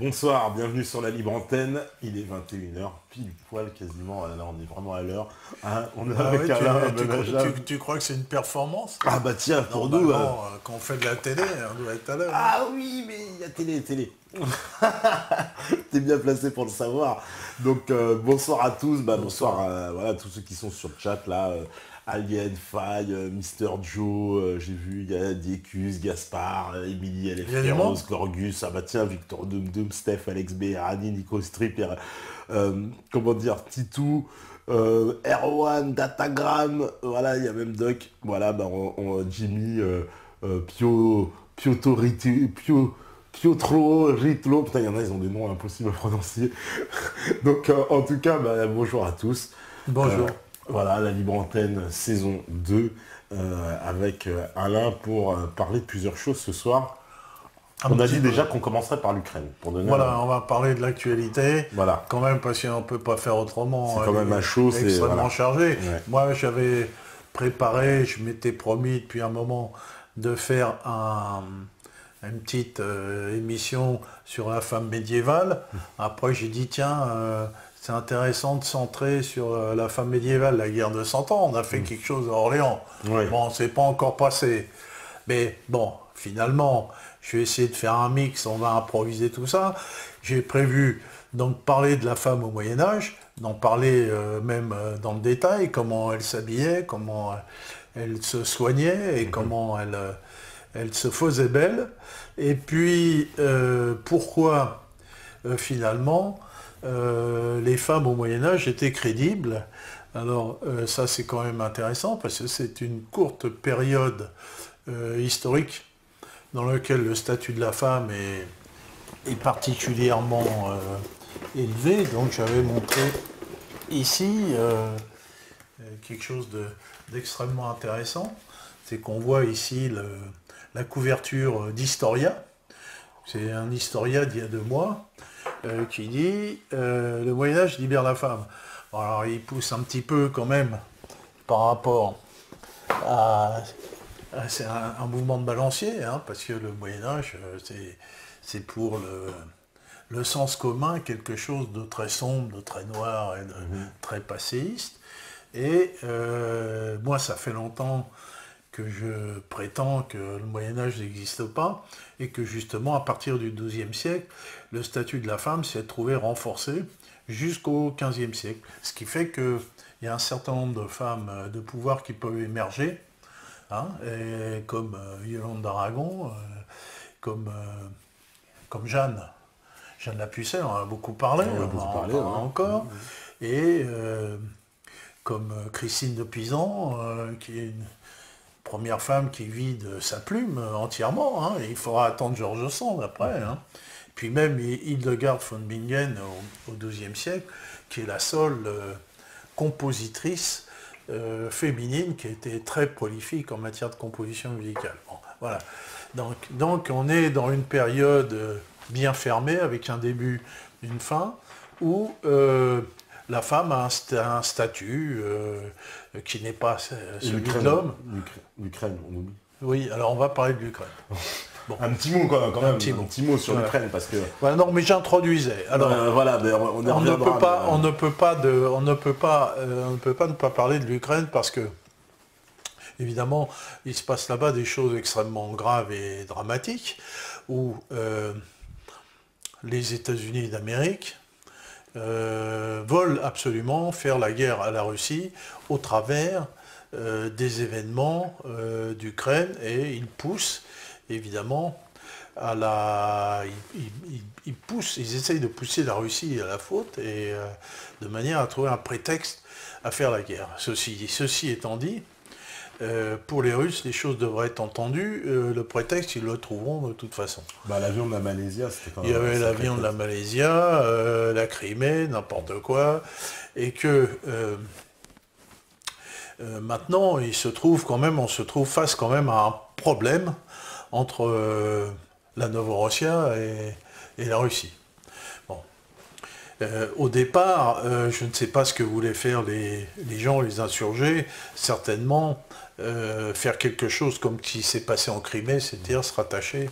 Bonsoir, bienvenue sur la libre antenne. Il est 21 h, pile poil quasiment. Là, on est vraiment à l'heure. Hein, on est avec Alain, tu crois que c'est une performance? Ah bah tiens, pour nous... quand on fait de la télé, on doit être à l'heure. Ah oui, mais il y a télé. T'es bien placé pour le savoir. Donc bonsoir à tous, bonsoir à voilà, tous ceux qui sont sur le chat là. Alien, Faye, Mister Joe, j'ai vu, il y a Diecus, Gaspard, Emily, LF, Gorgus, ah bah tiens, Victor Doom, Steph, Alex B, Rani, Nico Strip, comment dire, Titou, Erwan, Datagram, voilà, il y a même Doc, voilà, Jimmy, Piotro Ritlo, putain, il y en a, ils ont des noms impossibles à prononcer. Donc, en tout cas, bonjour à tous. Bonjour. Voilà, la libre antenne saison 2, avec Alain pour parler de plusieurs choses ce soir. On a dit déjà qu'on commencerait par l'Ukraine. Voilà, on va parler de l'actualité, voilà. Quand même, parce qu'on ne peut pas faire autrement. C'est quand même un show, c'est extrêmement chargé. Ouais. Moi, j'avais préparé, je m'étais promis depuis un moment de faire une petite émission sur la femme médiévale. Après, j'ai dit, tiens, c'est intéressant de centrer sur la femme médiévale, la guerre de 100 ans. On a fait quelque chose à Orléans. Ouais. Bon, c'est pas encore passé. Mais bon, finalement, je vais essayer de faire un mix, on va improviser tout ça. J'ai prévu donc parler de la femme au Moyen-Âge, d'en parler même dans le détail, comment elle s'habillait, comment elle se soignait et comment elle se faisait belle. Et puis, pourquoi finalement les femmes au Moyen-Âge étaient crédibles. Alors ça c'est quand même intéressant parce que c'est une courte période historique dans laquelle le statut de la femme est particulièrement élevé. Donc j'avais montré ici quelque chose d'extrêmement intéressant. C'est qu'on voit ici la couverture d'Historia. C'est un Historia d'il y a 2 mois. Qui dit le Moyen-Âge libère la femme. Alors il pousse un petit peu quand même par rapport à... C'est un mouvement de balancier, hein, parce que le Moyen-Âge, c'est pour le sens commun quelque chose de très sombre, de très noir et de très passéiste. Et moi, ça fait longtemps que je prétends que le Moyen-Âge n'existe pas et que justement, à partir du XIIe siècle, le statut de la femme s'est trouvé renforcé jusqu'au XVe siècle. Ce qui fait qu'il y a un certain nombre de femmes de pouvoir qui peuvent émerger, hein, et comme Yolande d'Aragon, comme Jeanne la Pucelle, on en a beaucoup parlé, on en parlera encore, et comme Christine de Pisan, qui est une première femme qui vit de sa plume entièrement, hein, et il faudra attendre George Sand après. Hein. Puis même Hildegard von Bingen au XIIe siècle, qui est la seule compositrice féminine qui a été très prolifique en matière de composition musicale. Bon, voilà. Donc on est dans une période bien fermée, avec un début, une fin, où la femme a un statut qui n'est pas celui de l'homme. L'Ukraine, on oublie. Oui, alors on va parler de l'Ukraine. Bon. Un petit mot quand même, un petit mot sur l'Ukraine, parce que... Voilà, non, mais j'introduisais. Alors, voilà, mais on ne peut pas ne pas parler de l'Ukraine parce que, évidemment, il se passe là-bas des choses extrêmement graves et dramatiques, où les États-Unis d'Amérique veulent absolument faire la guerre à la Russie au travers des événements d'Ukraine, et ils poussent évidemment ils essayent de pousser la Russie à la faute, et de manière à trouver un prétexte à faire la guerre. Ceci étant dit, pour les Russes, les choses devraient être entendues. Le prétexte, ils le trouveront de toute façon. L'avion de la Malaysia, c'était quand même... Il y avait l'avion de la Malaysia, la Crimée, n'importe quoi, et que maintenant, on se trouve face quand même à un problème entre la Novorossia et la Russie. Bon. Au départ, je ne sais pas ce que voulaient faire les gens, les insurgés, certainement faire quelque chose comme ce qui s'est passé en Crimée, c'est-à-dire se rattacher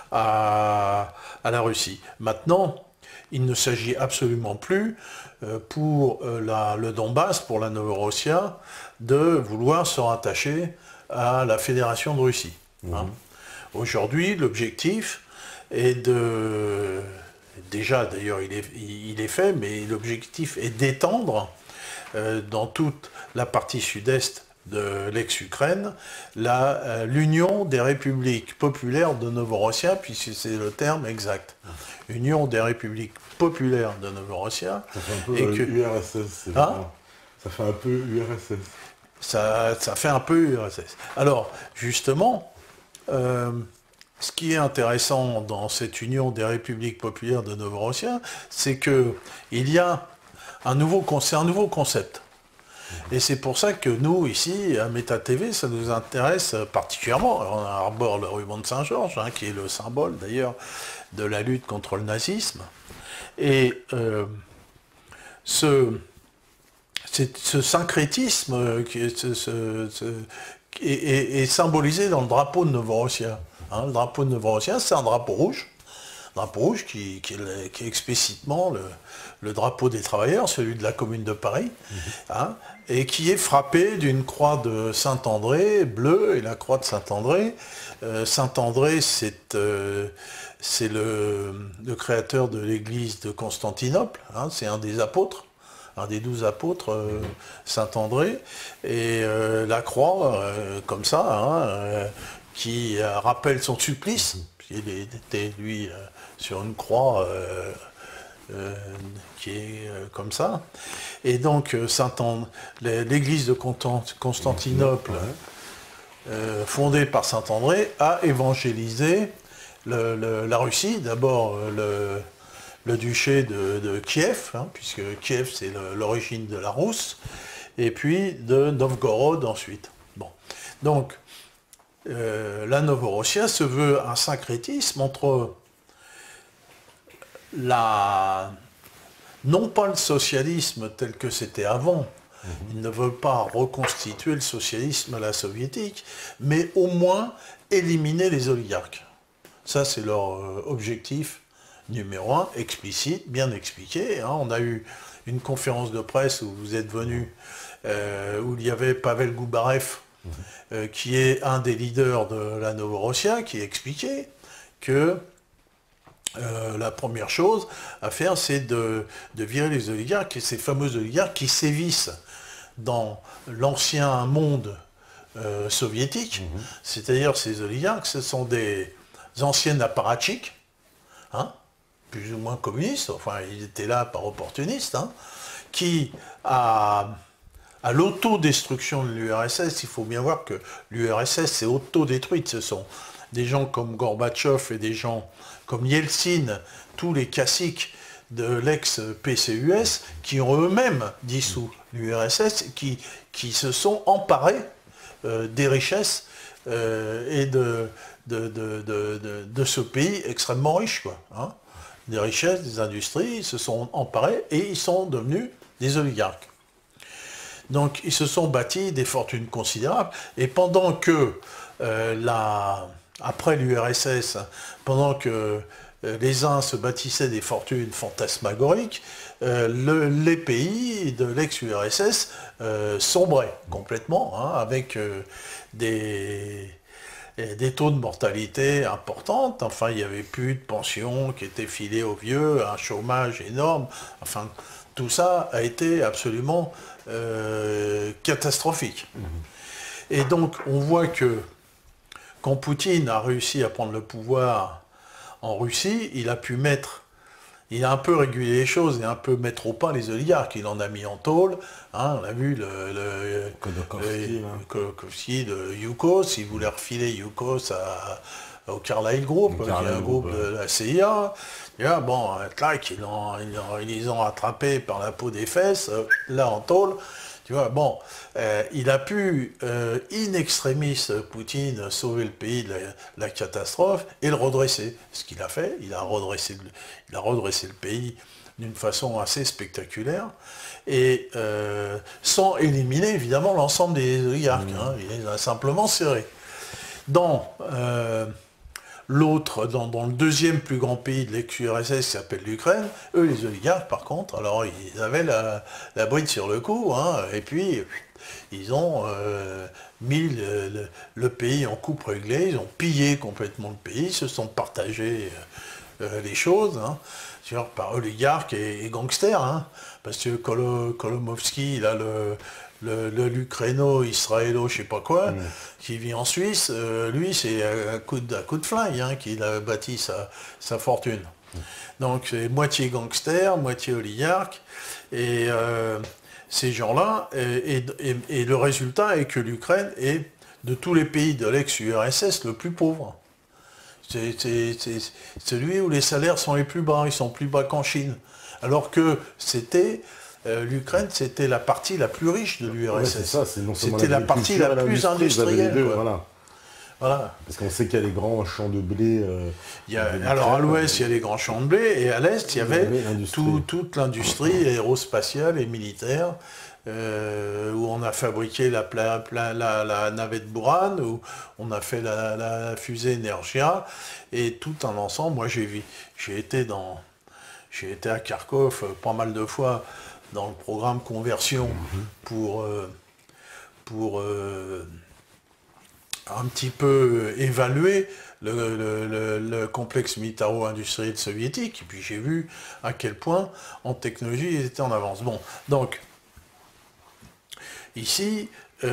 à la Russie. Maintenant, il ne s'agit absolument plus pour le Donbass, pour la Novorossia, de vouloir se rattacher à la Fédération de Russie. Hein. Aujourd'hui, l'objectif est de... Déjà, d'ailleurs, il est fait, mais l'objectif est d'étendre dans toute la partie sud-est de l'ex-Ukraine l'Union des républiques populaires de Novorossia, puisque c'est le terme exact. Union des républiques populaires de Novorossia. Ça fait un peu URSS. Ça fait un peu URSS. Ça fait un peu URSS. Alors, justement, ce qui est intéressant dans cette Union des républiques populaires de Novorossia, c'est qu'il y a un nouveau concept. Et c'est pour ça que nous, ici, à Méta TV, ça nous intéresse particulièrement. Alors, on arbore le ruban de Saint-Georges, hein, qui est le symbole, d'ailleurs, de la lutte contre le nazisme. Et ce syncrétisme est symbolisé dans le drapeau de Novorossia. Hein, le drapeau de Novorossia, c'est un drapeau rouge qui est explicitement le drapeau des travailleurs, celui de la Commune de Paris, hein, et qui est frappé d'une croix de Saint-André bleue, et la croix de Saint-André. Saint-André, c'est le créateur de l'église de Constantinople, hein, c'est un des apôtres. Un des 12 apôtres, Saint-André, et la croix, comme ça, hein, qui rappelle son supplice, il était, lui, sur une croix qui est comme ça. Et donc, l'église de Constantinople, fondée par Saint-André, a évangélisé la Russie, d'abord le duché de Kiev, hein, puisque Kiev c'est l'origine de la Rousse, et puis de Novgorod ensuite. Bon. Donc, la Novorossia se veut un syncrétisme entre non pas le socialisme tel que c'était avant, ils ne veulent pas reconstituer le socialisme à la soviétique, mais au moins éliminer les oligarques. Ça c'est leur objectif numéro 1, explicite, bien expliqué. Hein. On a eu une conférence de presse où vous êtes venu, où il y avait Pavel Goubarev, qui est un des leaders de la Novorossia, qui expliquait que la première chose à faire, c'est de virer les oligarques, et ces fameux oligarques qui sévissent dans l'ancien monde soviétique. C'est-à-dire ces oligarques, ce sont des anciens apparatchiks, hein, plus ou moins communistes, enfin ils étaient là par opportunistes, hein, qui à l'autodestruction de l'URSS, il faut bien voir que l'URSS s'est autodétruite. Ce sont des gens comme Gorbatchev et des gens comme Yeltsin, tous les caciques de l'ex-PCUS, qui ont eux-mêmes dissous l'URSS, qui se sont emparés des richesses et de ce pays extrêmement riche, quoi, hein. Des richesses, des industries, ils se sont emparés et ils sont devenus des oligarques. Donc ils se sont bâtis des fortunes considérables, et pendant que, après l'URSS, pendant que les uns se bâtissaient des fortunes fantasmagoriques, les pays de l'ex-URSS sombraient complètement, hein, avec des taux de mortalité importants. Enfin, il n'y avait plus de pensions qui étaient filées aux vieux, un chômage énorme. Enfin, tout ça a été absolument catastrophique. Et donc, on voit que quand Poutine a réussi à prendre le pouvoir en Russie, il a un peu régulé les choses et un peu mettre au pas les oligarques. Il en a mis en tôle. Hein, on a vu Khodorkovsky de Yukos. Il voulait refiler Yukos au Carlyle Group, qui est un groupe de la CIA. Et là, bon, clac, ils les ont attrapés par la peau des fesses, là en tôle. Tu vois, bon, il a pu, in extremis, Poutine, sauver le pays de la catastrophe et le redresser. Ce qu'il a fait, il a redressé le pays d'une façon assez spectaculaire, et sans éliminer évidemment l'ensemble des oligarques. Hein, il les a simplement serrés. Dans dans le deuxième plus grand pays de l'ex-URSS qui s'appelle l'Ukraine, eux les oligarques par contre, alors ils avaient la bride sur le cou, hein, et puis ils ont mis le pays en coupe réglée, ils ont pillé complètement le pays, se sont partagés les choses, hein, par oligarques et gangsters, hein, parce que Kolomovski, il a le l'Ukraino-Israélo, je sais pas quoi, qui vit en Suisse, lui, c'est à coup de flingue hein, qu'il a bâti sa fortune. Donc c'est moitié gangster, moitié oligarque, et ces gens-là, et le résultat est que l'Ukraine est, de tous les pays de l'ex-URSS, le plus pauvre. C'est celui où les salaires sont les plus bas, ils sont plus bas qu'en Chine. Alors que l'Ukraine, c'était la partie la plus riche de l'URSS. Ouais, c'était la partie la plus industrielle. Voilà. Parce qu'on sait qu'il y a les grands champs de blé. Alors à l'ouest, il y a les grands champs de blé, et à l'est, il y avait toute l'industrie aérospatiale et militaire, où on a fabriqué la navette Buran, où on a fait la fusée Energia, et tout un ensemble. Moi, j'ai été à Kharkov pas mal de fois dans le programme Conversion pour un petit peu évaluer le complexe militaro-industriel soviétique, et puis j'ai vu à quel point en technologie ils étaient en avance. Bon, donc ici,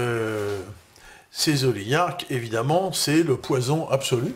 ces oligarques, évidemment, c'est le poison absolu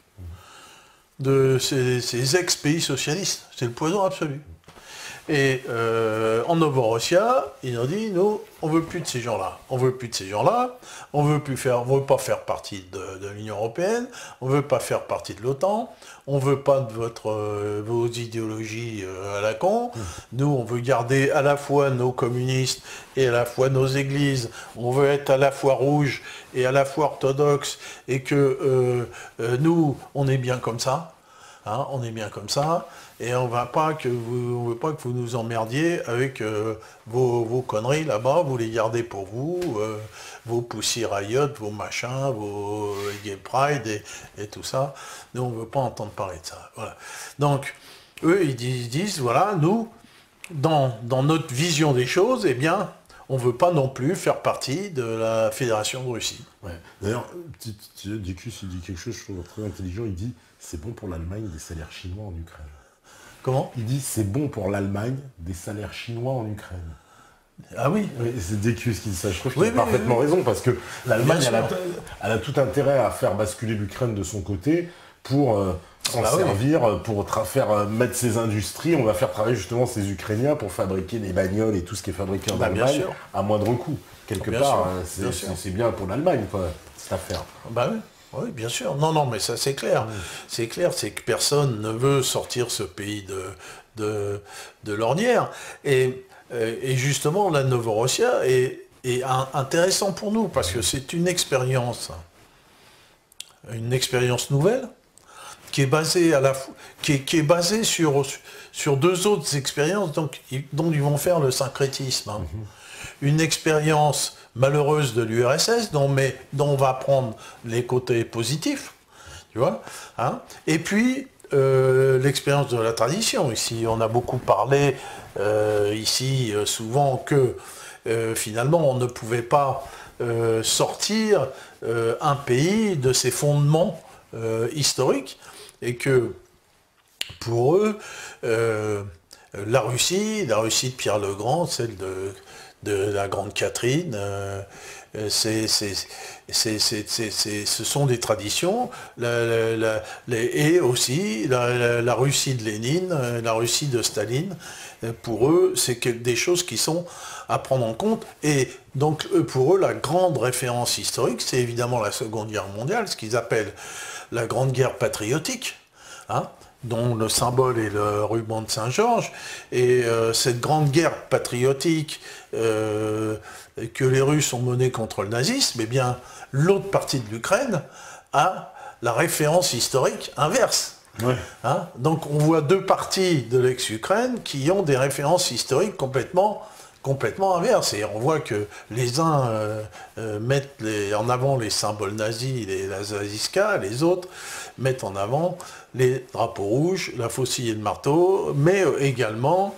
de ces ex-pays socialistes. C'est le poison absolu. Et en Novorossia, ils ont dit, nous, on ne veut plus de ces gens-là. On ne veut plus de ces gens-là. On ne veut pas faire partie de l'Union européenne. On ne veut pas faire partie de l'OTAN. On ne veut pas de vos idéologies à la con. Nous, on veut garder à la fois nos communistes et à la fois nos églises. On veut être à la fois rouge et à la fois orthodoxe. Et que nous, on est bien comme ça. Hein, on est bien comme ça. Et on ne veut pas que vous nous emmerdiez avec vos conneries là-bas, vous les gardez pour vous, vos Pussy Riot, vos machins, vos Gay Pride et tout ça. Nous, on ne veut pas entendre parler de ça. Voilà. Donc, eux, ils disent, voilà, nous, dans notre vision des choses, eh bien, on ne veut pas non plus faire partie de la Fédération de Russie. Ouais. D'ailleurs, Dicus, il dit quelque chose, je trouve très intelligent, il dit, c'est bon pour l'Allemagne des salaires chinois en Ukraine. Comment ? Il dit c'est bon pour l'Allemagne des salaires chinois en Ukraine. Ah oui, c'est Dicus qui dit ça. Je trouve qu'il a parfaitement raison, parce que l'Allemagne, elle a tout intérêt à faire basculer l'Ukraine de son côté pour s'en servir, pour mettre ses industries. On va faire travailler justement ces Ukrainiens pour fabriquer des bagnoles et tout ce qui est fabriqué en Allemagne à moindre coût. Quelque part, c'est bien pour l'Allemagne, cette affaire. Bah oui. Oui, bien sûr. Non, mais ça c'est clair. C'est clair, c'est que personne ne veut sortir ce pays de l'ornière. Et justement, la Novorossia est intéressant pour nous, parce que c'est une expérience nouvelle, qui est basée qui est basée sur deux autres expériences, dont ils vont faire le syncrétisme. Hein. Une expérience malheureuse de l'URSS, dont on va prendre les côtés positifs, tu vois, hein. Et puis l'expérience de la tradition. Ici, on a beaucoup parlé souvent que finalement on ne pouvait pas sortir un pays de ses fondements historiques, et que pour eux, la Russie de Pierre le Grand, celle de la Grande Catherine, ce sont des traditions, et aussi la Russie de Lénine, la Russie de Staline. Pour eux, c'est des choses qui sont à prendre en compte, et donc pour eux, la grande référence historique, c'est évidemment la Seconde Guerre mondiale, ce qu'ils appellent la Grande Guerre patriotique, hein, dont le symbole est le ruban de Saint-Georges, et cette grande guerre patriotique que les Russes ont menée contre le nazisme, eh bien, l'autre partie de l'Ukraine a la référence historique inverse. Ouais. Hein, donc on voit deux parties de l'ex-Ukraine qui ont des références historiques complètement inverses. Et on voit que les uns mettent en avant les symboles nazis, la Zaziska, les autres mettent en avant les drapeaux rouges, la faucille et le marteau, mais également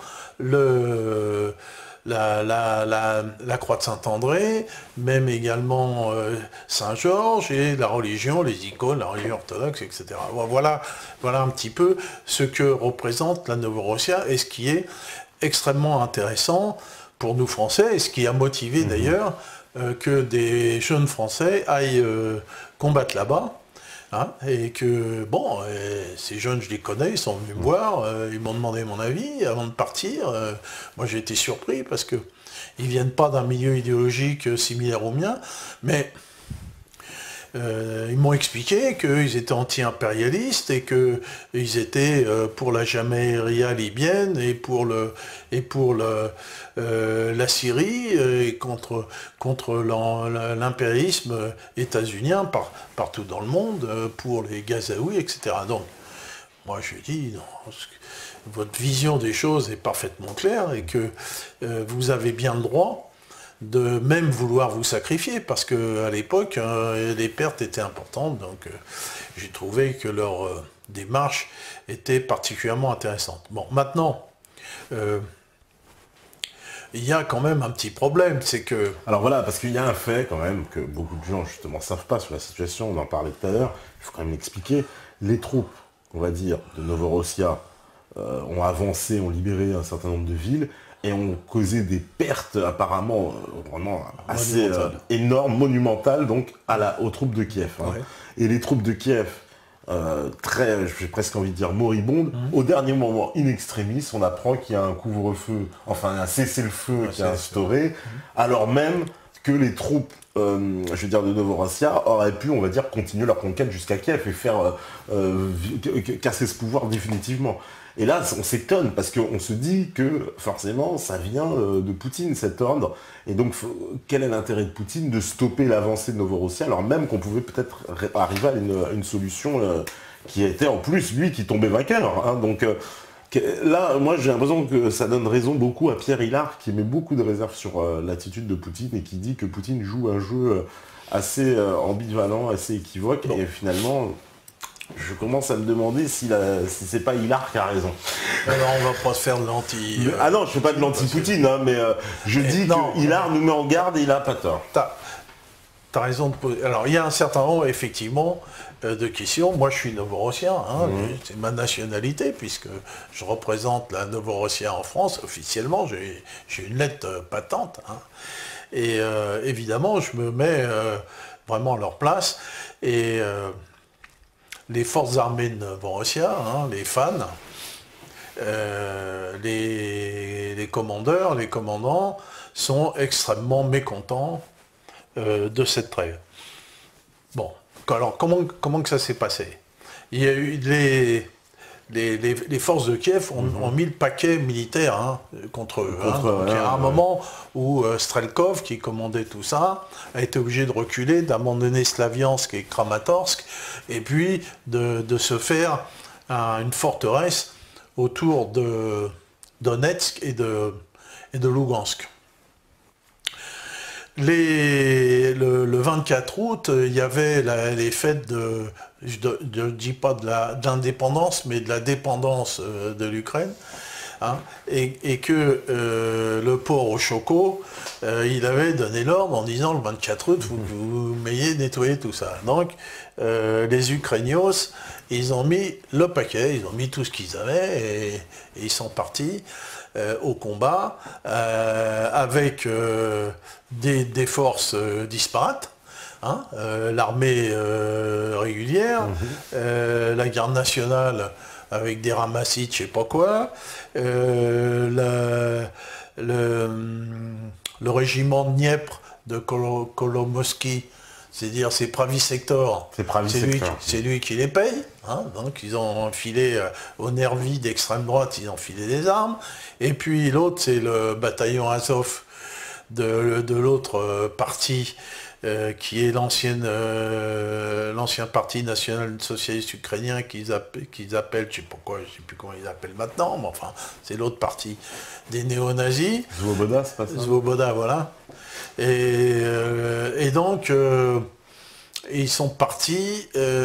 la croix de Saint-André, même également Saint-Georges et la religion, les icônes, la religion orthodoxe, etc. Voilà un petit peu ce que représente la Novorossia et ce qui est extrêmement intéressant pour nous Français et ce qui a motivé d'ailleurs que des jeunes Français aillent combattre là-bas. Hein, et que, bon, ces jeunes, je les connais, ils sont venus me voir, ils m'ont demandé mon avis avant de partir. Moi, j'ai été surpris parce qu'ils ne viennent pas d'un milieu idéologique similaire au mien, mais ils m'ont expliqué qu'ils étaient anti-impérialistes et qu'ils étaient pour la Jaméria libyenne et pour la Syrie et contre l'impérialisme états-unien partout dans le monde, pour les Gazaouis, etc. Donc, moi je dis, non, votre vision des choses est parfaitement claire et que vous avez bien le droit de même vouloir vous sacrifier, parce qu'à l'époque, les pertes étaient importantes, donc j'ai trouvé que leur démarche était particulièrement intéressante. Bon, maintenant, il y a quand même un petit problème, c'est que... Alors voilà, parce qu'il y a un fait quand même que beaucoup de gens justement ne savent pas sur la situation, on en parlait tout à l'heure, il faut quand même l'expliquer. Les troupes, on va dire, de Novorossia ont avancé, ont libéré un certain nombre de villes, et ont causé des pertes apparemment vraiment assez énormes, monumentales, donc aux troupes de Kiev. Hein. Ouais. Et les troupes de Kiev, j'ai presque envie de dire moribondes, au dernier moment, in extremis, on apprend qu'il y a un couvre-feu, enfin un cessez-le-feu qui est instauré, alors même que les troupes je veux dire de Novorossia auraient pu, on va dire, continuer leur conquête jusqu'à Kiev et faire casser ce pouvoir définitivement. Et là, on s'étonne parce qu'on se dit que forcément, ça vient de Poutine, cet ordre. Et donc, quel est l'intérêt de Poutine de stopper l'avancée de Novorossia, alors même qu'on pouvait peut-être arriver à une solution qui était en plus, lui, qui tombait vainqueur. Hein. Donc là, moi, j'ai l'impression que ça donne raison beaucoup à Pierre Hillard, qui met beaucoup de réserves sur l'attitude de Poutine et qui dit que Poutine joue un jeu assez ambivalent, assez équivoque. Et finalement... je commence à me demander si c'est pas Hillard qui a raison. Alors on va pas se faire de l'anti... ah non, je fais pas de l'anti-Poutine, hein, mais je dis que Hillard nous met en garde et il a pas tort. T'as raison de poser... Alors il y a un certain nombre, effectivement, de questions. Moi je suis novorossien, hein, c'est ma nationalité, puisque je représente la Novorossia en France, officiellement, j'ai une lettre patente. Hein, et évidemment, je me mets vraiment à leur place. Et... les forces armées de Novorossia, hein, les fans, les commandeurs, les commandants sont extrêmement mécontents de cette trêve. Bon, alors comment que ça s'est passé? Il y a eu les forces de Kiev ont mis le paquet militaire hein, contre eux. Donc, il y a un moment où Strelkov, qui commandait tout ça, a été obligé de reculer, d'abandonner Slaviansk et Kramatorsk, et puis de se faire une forteresse autour de Donetsk et de Lugansk. Le 24 août, il y avait les fêtes je ne dis pas de l'indépendance, mais de la dépendance de l'Ukraine, hein, et que le port au Choco, il avait donné l'ordre en disant le 24 août, vous m'ayez nettoyé tout ça. Donc les Ukrainios, ils ont mis le paquet, ils ont mis tout ce qu'ils avaient, et ils sont partis au combat avec des forces disparates, hein, l'armée régulière, la garde nationale avec des ramassis, je sais pas quoi, le régiment de Dniepr de Kolomoïski, c'est-à-dire c'est Pravi Sector, c'est lui qui les paye, hein, donc ils ont enfilé au nervi d'extrême droite, ils ont filé des armes, et puis l'autre c'est le bataillon Azov de l'autre partie qui est l'ancien parti national socialiste ukrainien qu'ils appellent, je sais plus comment ils appellent maintenant, mais enfin, c'est l'autre parti des néo-nazis. Svoboda, c'est pas ça? Svoboda, voilà. Et donc, ils sont partis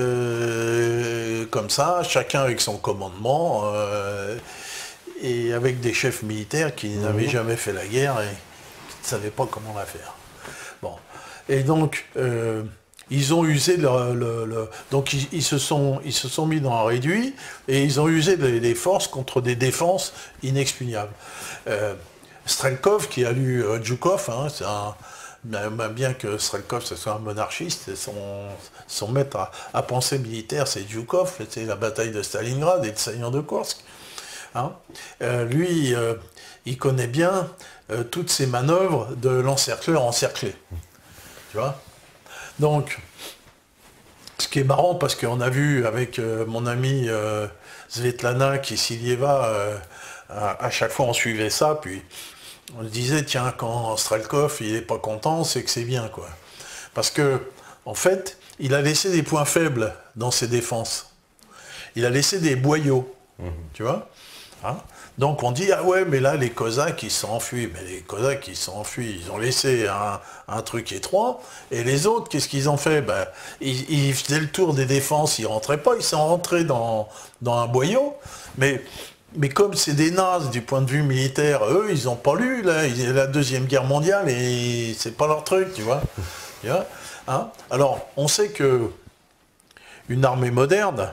comme ça, chacun avec son commandement, et avec des chefs militaires qui n'avaient jamais fait la guerre et qui ne savaient pas comment la faire. Bon. Et donc, ils ont usé donc ils se sont mis dans un réduit et ils ont usé les forces contre des défenses inexpugnables. Strelkov, qui a lu Zhukov, hein, bien que Strelkov ce soit un monarchiste, son maître à pensée militaire, c'est Zhukov, c'est la bataille de Stalingrad et le saignement de Kursk. Hein. Lui, il connaît bien toutes ces manœuvres de l'encercleur encerclé. Tu vois? Donc, ce qui est marrant, parce qu'on a vu avec mon ami Svetlana Kissilieva, à chaque fois on suivait ça, puis on se disait, tiens, quand Strelkov il n'est pas content, c'est que c'est bien, quoi. Parce que, en fait, il a laissé des points faibles dans ses défenses. Il a laissé des boyaux, tu vois, hein. Donc on dit, ah ouais, mais là, les Cosaques, ils se sont enfuis. Mais les Cosaques, ils se sont enfuis, ils ont laissé un truc étroit. Et les autres, qu'est-ce qu'ils ont fait? Ben, ils faisaient le tour des défenses, ils rentraient pas, ils sont rentrés dans un boyau. Mais comme c'est des nazes du point de vue militaire, eux, ils n'ont pas lu la Deuxième Guerre mondiale et c'est pas leur truc, tu vois. Hein. Alors, on sait que une armée moderne,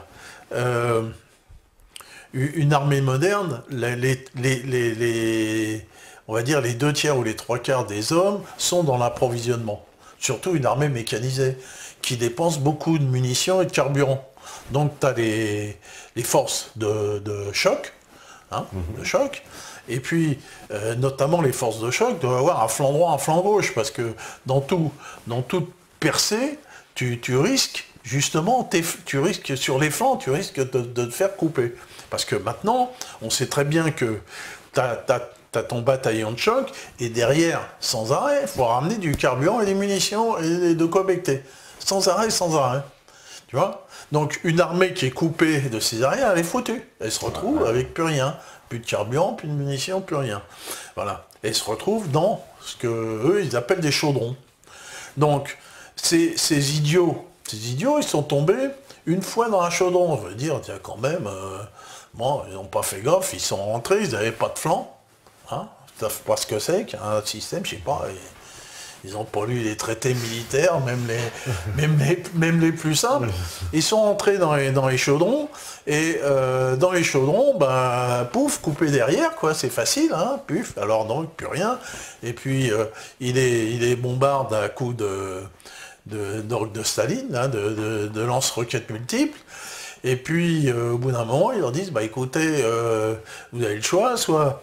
on va dire les 2/3 ou les 3/4 des hommes sont dans l'approvisionnement. Surtout une armée mécanisée, qui dépense beaucoup de munitions et de carburant. Donc tu as les forces de choc, hein, de choc, et puis notamment les forces de choc doivent avoir un flanc droit, un flanc gauche, parce que dans toute percée, tu risques justement, tu risques sur les flancs, tu risques de te faire couper. Parce que maintenant, on sait très bien que tu as ton bataillon de choc, et derrière, sans arrêt, il faut ramener du carburant et des munitions et de quoi becter. Sans arrêt, sans arrêt. Tu vois? Donc une armée qui est coupée de ses arrières, elle est foutue. Elle se retrouve avec plus rien. Plus de carburant, plus de munitions, plus rien. Voilà. Et elle se retrouve dans ce que eux, ils appellent des chaudrons. Donc, ces idiots, ils sont tombés une fois dans un chaudron. On veut dire, tiens, quand même, bon, ils n'ont pas fait gaffe, ils sont rentrés, ils n'avaient pas de flanc. Hein, ils ne savent pas ce que c'est qu'un système, je sais pas. Ils n'ont pas lu les traités militaires, même les plus simples. Ils sont entrés dans les chaudrons, et dans les chaudrons, ben, pouf, coupé derrière, quoi, c'est facile, hein, puf, alors donc, plus rien. Et puis, il est bombarde à coups d'orgue de Staline, hein, de lance-roquettes multiples. Et puis, au bout d'un moment, ils leur disent, bah écoutez, vous avez le choix, soit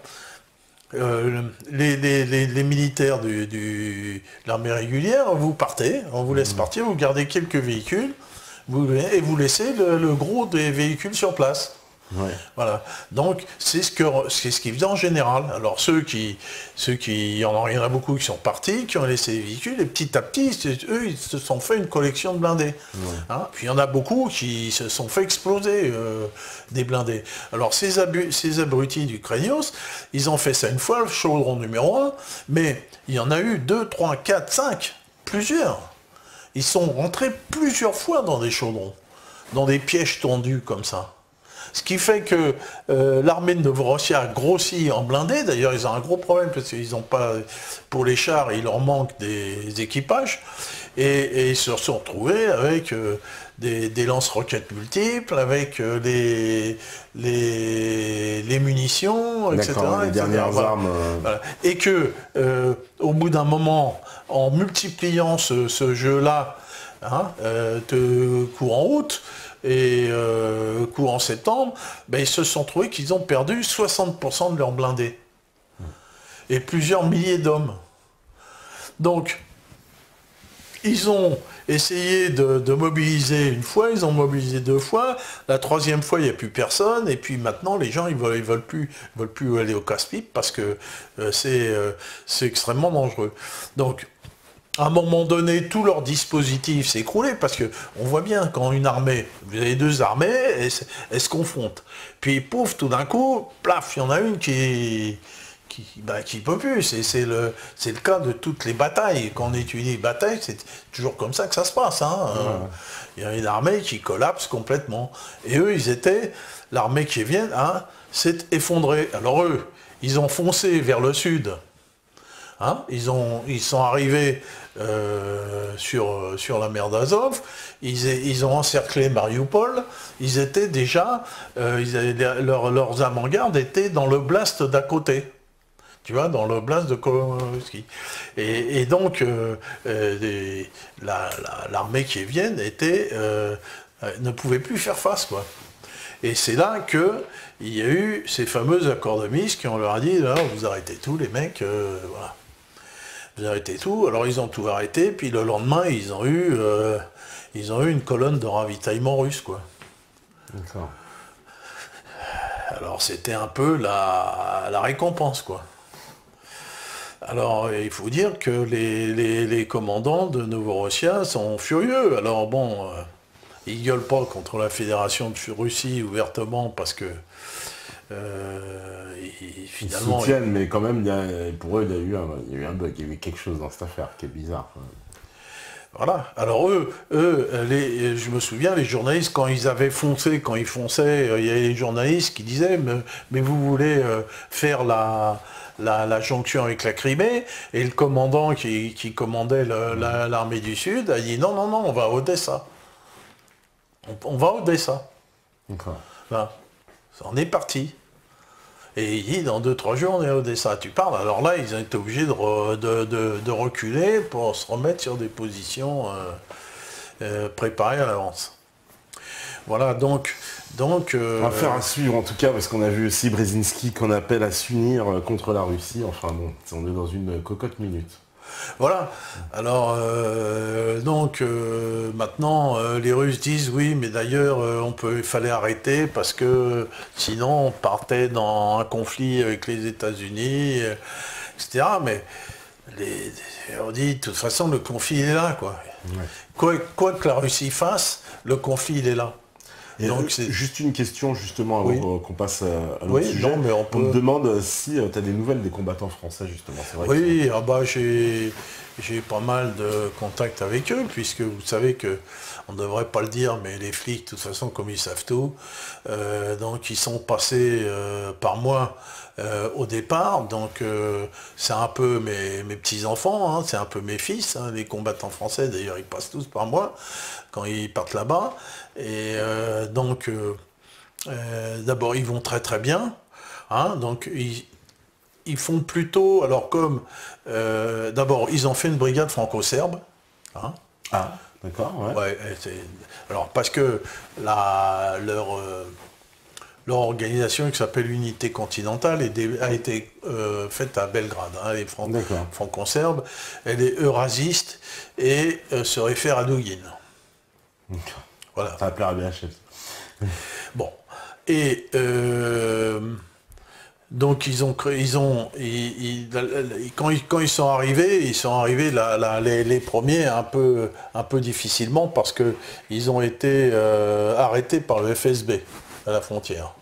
les militaires de l'armée régulière, vous partez, on vous laisse partir, vous gardez quelques véhicules, et vous laissez le gros des véhicules sur place. Ouais. Voilà. Donc c'est ce qu'ils faisaient en général. Alors il y en a beaucoup qui sont partis, qui ont laissé les véhicules, et petit à petit, eux, ils se sont fait une collection de blindés. Ouais. Hein. Puis il y en a beaucoup qui se sont fait exploser des blindés. Alors ces abrutis du Krenios, ils ont fait ça une fois, le chaudron numéro 1, mais il y en a eu 2, 3, 4, 5, plusieurs. Ils sont rentrés plusieurs fois dans des chaudrons, dans des pièges tendus comme ça. Ce qui fait que l'armée de Novorossiya grossit en blindés. D'ailleurs, ils ont un gros problème parce qu'ils n'ont pas, pour les chars, il leur manque des équipages. Et ils se sont retrouvés avec des lance-roquettes multiples, avec les munitions, etc. Les dernières armes. Voilà. Et que, au bout d'un moment, en multipliant ce jeu-là, hein, courant août, et courant septembre, ben, ils se sont trouvés qu'ils ont perdu 60% de leurs blindés. Et plusieurs milliers d'hommes. Donc, ils ont essayé de mobiliser une fois, ils ont mobilisé 2 fois, la 3e fois, il n'y a plus personne, et puis maintenant, les gens, ils veulent plus aller au casse-pipe parce que c'est extrêmement dangereux. Donc, à un moment donné, tout leur dispositif s'est écroulé, parce que on voit bien quand une armée, vous avez deux armées, elles se confrontent. Puis pouf, tout d'un coup, plaf, il y en a une qui peut plus. C'est le cas de toutes les batailles. Quand on étudie les batailles, c'est toujours comme ça que ça se passe. Hein. Il y a une armée qui collapse complètement. Et eux, l'armée qui vient, hein, s'est effondrée. Alors eux, ils ont foncé vers le sud. Hein, ils sont arrivés sur la mer d'Azov, ils ont encerclé Mariupol, ils étaient déjà, leurs avant-gardes étaient dans l'oblast d'à côté, tu vois, dans l'oblast de Kolomoïski. Et donc, l'armée qui vient ne pouvait plus faire face, quoi. Et c'est là qu'il y a eu ces fameux accords de Minsk qui on leur a dit, là, vous arrêtez tout, les mecs, voilà. Vous arrêtez tout, alors ils ont tout arrêté, puis le lendemain, ils ont eu une colonne de ravitaillement russe, quoi. D'accord. Alors c'était un peu la récompense, quoi. Alors il faut dire que les commandants de Novorossiya sont furieux. Alors bon, ils gueulent pas contre la Fédération de Russie ouvertement, parce que finalement, ils soutiennent, mais quand même, pour eux, il y a eu un bug, il y a eu quelque chose dans cette affaire qui est bizarre. Voilà. Alors je me souviens, les journalistes, quand ils fonçaient, il y avait les journalistes qui disaient mais vous voulez faire la jonction avec la Crimée, et le commandant qui commandait l'armée du Sud a dit non, on va à Odessa. On va à Odessa. D'accord. Voilà. On est parti. Et il dit, dans 2-3 jours, on est à Odessa. Tu parles. Alors là, ils ont été obligés de reculer pour se remettre sur des positions préparées à l'avance. Voilà, donc on va faire à suivre, en tout cas, parce qu'on a vu aussi Brzezinski qu'on appelle à s'unir contre la Russie. Enfin bon, on est dans une cocotte minute. Voilà. Alors, maintenant, les Russes disent oui, mais d'ailleurs, il fallait arrêter parce que sinon, on partait dans un conflit avec les États-Unis, etc. Mais on dit, de toute façon, le conflit il est là, quoi. Ouais. Quoi que la Russie fasse, le conflit il est là. Et donc, juste une question, justement, avant qu'on passe à l'autre sujet. Non, mais on me demande si tu as des nouvelles des combattants français, justement. C'est vrai oui, j'ai pas mal de contacts avec eux, puisque vous savez on ne devrait pas le dire, mais les flics, de toute façon, comme ils savent tout, donc ils sont passés par moi au départ. Donc c'est un peu mes petits-enfants, hein, c'est un peu mes fils, hein, les combattants français, d'ailleurs, ils passent tous par moi quand ils partent là-bas. Et d'abord, ils vont très très bien. Hein, donc, ils font plutôt... Alors, d'abord, ils ont fait une brigade franco-serbe. Hein. Ah, d'accord, ouais. Alors, parce que leur organisation, qui s'appelle l'Unité continentale, a été faite à Belgrade. Hein, les franco-serbes. Elle est eurasiste et se réfère à Douguin. Voilà. Ça va plaire à BHF. Bon. Et donc quand ils sont arrivés, les premiers un peu difficilement, parce que ils ont été arrêtés par le FSB à la frontière.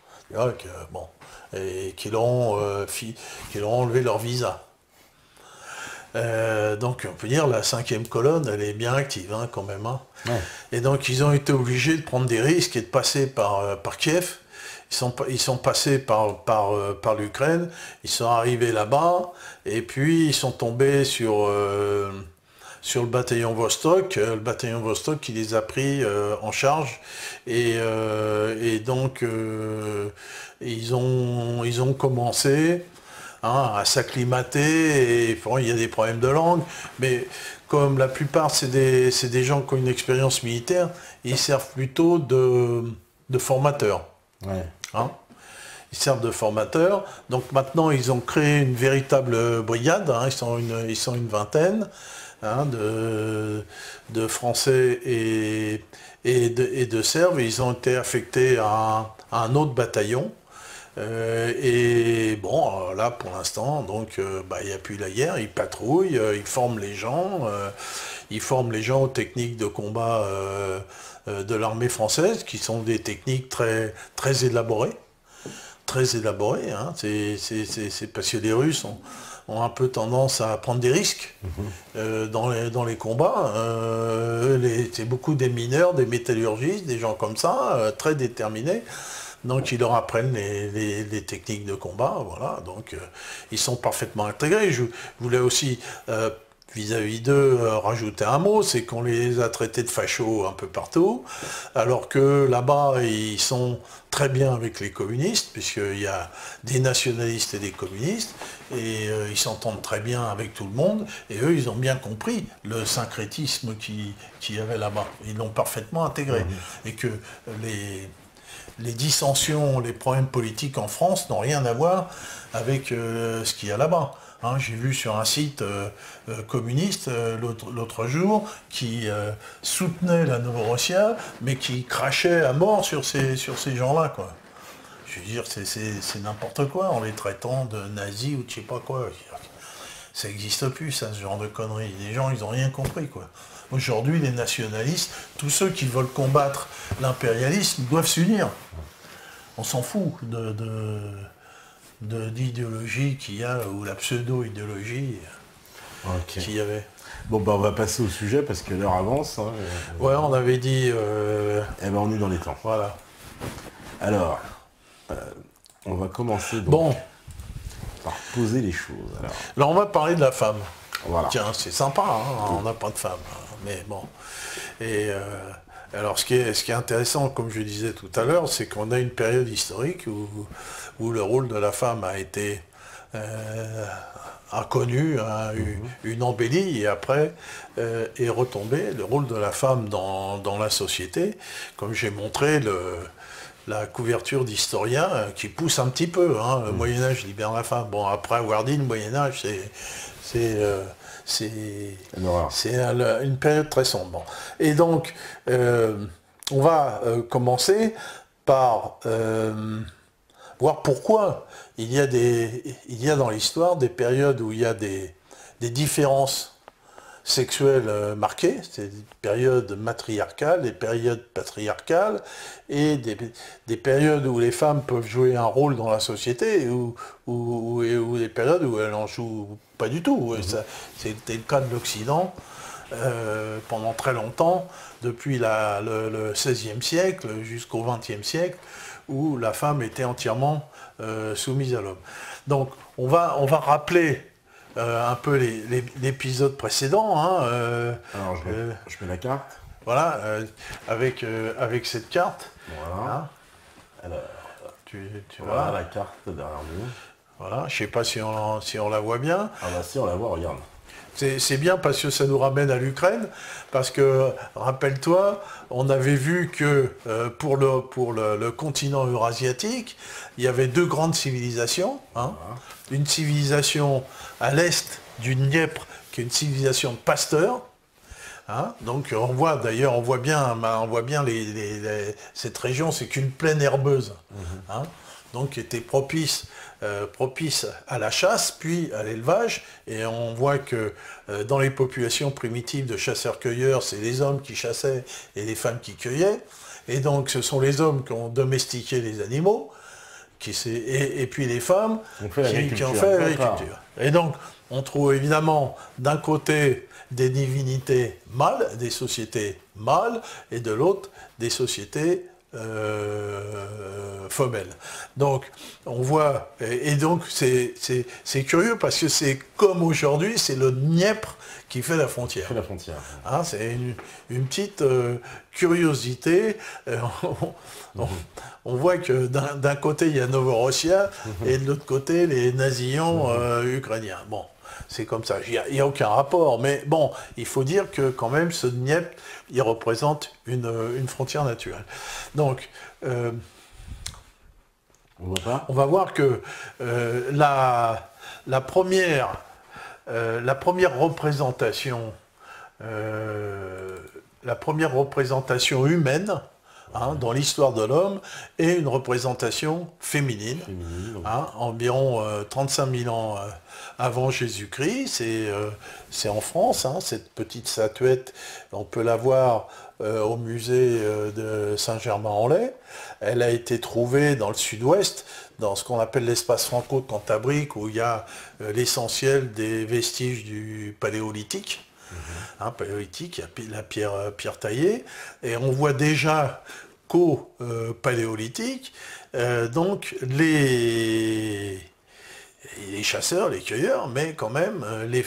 Et qui leur ont enlevé leur visa. Donc on peut dire la 5e colonne, elle est bien active, hein, quand même. Hein. Ouais. Et donc ils ont été obligés de prendre des risques et de passer par Kiev. Ils sont passés par l'Ukraine, ils sont arrivés là-bas, et puis ils sont tombés sur le bataillon Vostok, qui les a pris en charge, et donc ils ont commencé à s'acclimater, et il y a des problèmes de langue, mais comme la plupart c'est des gens qui ont une expérience militaire, ils servent plutôt de formateurs. Ouais. Hein, ils servent de formateurs. Donc maintenant ils ont créé une véritable brigade, hein, ils sont une vingtaine, hein, de Français et de Serbes, et ils ont été affectés à un autre bataillon Et bon, là pour l'instant, donc il n'y a plus la guerre, ils patrouillent, ils forment les gens, aux techniques de combat de l'armée française, qui sont des techniques très, très élaborées. Très élaborées, hein. C'est parce que les Russes ont un peu tendance à prendre des risques dans les combats. C'est beaucoup des mineurs, des métallurgistes, des gens comme ça, très déterminés. Donc ils leur apprennent les techniques de combat, voilà. Donc ils sont parfaitement intégrés. Je voulais aussi, vis-à-vis d'eux, rajouter un mot, c'est qu'on les a traités de fachos un peu partout, alors que là-bas, ils sont très bien avec les communistes, puisqu'il y a des nationalistes et des communistes, et ils s'entendent très bien avec tout le monde, et eux, ils ont bien compris le syncrétisme qu'il y avait là-bas. Ils l'ont parfaitement intégré. Et que les dissensions, les problèmes politiques en France n'ont rien à voir avec ce qu'il y a là-bas. Hein, j'ai vu sur un site communiste l'autre jour qui soutenait la Novorossia, mais qui crachait à mort sur ces gens-là, quoi. Je veux dire, c'est n'importe quoi en les traitant de nazis ou de je sais pas quoi. Ça n'existe plus, ça, ce genre de conneries. Les gens, ils n'ont rien compris, quoi. Aujourd'hui, les nationalistes, tous ceux qui veulent combattre l'impérialisme doivent s'unir. On s'en fout d'idéologie qu'il y a, ou la pseudo-idéologie qu'il y avait. Bon, on va passer au sujet parce que l'heure avance. Hein, ouais, on avait dit... Eh ben, on est dans les temps. Voilà. Alors, on va commencer donc par poser les choses. Alors, là, on va parler de la femme. Voilà. Tiens, c'est sympa, hein, on n'a pas de femme. Mais bon. Et alors, ce qui est intéressant, comme je disais tout à l'heure, c'est qu'on a une période historique où le rôle de la femme a été inconnu, une embellie, et après est retombé le rôle de la femme dans la société, comme j'ai montré la couverture d'historiens qui pousse un petit peu. Hein, le Moyen-Âge libère la femme. Bon, après avoir dit le Moyen-Âge, c'est une période très sombre. Bon. Et donc, on va commencer par voir pourquoi il y a dans l'histoire des périodes où il y a des différences sexuelles marquées, c'est des périodes matriarcales, des périodes patriarcales, et des périodes où les femmes peuvent jouer un rôle dans la société, ou des périodes où elles n'en jouent pas du tout. C'était le cas de l'Occident pendant très longtemps, depuis le XVIe siècle jusqu'au XXe siècle, où la femme était entièrement soumise à l'homme. Donc on va rappeler un peu l'épisode précédent. Hein, alors je mets la carte. Voilà, avec cette carte. Voilà. Hein. Alors, tu voilà vois la carte derrière nous. Voilà, je ne sais pas si on la voit bien. Ah bah si, on la voit, regarde. C'est bien parce que ça nous ramène à l'Ukraine, parce que, rappelle-toi, on avait vu que pour le continent eurasiatique, il y avait deux grandes civilisations. Hein. Voilà. Une civilisation à l'est du Dniepr, qui est une civilisation de Pasteur. Hein. Donc on voit bien cette région, c'est qu'une plaine herbeuse. Hein. Donc qui était propice à la chasse, puis à l'élevage, et on voit que dans les populations primitives de chasseurs-cueilleurs, c'est les hommes qui chassaient et les femmes qui cueillaient, et donc ce sont les hommes qui ont domestiqué les animaux, et puis les femmes qui ont fait l'agriculture. Et donc on trouve évidemment d'un côté des divinités mâles, des sociétés mâles, et de l'autre des sociétés femelles. Donc on voit, et donc c'est curieux parce que c'est comme aujourd'hui, c'est le Dniepr qui fait la frontière. Hein, c'est une petite curiosité. On voit que d'un côté il y a Novorossia et de l'autre côté les nazillons ukrainiens. Bon, c'est comme ça, il n'y a aucun rapport, mais bon, il faut dire que quand même ce Dniepr, il représente une frontière naturelle. Donc, on va voir que la première représentation humaine, dans l'histoire de l'homme, et une représentation féminine, environ 35 000 ans avant Jésus-Christ. C'est en France, cette petite statuette, on peut la voir au musée de Saint-Germain-en-Laye. Elle a été trouvée dans le sud-ouest, dans ce qu'on appelle l'espace franco de Cantabrique, où il y a l'essentiel des vestiges du paléolithique. Paléolithique, il y a la pierre taillée, et on voit déjà qu'au paléolithique, donc les chasseurs, les cueilleurs, mais quand même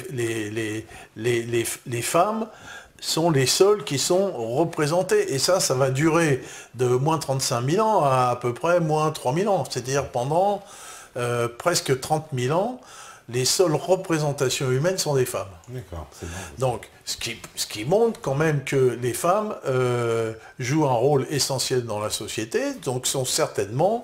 les femmes sont les seuls qui sont représentés. Et ça va durer de moins 35 000 ans à peu près moins 3 000 ans. C'est-à-dire pendant presque 30 000 ans, les seules représentations humaines sont des femmes. D'accord, c'est bon. Donc, ce qui montre quand même que les femmes jouent un rôle essentiel dans la société, donc sont certainement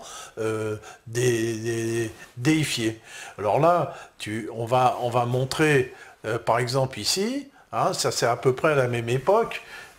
déifiées. Alors là, on va montrer, par exemple ici, ça c'est à peu près à la même époque,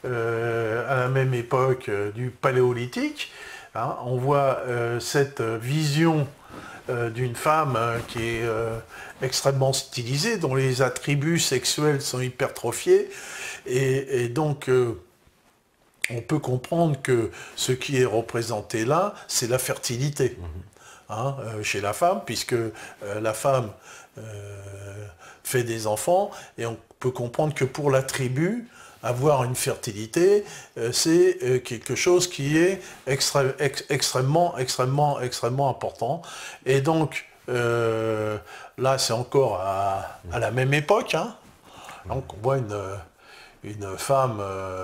du paléolithique. On voit cette vision d'une femme qui est extrêmement stylisée, dont les attributs sexuels sont hypertrophiés, et donc on peut comprendre que ce qui est représenté là, c'est la fertilité chez la femme, puisque la femme fait des enfants, et on peut comprendre que pour la tribu, avoir une fertilité, c'est quelque chose qui est extrêmement important. Et donc, là, c'est encore à la même époque. Donc, on voit une femme...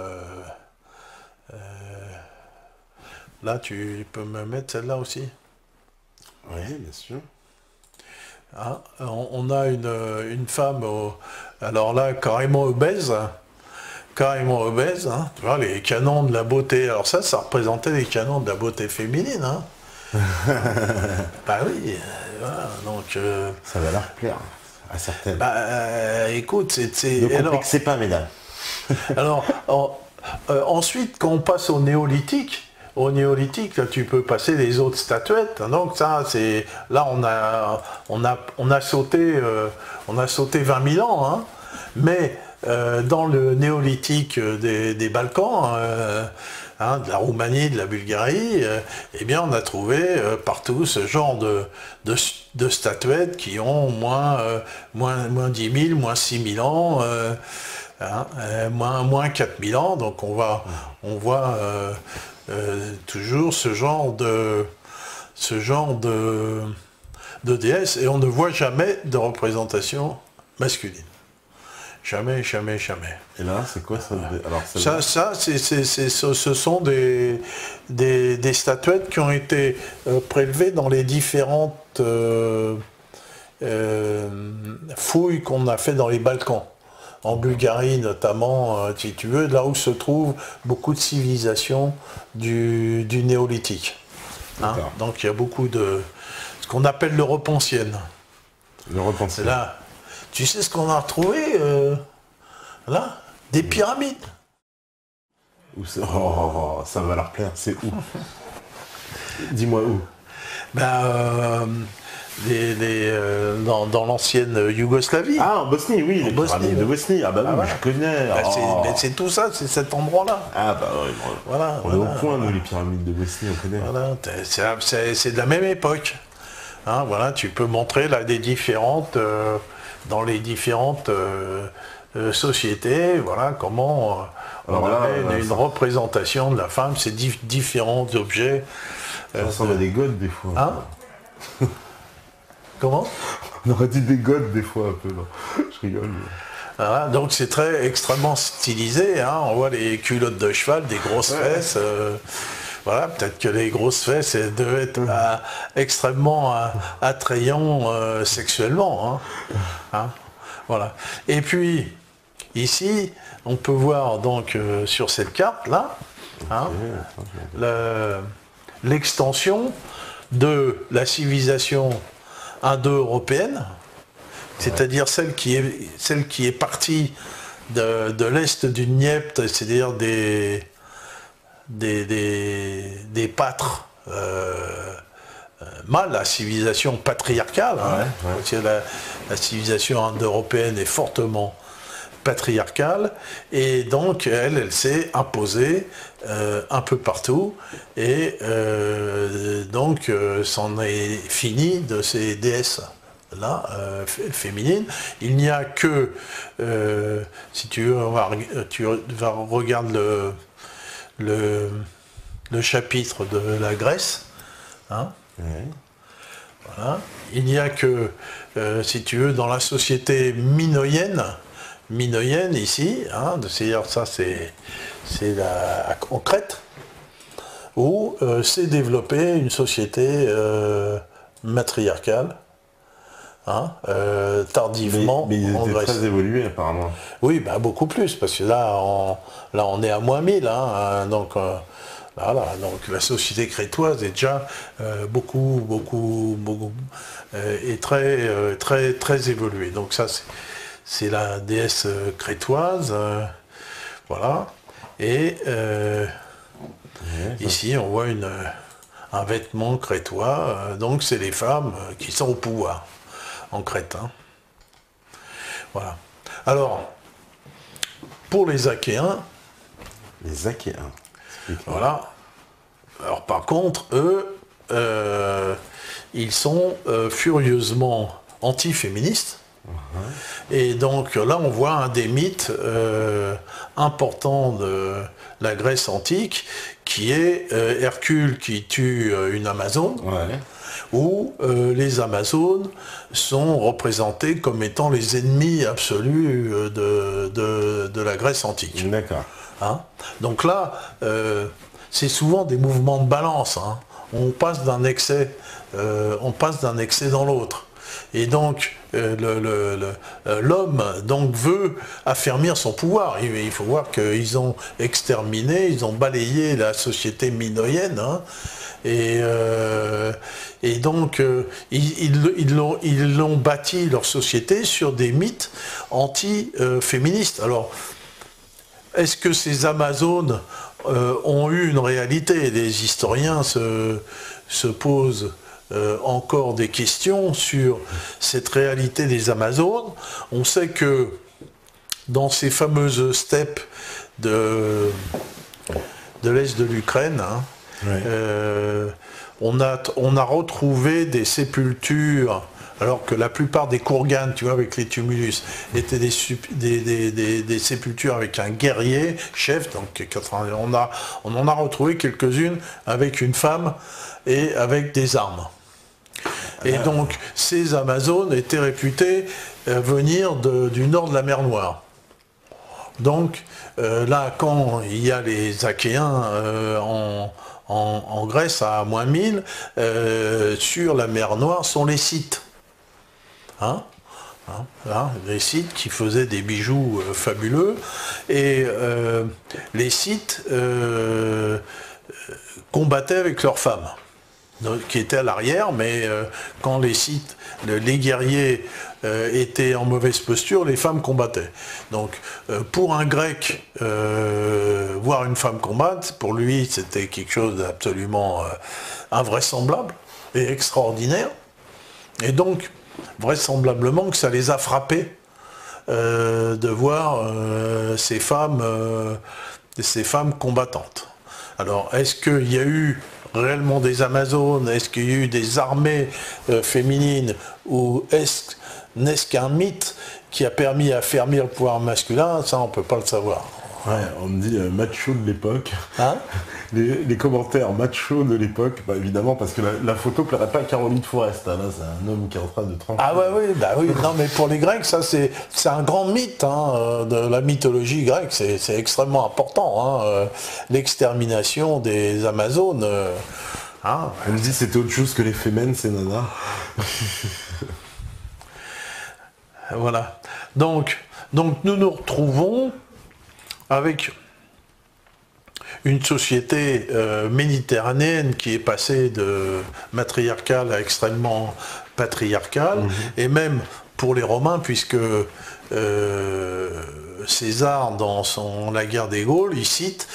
là, tu peux me mettre celle-là aussi? Oui, bien sûr. On a une femme, alors là, carrément obèse. Tu vois, les canons de la beauté. Alors ça représentait les canons de la beauté féminine. Bah oui, voilà, donc... Ça va leur plaire, à certaines. Écoute, Ne complexez pas, mesdames. Alors, ensuite, quand on passe au néolithique, là, tu peux passer les autres statuettes. Donc ça, c'est... Là, on a sauté 20 000 ans, mais... dans le néolithique des Balkans, de la Roumanie, de la Bulgarie, eh bien on a trouvé partout ce genre de statuettes qui ont moins 10 000, moins 6 000 ans, moins 4 000 ans. Donc on voit toujours ce genre de déesse, et on ne voit jamais de représentation masculine. Jamais. Et là, c'est quoi ça? Alors, ce sont des statuettes qui ont été prélevées dans les différentes fouilles qu'on a fait dans les Balkans. En Bulgarie notamment, si tu veux, là où se trouvent beaucoup de civilisations du néolithique. Donc il y a beaucoup de... ce qu'on appelle l'Europe ancienne. L'Europe ancienne. C'est là. Tu sais ce qu'on a retrouvé là? Des pyramides. Oh, ça va leur plaire. C'est où? Dis-moi où. Dans l'ancienne Yougoslavie. En Bosnie, oui. Les pyramides de Bosnie. Oui, je connais. C'est tout ça, c'est cet endroit-là. Oui. Voilà, on est au point, nous, les pyramides de Bosnie, on connaît. Voilà, c'est de la même époque. Voilà, tu peux montrer là dans les différentes sociétés, voilà comment on avait une représentation de la femme, ces différents objets. Ça ressemble à des godes des fois. Comment? On aurait dit des godes des fois un peu, non? Je rigole. Voilà, donc c'est extrêmement stylisé, on voit les culottes de cheval, des grosses fesses. Voilà, peut-être que les grosses fesses devaient être extrêmement attrayants sexuellement. Voilà. Et puis, ici, on peut voir donc sur cette carte-là, l'extension de la civilisation indo-européenne, c'est-à-dire celle qui est partie de l'est du Dniepr, c'est-à-dire des des pâtres mâles, la civilisation patriarcale, hein, parce que la civilisation indo-européenne est fortement patriarcale, et donc elle s'est imposée un peu partout, et donc c'en est fini de ces déesses là, féminines. Il n'y a que, si tu vas regarder le chapitre de la Grèce, hein, voilà. Il n'y a que, si tu veux, dans la société minoïenne ici, hein, c'est-à-dire ça c'est en Crète, où s'est développée une société matriarcale, hein, tardivement. Mais ils en étaient Grèce. très évolués apparemment. Oui, bah, beaucoup plus, parce que là on est à moins 1000, hein, donc voilà, donc la société crétoise est déjà beaucoup et très évoluée. Donc ça c'est la déesse crétoise, voilà. Et ici on voit un vêtement crétois, donc c'est les femmes qui sont au pouvoir en Crète, hein. Voilà. Alors, pour les Achéens, voilà. Alors par contre, eux, ils sont furieusement anti-féministes. Et donc là, on voit un des mythes importants de la Grèce antique, qui est Hercule qui tue une Amazone, où les Amazones sont représentées comme étant les ennemis absolus de la Grèce antique. D'accord. Hein? Donc là, c'est souvent des mouvements de balance, hein. On passe d'un excès dans l'autre. Et donc, l'homme veut affermir son pouvoir. Il faut voir qu'ils ont exterminé, ils ont balayé la société minoïenne, hein. Et donc, ils l'ont bâti, leur société, sur des mythes anti-féministes. Alors, est-ce que ces Amazones ont eu une réalité? Les historiens se posent encore des questions sur cette réalité des Amazones. On sait que dans ces fameuses steppes de l'est de l'Ukraine, hein, on a retrouvé des sépultures, alors que la plupart des kurganes, tu vois, avec les tumulus, étaient des sépultures avec un guerrier chef. Donc on en a retrouvé quelques-unes avec une femme et avec des armes. Et donc ces Amazones étaient réputées venir du nord de la mer Noire. Donc là, quand il y a les Achéens en Grèce à moins 1000, sur la mer Noire sont les Scythes. Hein, les Scythes qui faisaient des bijoux fabuleux. Et les Scythes combattaient avec leurs femmes, qui étaient à l'arrière, mais quand les Scythes, les guerriers étaient en mauvaise posture, les femmes combattaient. Donc pour un Grec, voir une femme combattre, pour lui c'était quelque chose d'absolument invraisemblable et extraordinaire. Et donc vraisemblablement que ça les a frappés de voir ces femmes combattantes. Alors est-ce qu'il y a eu réellement des Amazones? Est-ce qu'il y a eu des armées féminines? Ou n'est-ce qu'un mythe qui a permis à affermir le pouvoir masculin? Ça, on ne peut pas le savoir. Ouais, on me dit macho de l'époque. Hein? Les commentaires macho de l'époque, bah, évidemment, parce que la photo plairait pas à Caroline Forest. Hein, là, c'est un homme qui est en train de trancher. Ah ouais, bah oui. Non, mais pour les Grecs, ça c'est un grand mythe, hein, de la mythologie grecque. C'est extrêmement important, hein, l'extermination des Amazones. Hein. Elle me dit c'était autre chose que les fémènes, ces nanas. Voilà. Donc nous nous retrouvons avec une société méditerranéenne qui est passée de matriarcale à extrêmement patriarcale, et même pour les Romains, puisque César, dans la guerre des Gaules, il cite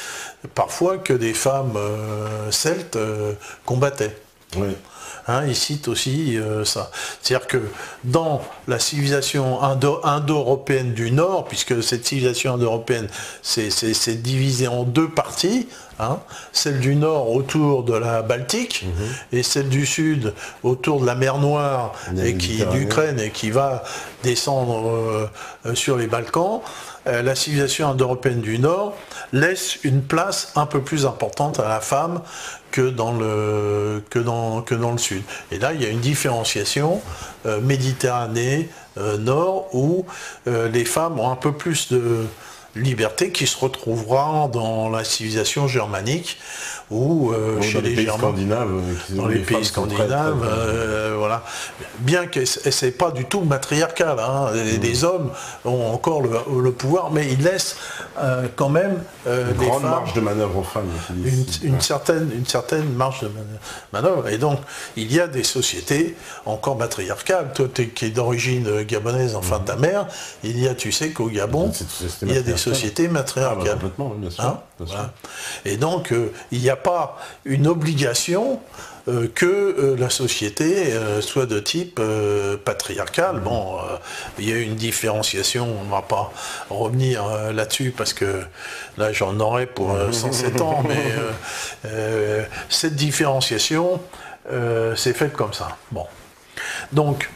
parfois que des femmes celtes combattaient. Oui. Hein, il cite aussi ça. C'est-à-dire que dans la civilisation indo-européenne du Nord, puisque cette civilisation indo-européenne c'est divisé en deux parties, hein, celle du Nord autour de la Baltique et celle du Sud autour de la mer Noire et d'Ukraine et qui va descendre sur les Balkans, la civilisation indo-européenne du Nord laisse une place un peu plus importante à la femme que dans le Sud. Et là, il y a une différenciation Méditerranée Nord où les femmes ont un peu plus de liberté qui se retrouvera dans la civilisation germanique ou chez les Germains, dans les pays scandinaves, voilà. Bien que c'est pas du tout matriarcal, hein. Les hommes ont encore le pouvoir, mais ils laissent quand même une grande marge de manœuvre aux femmes. Une certaine marge de manœuvre. Et donc, il y a des sociétés encore matriarcales. Toi, qui es d'origine gabonaise, enfin ta mère, il y a, tu sais qu'au Gabon, il y a des sociétés matriarcales. Ah, bah, complètement, bien sûr. Hein, bien sûr. voilà. Et donc, il n'y a pas une obligation que la société soit de type patriarcal. Bon, il y a une différenciation, on ne va pas revenir là-dessus parce que là j'en aurais pour 107 ans, mais cette différenciation c'est faite comme ça. Bon. Donc,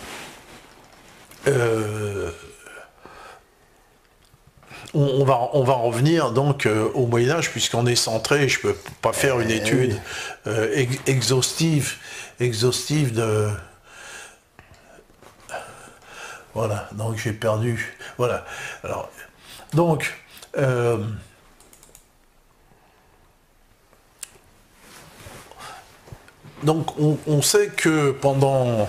on va revenir donc au Moyen-Âge, puisqu'on est centré, je ne peux pas faire une étude exhaustive de... Voilà, donc j'ai perdu... Voilà. Alors, donc... donc on sait que pendant...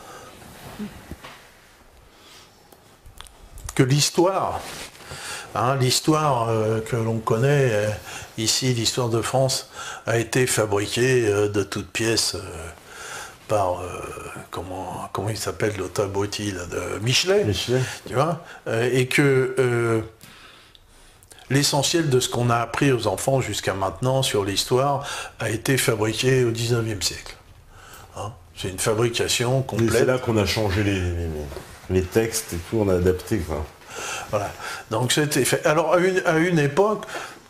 que l'histoire... Hein, l'histoire que l'on connaît ici, l'histoire de France, a été fabriquée de toutes pièces par, comment il s'appelle l'autre abruti de Michelet, tu vois, et que l'essentiel de ce qu'on a appris aux enfants jusqu'à maintenant sur l'histoire a été fabriqué au 19e siècle. Hein, c'est une fabrication complète. Et c'est là qu'on a changé les textes et tout, on a adapté, quoi. Voilà. Donc c'était fait. Alors à une époque,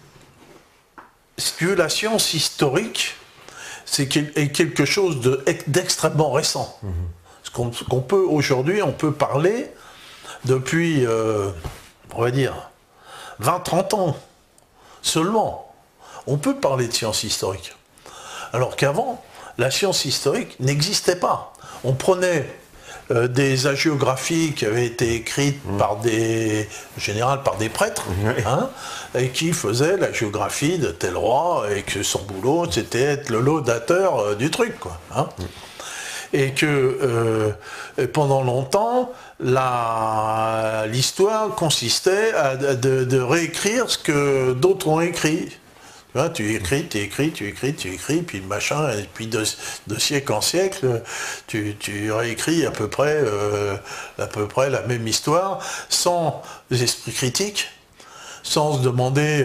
que la science historique, c'est quelque chose d'extrêmement récent. Ce qu'on peut aujourd'hui, on peut parler depuis, on va dire, 20-30 ans seulement. On peut parler de science historique. Alors qu'avant, la science historique n'existait pas. On prenait des hagiographies qui avaient été écrites en général par des prêtres, hein, et qui faisaient la géographie de tel roi, et que son boulot, c'était être le laudateur du truc, quoi. Hein. Et que pendant longtemps, l'histoire consistait de réécrire ce que d'autres ont écrit. Tu écris, puis machin, et puis de siècle en siècle, tu réécris à peu près la même histoire, sans esprit critique, sans se demander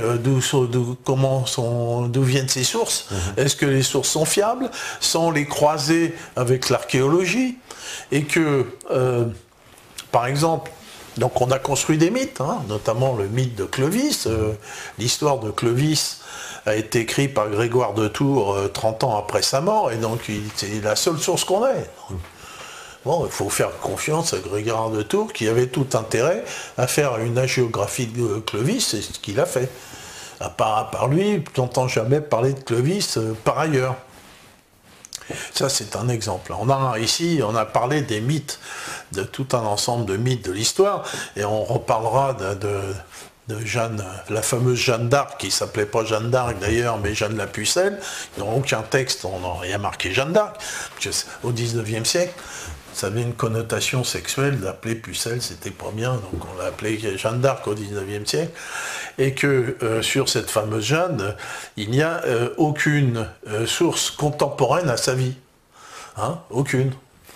d'où viennent ces sources, est-ce que les sources sont fiables, sans les croiser avec l'archéologie, et que, par exemple, donc on a construit des mythes, hein, notamment le mythe de Clovis, l'histoire de Clovis a été écrit par Grégoire de Tours 30 ans après sa mort, et donc c'est la seule source qu'on ait. Bon, il faut faire confiance à Grégoire de Tours, qui avait tout intérêt à faire une hagiographie de Clovis, c'est ce qu'il a fait. À part lui, tu n'entends jamais parler de Clovis par ailleurs. Ça, c'est un exemple. Ici, on a parlé des mythes, de tout un ensemble de mythes de l'histoire, et on reparlera de Jeanne, la fameuse Jeanne d'Arc, qui ne s'appelait pas Jeanne d'Arc d'ailleurs, mais Jeanne la Pucelle. Dans aucun texte, on n'a rien marqué Jeanne d'Arc. Au 19e siècle, ça avait une connotation sexuelle d'appeler Pucelle, c'était pas bien, donc on l'a appelée Jeanne d'Arc au 19e siècle. Et que sur cette fameuse Jeanne, il n'y a aucune source contemporaine à sa vie. Hein, aucune.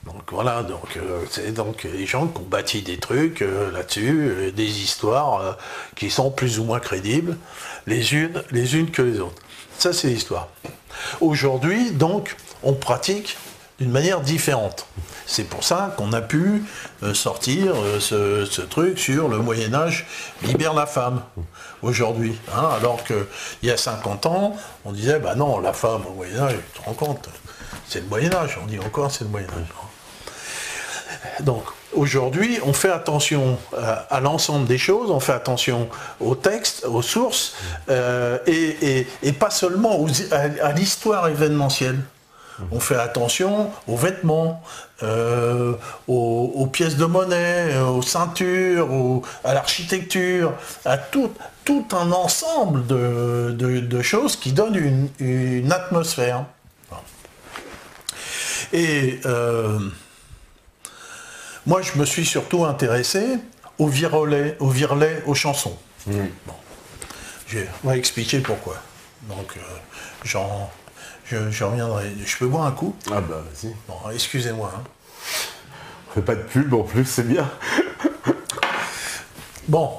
Donc voilà, c'est donc les gens qui ont bâti des trucs là-dessus, des histoires qui sont plus ou moins crédibles, les unes que les autres. Ça, c'est l'histoire. Aujourd'hui, donc, on pratique d'une manière différente. C'est pour ça qu'on a pu sortir ce truc sur le Moyen-Âge libère la femme, aujourd'hui. Hein, alors qu'il y a 50 ans, on disait, bah non, la femme au Moyen-Âge, tu te rends compte, c'est le Moyen-Âge, on dit encore c'est le Moyen-Âge. Donc, aujourd'hui, on fait attention à l'ensemble des choses, on fait attention aux textes, aux sources, et pas seulement à l'histoire événementielle. On fait attention aux vêtements, aux pièces de monnaie, aux ceintures, à l'architecture, à tout un ensemble de choses qui donnent une atmosphère. Et moi, je me suis surtout intéressé au virelet, aux chansons. Bon. On va expliquer pourquoi. Donc, je reviendrai. Je peux boire un coup? Ah bah vas-y. Bon, excusez-moi. Hein. On fait pas de pub en plus, c'est bien. Bon.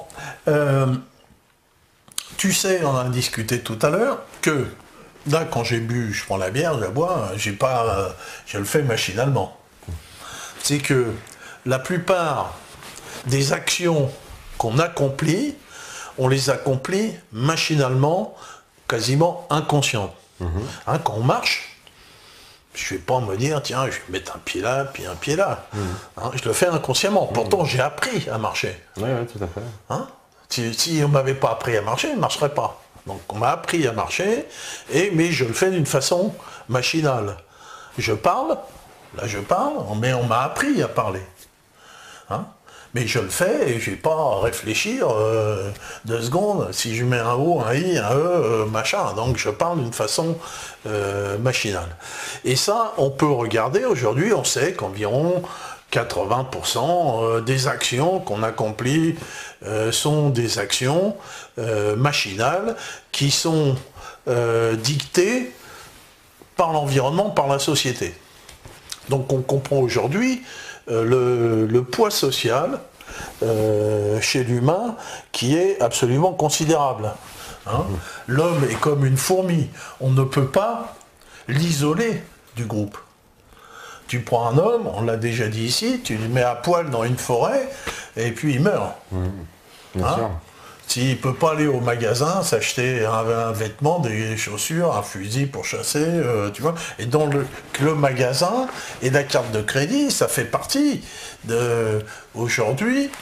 Tu sais, on a discuté tout à l'heure, que là, quand j'ai bu, je prends la bière, je la bois, je le fais machinalement. C'est que la plupart des actions qu'on accomplit, on les accomplit machinalement, quasiment inconscients. Hein, quand on marche, je ne vais pas me dire, tiens, je vais mettre un pied là, puis un pied là. Hein, je le fais inconsciemment. Pourtant, j'ai appris à marcher. Oui, tout à fait. Hein, si on ne m'avait pas appris à marcher, je ne marcherais pas. Donc, on m'a appris à marcher, mais je le fais d'une façon machinale. Je parle, là je parle, mais on m'a appris à parler. Hein, mais je le fais et je ne vais pas réfléchir 2 secondes si je mets un O, un I, un E, machin. Donc je parle d'une façon machinale. Et ça, on peut regarder aujourd'hui, on sait qu'environ 80% des actions qu'on accomplit sont des actions machinales qui sont dictées par l'environnement, par la société. Donc on comprend aujourd'hui le poids social chez l'humain qui est absolument considérable. Hein. L'homme est comme une fourmi. On ne peut pas l'isoler du groupe. Tu prends un homme, on l'a déjà dit ici, tu le mets à poil dans une forêt et puis il meurt. Bien sûr. S'il ne peut pas aller au magasin, s'acheter un vêtement, des chaussures, un fusil pour chasser, tu vois. Et dans le magasin et la carte de crédit, ça fait partie aujourd'hui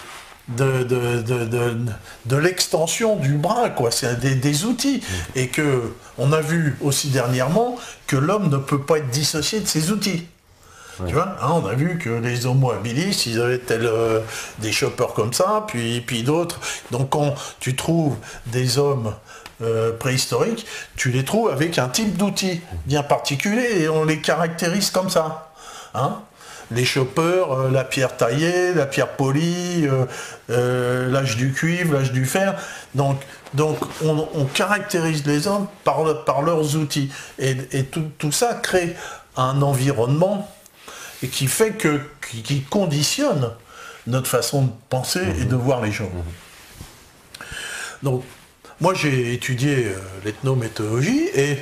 de l'extension du bras, quoi. C'est des outils. Et on a vu aussi dernièrement que l'homme ne peut pas être dissocié de ses outils. Ouais. Tu vois, hein, on a vu que les Homo habilis, ils avaient des choppers comme ça, puis d'autres. Donc quand tu trouves des hommes préhistoriques, tu les trouves avec un type d'outil bien particulier et on les caractérise comme ça. Hein, les choppers, la pierre taillée, la pierre polie, l'âge du cuivre, l'âge du fer. Donc on caractérise les hommes par leurs outils. Et tout ça crée un environnement et qui fait qui conditionne notre façon de penser et de voir les choses. Donc, moi j'ai étudié l'ethnométhodologie et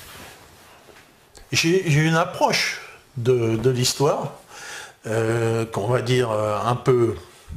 j'ai une approche de l'histoire, qu'on va dire un peu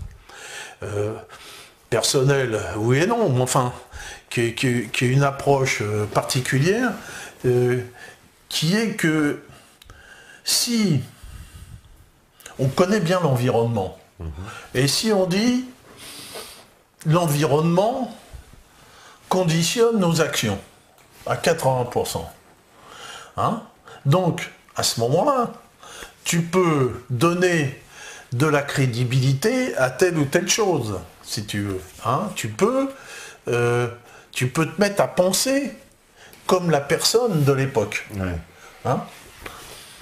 personnelle, oui et non, mais enfin, qui est une approche particulière, qui est que si on connaît bien l'environnement, et si on dit l'environnement conditionne nos actions à 80%, hein, donc à ce moment-là, tu peux donner de la crédibilité à telle ou telle chose, si tu veux. Hein, tu peux te mettre à penser comme la personne de l'époque. Ouais. Hein,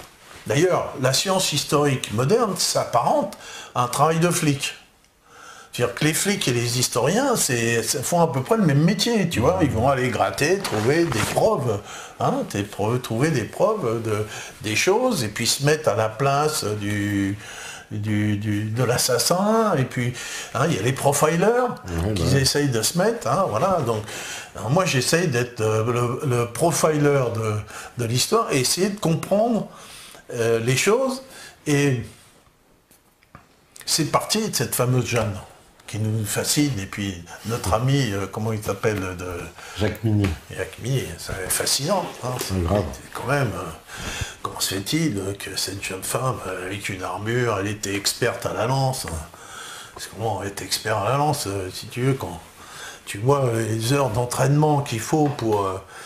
d'ailleurs, la science historique moderne s'apparente à un travail de flic. C'est-à-dire que les flics et les historiens font à peu près le même métier, tu vois. Ils vont aller gratter, trouver des preuves, hein, trouver des preuves des choses, et puis se mettre à la place de l'assassin, et puis hein, il y a les profilers qui essayent de se mettre, hein, voilà. Donc alors moi j'essaye d'être le profiler de l'histoire et essayer de comprendre les choses, et c'est parti de cette fameuse Jeanne qui nous fascine, et puis notre ami, comment il s'appelle, Jacques Minier. Jacques Minier, c'est fascinant. Hein, c'est grave. Quand même, comment se fait-il que cette jeune femme, avec une armure, elle était experte à la lance, hein. Parce que comment être expert à la lance, si tu veux, quand tu vois les heures d'entraînement qu'il faut pour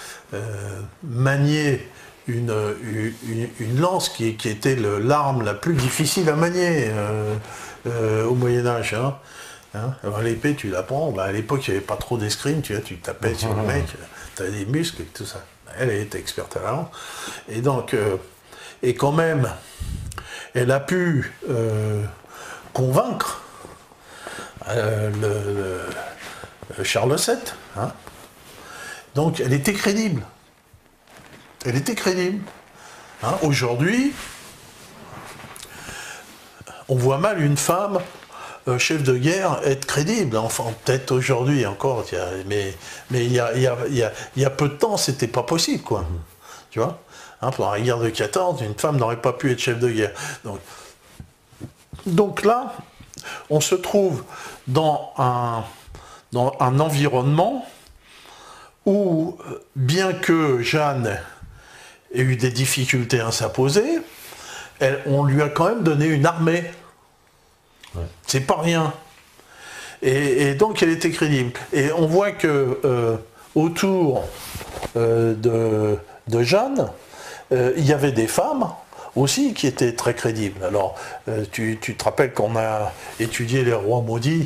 manier une lance qui était l'arme la plus difficile à manier au Moyen-Âge. Hein. Alors l'épée, tu la prends, à l'époque il n'y avait pas trop d'escrime, tu vois, tu tapais sur le mec, tu avais des muscles et tout ça. Elle était experte à la lance. Et donc, et quand même, elle a pu convaincre Charles VII. Hein. Donc elle était crédible. Elle était crédible. Hein. Aujourd'hui, on voit mal une femme chef de guerre être crédible. Enfin, peut-être aujourd'hui encore, mais il y a peu de temps, c'était pas possible, quoi. Tu vois, hein, pendant la guerre de 14, une femme n'aurait pas pu être chef de guerre. Donc là, on se trouve dans un environnement où, bien que Jeanne ait eu des difficultés à s'imposer, on lui a quand même donné une armée. Ouais. C'est pas rien. Et donc elle était crédible. Et on voit que autour de Jeanne, il y avait des femmes aussi qui étaient très crédibles. Alors, tu te rappelles qu'on a étudié les rois maudits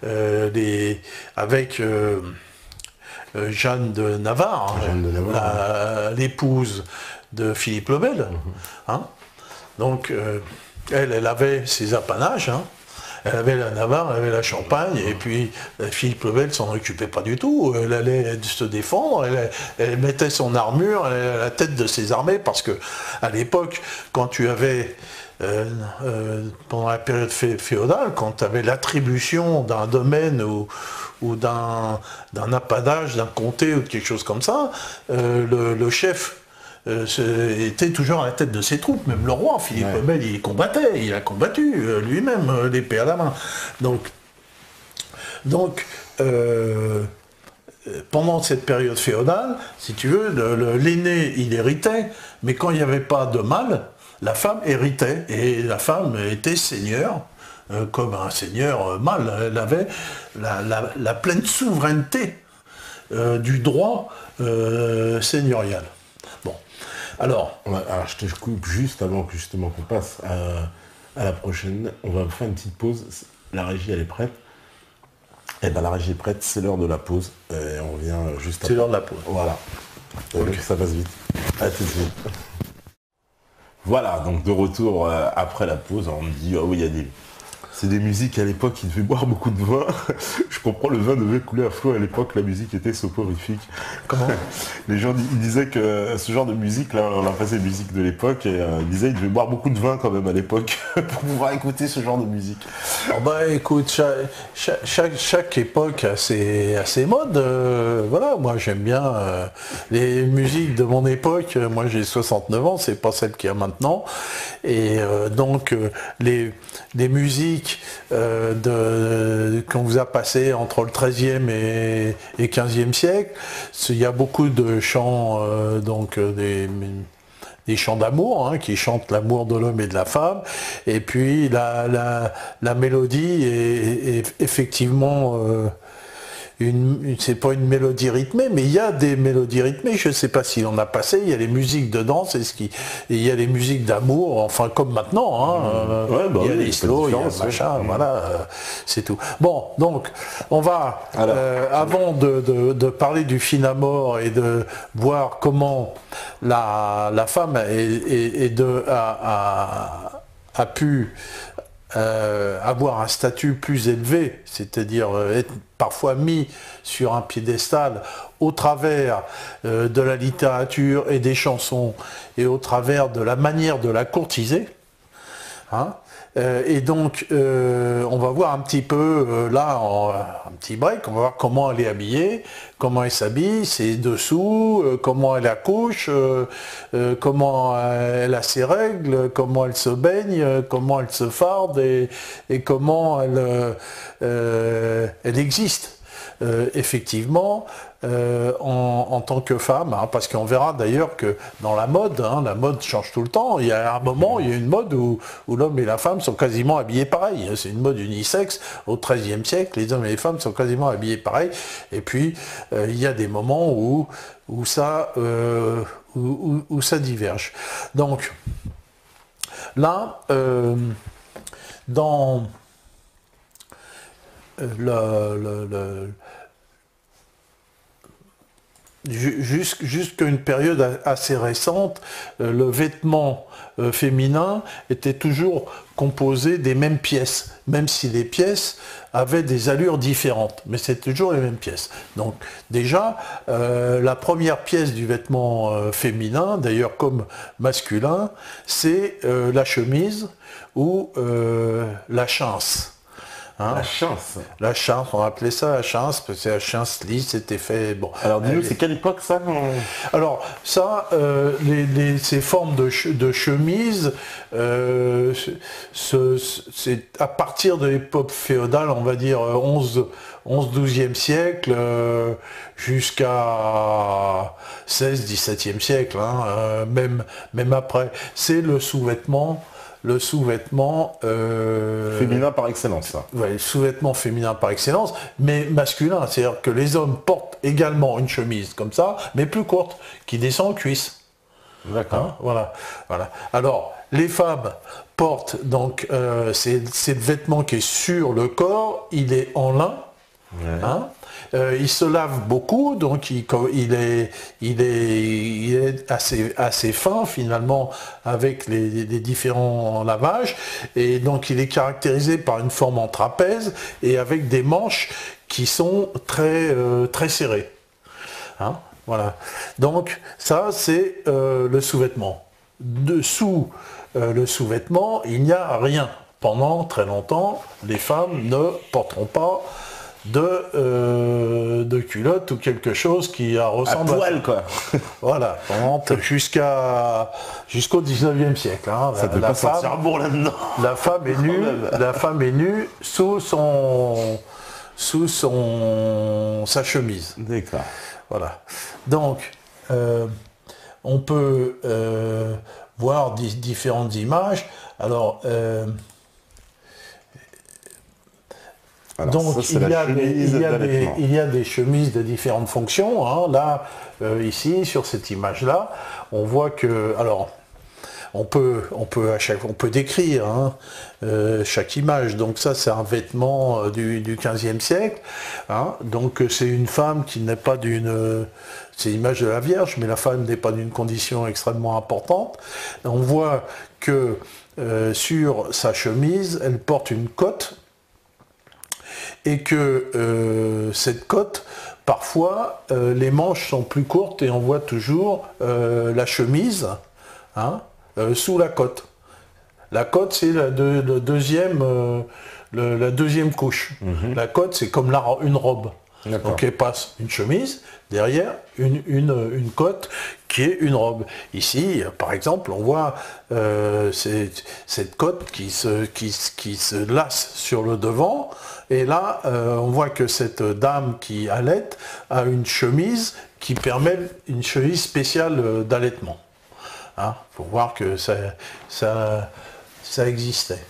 avec Jeanne de Navarre, l'épouse de Philippe le Bel. Hein. Donc, elle avait ses apanages. Hein. Elle avait la Navarre, elle avait la Champagne, et puis Philippe le Bel s'en occupait pas du tout. Elle allait se défendre, elle mettait son armure à la tête de ses armées, parce que à l'époque, quand tu avais, pendant la période féodale, quand tu avais l'attribution d'un domaine ou d'un apanage, d'un comté ou de quelque chose comme ça, le chef était toujours à la tête de ses troupes, même le roi, Philippe le Bel, il combattait, il a combattu lui-même, l'épée à la main. Donc pendant cette période féodale, si tu veux, l'aîné, il héritait, mais quand il n'y avait pas de mâle, la femme héritait, et la femme était seigneur, comme un seigneur mâle. Elle avait la pleine souveraineté du droit seigneurial. Bon. Alors, je te coupe juste avant que justement qu'on passe à la prochaine. On va faire une petite pause. La régie, elle est prête. Eh ben la régie est prête, c'est l'heure de la pause. Et on revient juste après. C'est l'heure de la pause. Voilà. Donc ça passe vite. À tout de suite. Voilà, donc de retour après la pause, on me dit, oh oui, il y a c'est des musiques à l'époque qui devaient boire beaucoup de vin. Je comprends, le vin devait couler à flot à l'époque, la musique était soporifique. Comment? Les gens ils disaient que ce genre de musique, là, on a passé les musiques de l'époque, et ils disaient qu'ils devaient boire beaucoup de vin quand même à l'époque pour pouvoir écouter ce genre de musique. Oh bah écoute, chaque époque a ses modes. Voilà, moi j'aime bien les musiques de mon époque. Moi j'ai 69 ans, c'est pas celle qu'il y a maintenant. Et donc les musiques qu'on vous a passées entre le XIIIe et XVe siècle, il y a beaucoup de chants, des chants d'amour, hein, qui chantent l'amour de l'homme et de la femme, et puis la mélodie est effectivement c'est pas une mélodie rythmée, mais il y a des mélodies rythmées, je ne sais pas si on a passé, il y a les musiques de danse, et il y a les musiques d'amour, enfin comme maintenant, hein, il y a les slow, il y a le machin, voilà, c'est tout. Bon, donc, on va, avant de parler du Finamore et de voir comment la femme a pu avoir un statut plus élevé, c'est-à-dire être parfois mis sur un piédestal au travers de la littérature et des chansons et au travers de la manière de la courtiser. Hein. Et donc, on va voir un petit peu, là, un petit break, on va voir comment elle est habillée, comment elle s'habille, ses dessous, comment elle accouche, comment elle a ses règles, comment elle se baigne, comment elle se farde et comment elle existe. Effectivement, en tant que femme, hein, parce qu'on verra d'ailleurs que dans la mode change tout le temps. Il y a un moment, il y a une mode où l'homme et la femme sont quasiment habillés pareil. C'est une mode unisexe. Au XIIIe siècle, les hommes et les femmes sont quasiment habillés pareil. Et puis, il y a des moments où ça diverge. Donc, là, dans jusqu'à une période assez récente, le vêtement féminin était toujours composé des mêmes pièces, même si les pièces avaient des allures différentes, mais c'est toujours les mêmes pièces. Donc déjà, la première pièce du vêtement féminin, d'ailleurs comme masculin, c'est la chemise ou la chance. Hein, la chance. La chance, on appelait ça la chance, parce que la chance lisse, c'était fait. Bon. Alors dis-nous, c'est quelle époque ça? Alors ça, ces formes de chemise, c'est à partir de l'époque féodale, on va dire 11-12e siècle, jusqu'à 16-17e siècle, hein, même après. C'est le sous-vêtement. Le sous-vêtement... féminin par excellence, ça. Ouais, le sous-vêtement féminin par excellence, mais masculin. C'est-à-dire que les hommes portent également une chemise comme ça, mais plus courte, qui descend aux cuisses. D'accord. Hein, voilà. Alors, les femmes portent, donc, c'est le vêtement qui est sur le corps, il est en lin. Ouais. Hein, il se lave beaucoup, donc il est assez fin finalement avec les différents lavages, et donc il est caractérisé par une forme en trapèze et avec des manches qui sont très serrées. Hein, voilà. Donc ça c'est le sous-vêtement. Dessous le sous-vêtement, il n'y a rien. Pendant très longtemps, les femmes ne porteront pas de culotte ou quelque chose qui ressemble à poil, quoi. Voilà, jusqu'au 19e siècle. Hein. Ça peut pas sentir bon là-dedans. La femme est nue sous sa chemise. D'accord. Voilà. Donc, on peut voir différentes images. Alors donc il y a des chemises de différentes fonctions. Hein. Là, ici, sur cette image-là, on voit que... Alors, on peut décrire hein, chaque image. Donc ça, c'est un vêtement du XVe siècle. Hein. Donc c'est une femme qui n'est pas d'une... C'est l'image de la Vierge, mais la femme n'est pas d'une condition extrêmement importante. On voit que sur sa chemise, elle porte une cotte, et que cette cotte, parfois, les manches sont plus courtes et on voit toujours la chemise hein, sous la cotte. La cotte, c'est la deuxième couche. Mm-hmm. La cotte, c'est comme une robe. Donc elle passe une chemise, derrière une cotte qui est une robe. Ici, par exemple, on voit cette cotte qui se lasse sur le devant, et là, on voit que cette dame qui allaite a une chemise qui permet une chemise spéciale d'allaitement. Hein, pour voir que ça existait.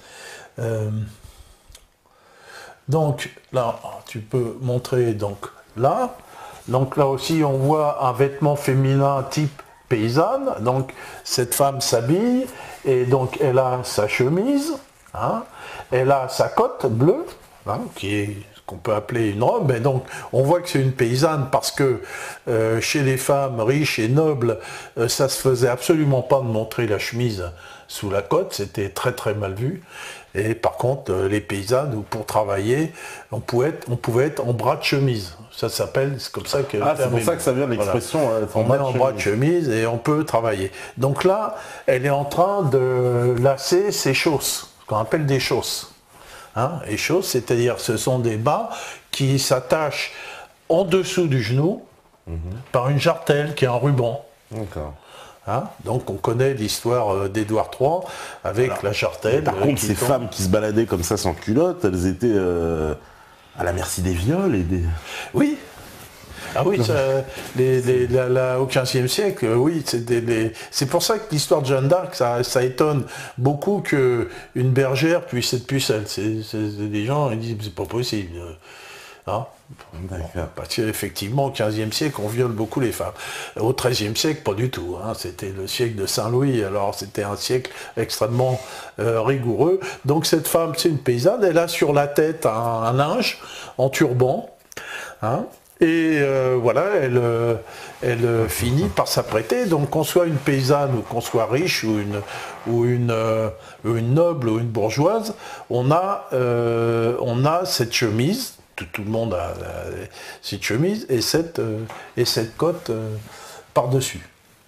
Donc là, tu peux montrer donc là. Donc là aussi, on voit un vêtement féminin type paysanne. Donc cette femme s'habille et donc elle a sa chemise, hein, elle a sa cotte bleue, hein, qui est ce qu'on peut appeler une robe. Et donc on voit que c'est une paysanne parce que chez les femmes riches et nobles, ça se faisait absolument pas de montrer la chemise sous la cotte, c'était très très mal vu. Et par contre, les paysannes, pour travailler, on pouvait être en bras de chemise. Ça s'appelle, c'est comme ça que... Ah, c'est pour ça que ça vient de l'expression on est en bras de chemise et on peut travailler. Donc là, elle est en train de lasser ses chausses, ce qu'on appelle des chausses. Hein, et chausses, c'est-à-dire ce sont des bas qui s'attachent en dessous du genou par une jartelle qui est en ruban. D'accord. Hein, donc on connaît l'histoire d'Édouard III avec la jartelle. Par contre, ces femmes qui se baladaient comme ça sans culotte, elles étaient à la merci des viols et des... Oui. Ah oui, au XVe siècle, oui, c'est pour ça que l'histoire de Jeanne d'Arc, ça étonne beaucoup qu'une bergère puisse être pucelle. Des gens, ils disent, c'est pas possible. Hein, parce qu'effectivement, au XVe siècle, on viole beaucoup les femmes. Au XIIIe siècle, pas du tout. Hein, c'était le siècle de Saint-Louis, alors c'était un siècle extrêmement rigoureux. Donc cette femme, c'est une paysanne, elle a sur la tête un linge en turban. Hein, et voilà, elle finit par s'apprêter. Donc qu'on soit une paysanne ou qu'on soit riche ou une noble ou une bourgeoise, on a cette chemise. Tout le monde a cette chemise et cette cotte par-dessus.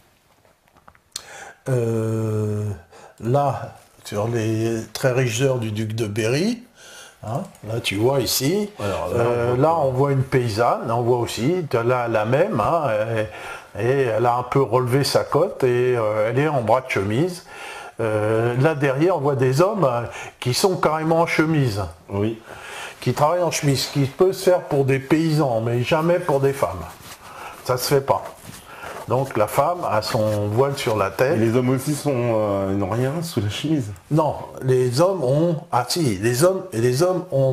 Là, sur les très riches heures du duc de Berry, hein, là tu vois ici, là on voit une paysanne, on voit aussi la même, hein, et elle a un peu relevé sa cotte et elle est en bras de chemise. Là derrière on voit des hommes qui sont carrément en chemise. Oui. Qui travaillent en chemise, qui peut se faire pour des paysans, mais jamais pour des femmes. Ça se fait pas. Donc la femme a son voile sur la tête. Et les hommes aussi n'ont rien sous la chemise. Non, les hommes ont... Ah si, les hommes ont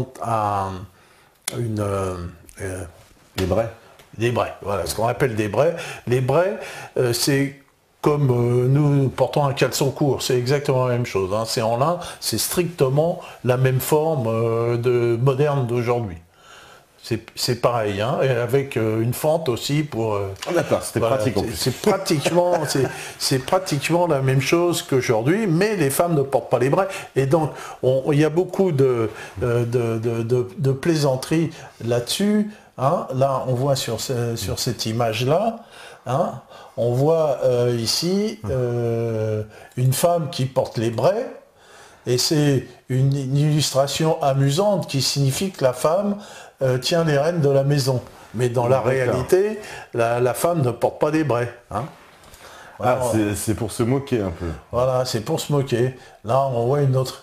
les braies. Des braies, voilà, ce qu'on appelle des braies. Les braies, c'est... Comme nous portons un caleçon court, c'est exactement la même chose. Hein. C'est en lin, c'est strictement la même forme moderne d'aujourd'hui. C'est pareil, hein, et avec une fente aussi pour... D'accord, c'était pratique en plus. C'est pratiquement la même chose qu'aujourd'hui, mais les femmes ne portent pas les braies. Et donc, il y a beaucoup de plaisanteries là-dessus. Hein. Là, on voit sur cette image-là, hein, on voit ici une femme qui porte les braies, et c'est une illustration amusante qui signifie que la femme tient les rênes de la maison. Mais dans la réalité, la femme ne porte pas des braies. Hein. Voilà, c'est pour se moquer un peu. Voilà, c'est pour se moquer. Là, on voit une autre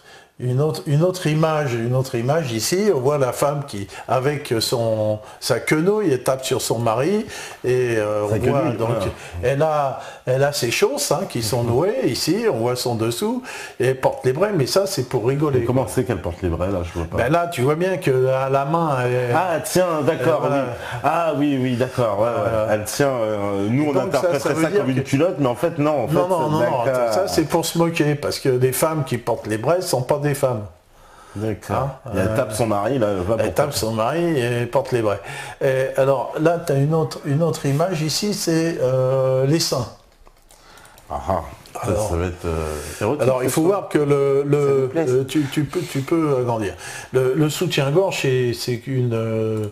image ici, on voit la femme qui, avec sa quenouille, elle tape sur son mari, et on voit, donc, voilà. elle a ses chausses, hein, qui sont nouées, ici, on voit son dessous, et elle porte les braies, mais ça, c'est pour rigoler. Et comment c'est qu'elle porte les braies, là, je vois pas. Ben là, tu vois bien que la main... Ah, tiens, d'accord, oui. Ah, oui, d'accord, ouais. Elle tient... nous, on interpréterait ça comme une culotte, mais en fait, non. Non, ça, c'est pour se moquer, parce que les femmes qui portent les braies ne sont pas des femmes. D'accord. Hein, et elle tape son mari, là. Elle tape son mari et porte les braies. Et alors là, tu as une autre image ici, c'est les seins. Alors, ça va être érotique. Alors il faut voir que tu peux agrandir. Le soutien-gorge, c'est une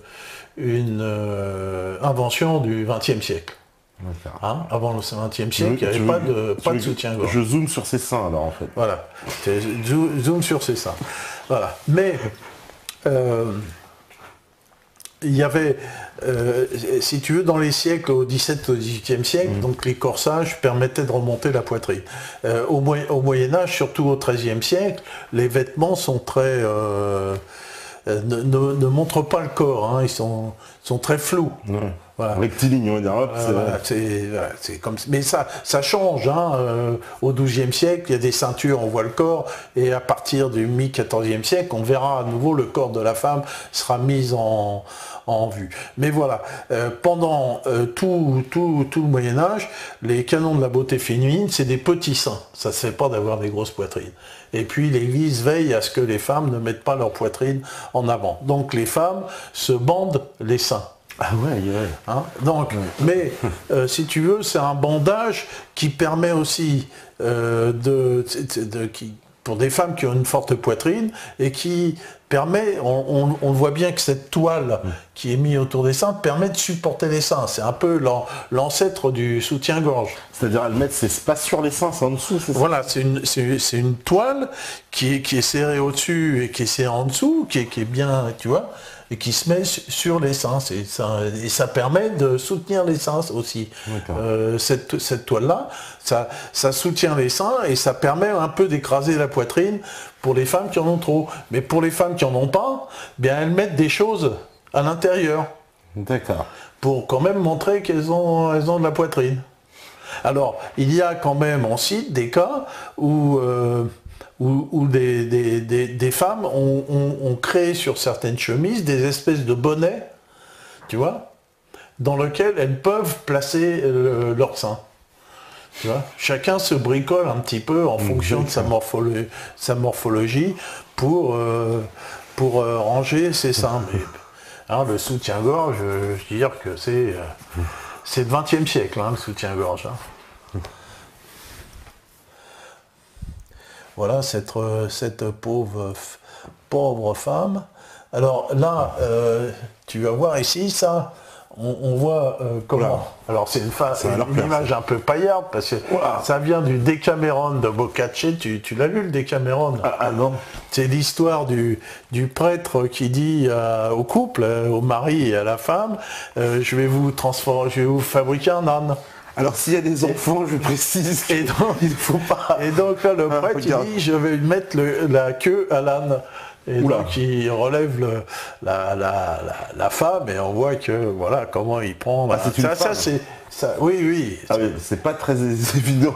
invention du XXe siècle. Hein, avant le XXe siècle, il n'y avait pas de soutien-gorge. Je zoome sur ses seins alors en fait. Voilà, zoom sur ses seins. Voilà. Mais il y avait, si tu veux, dans les siècles, au XVIIe, au XVIIIe siècle, donc les corsages permettaient de remonter la poitrine. Au Moyen-Âge, surtout au XIIIe siècle, les vêtements sont très... ne montrent pas le corps, hein, ils sont très flous. Ouais. Voilà. Rectiligne, on va dire. C'est comme, mais ça change. Hein, au XIIe siècle, il y a des ceintures, on voit le corps, et à partir du mi-XIVe siècle, on verra à nouveau le corps de la femme sera mis en vue. Mais voilà, pendant tout le Moyen-Âge, les canons de la beauté féminine, c'est des petits seins. Ça ne se fait pas d'avoir des grosses poitrines. Et puis l'Église veille à ce que les femmes ne mettent pas leur poitrine en avant. Donc les femmes se bandent les seins. Ah ouais. Hein, donc, mais si tu veux, c'est un bandage qui permet aussi pour des femmes qui ont une forte poitrine et qui permet, on voit bien que cette toile qui est mise autour des seins permet de supporter les seins. C'est un peu l'ancêtre du soutien-gorge. C'est-à-dire elles mettent, c'est pas sur les seins, c'est en dessous, c'est ça? Voilà, c'est une toile qui est serrée au-dessus et qui est serrée en dessous, qui est bien, tu vois, et qui se met sur les seins. Et ça permet de soutenir les seins aussi. Cette toile-là, ça soutient les seins et ça permet un peu d'écraser la poitrine pour les femmes qui en ont trop. Mais pour les femmes qui en ont pas, bien elles mettent des choses à l'intérieur. D'accord. Pour quand même montrer elles ont de la poitrine. Alors, il y a quand même aussi des cas où des femmes ont créé sur certaines chemises des espèces de bonnets, tu vois, dans lesquels elles peuvent placer leur sein. Tu vois, chacun se bricole un petit peu en fonction de sa morphologie pour ranger ses seins. Mais, hein, le soutien-gorge, je veux dire que c'est le XXe siècle, hein, le soutien-gorge. Hein. Voilà cette pauvre femme. Alors là, tu vas voir ici, ça, on voit comment. Voilà. Alors c'est une image un peu paillarde, parce que ça vient du Décaméron de Boccaccio. Tu l'as lu, le Décaméron? Ah non. C'est l'histoire du prêtre qui dit au couple, au mari et à la femme, je vais vous fabriquer un âne. Alors s'il y a des enfants, je précise qu'il ne faut pas... Et donc là, le prêtre, il dit, je vais mettre la queue à l'âne. Et donc il relève la femme et on voit que voilà comment il prend. Ah, c'est une femme. Ça, oui. Ah oui, c'est pas très évident.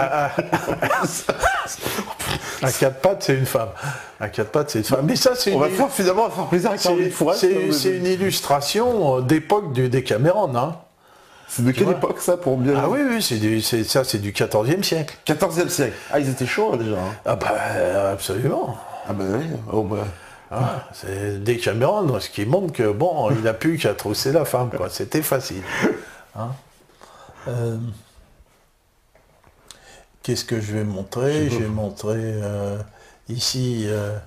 À quatre pattes, c'est une femme. À quatre pattes, c'est une femme. Mais ça, c'est finalement, on va faire plaisir à Caroline Fourette. C'est une illustration d'époque du Décaméron, hein. C'est de quelle époque ça pour bien... Ah oui, c'est du XIVe siècle. 14e siècle. Ah, ils étaient chauds déjà. Hein. Ah bah absolument. Ah ben oui. Oh, bah. C'est Décaméron, ce qui montre que bon, il n'a plus qu'à trousser la femme, quoi. C'était facile. Hein. Qu'est-ce que je vais montrer? Je vais montrer ici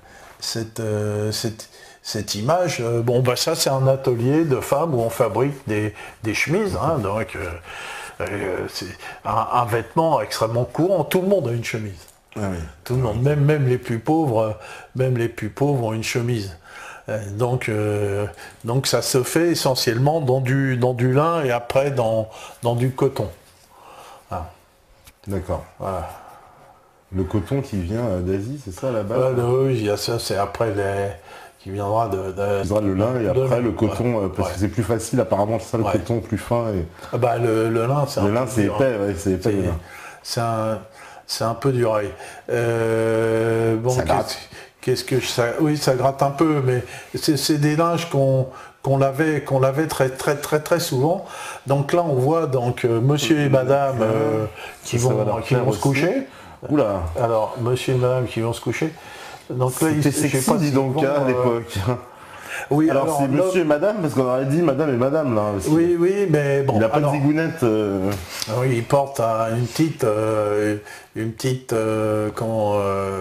cette image. Bon, bah ça c'est un atelier de femmes où on fabrique des chemises. Hein, donc c'est un vêtement extrêmement courant. Tout le monde a une chemise. Ah oui. Tout le monde, même les plus pauvres, ont une chemise. Donc ça se fait essentiellement dans du lin et après dans du coton. Ah. D'accord. Voilà. Le coton qui vient d'Asie, c'est ça là-bas? Oui, il y a ça, c'est après qui viendra le lin et après le coton, parce que c'est plus facile apparemment, c'est ça le coton plus fin. Et... Ah bah, le lin, c'est c'est épais, c'est épais. C'est un peu dur. Bon, ça gratte. Oui, ça gratte un peu, mais c'est des linges qu'on lavait très très très très souvent. Donc là, on voit donc monsieur et madame qui vont se coucher. Oula. Alors, monsieur et madame qui vont se coucher. Donc là, c'était sexy, dis donc, à l'époque. Oui, alors c'est monsieur et madame, parce qu'on aurait dit madame et madame là. Oui, mais bon. Il n'a pas de zigounette. Oui, il porte une petite comment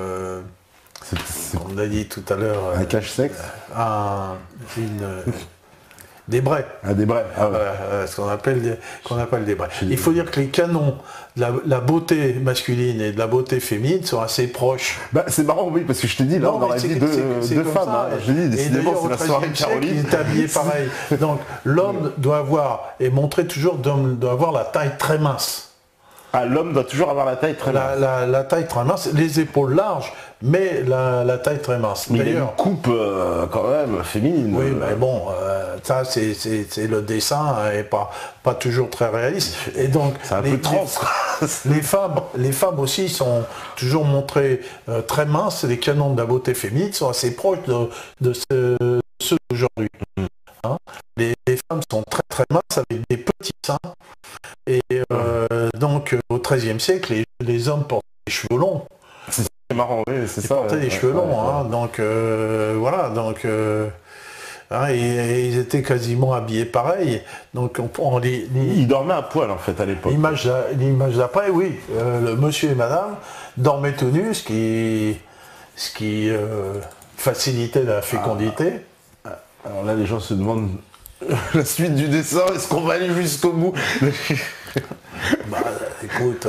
on a dit tout à l'heure. Un cache-sexe. Des braies. Des braies. Ah ouais. Ce qu'on appelle des braies. Il faut dire que les canons de la beauté masculine et de la beauté féminine sont assez proches. Bah, c'est marrant, oui, parce que je t'ai dit, là, on aurait dit deux femmes. Hein. Je dis, décidément, c'est la soirée de Caroline. Il est habillé pareil. Donc, l'homme doit avoir la taille très mince. Ah, l'homme doit toujours avoir la taille très mince. La taille très mince, les épaules larges, mais la taille très mince. Mais il y a une coupe quand même féminine. Oui, mais bon, ça c'est le dessin et pas toujours très réaliste. Et donc c'est un peu trans. les femmes aussi sont toujours montrées très minces. Les canons de la beauté féminine sont assez proches de ceux d'aujourd'hui. Hein, les femmes sont très très minces avec des petits seins. Et donc au XIIIe siècle, les hommes portaient des cheveux longs. C'est marrant, oui, c'est ça. Ils portaient des cheveux longs, hein, donc voilà, donc hein, et ils étaient quasiment habillés pareil. Donc Ils dormaient à poil en fait à l'époque. L'image d'après, oui, le monsieur et madame dormaient tout nus, ce qui facilitait la fécondité. Alors là, les gens se demandent la suite du dessin, est-ce qu'on va aller jusqu'au bout? Bah, écoute,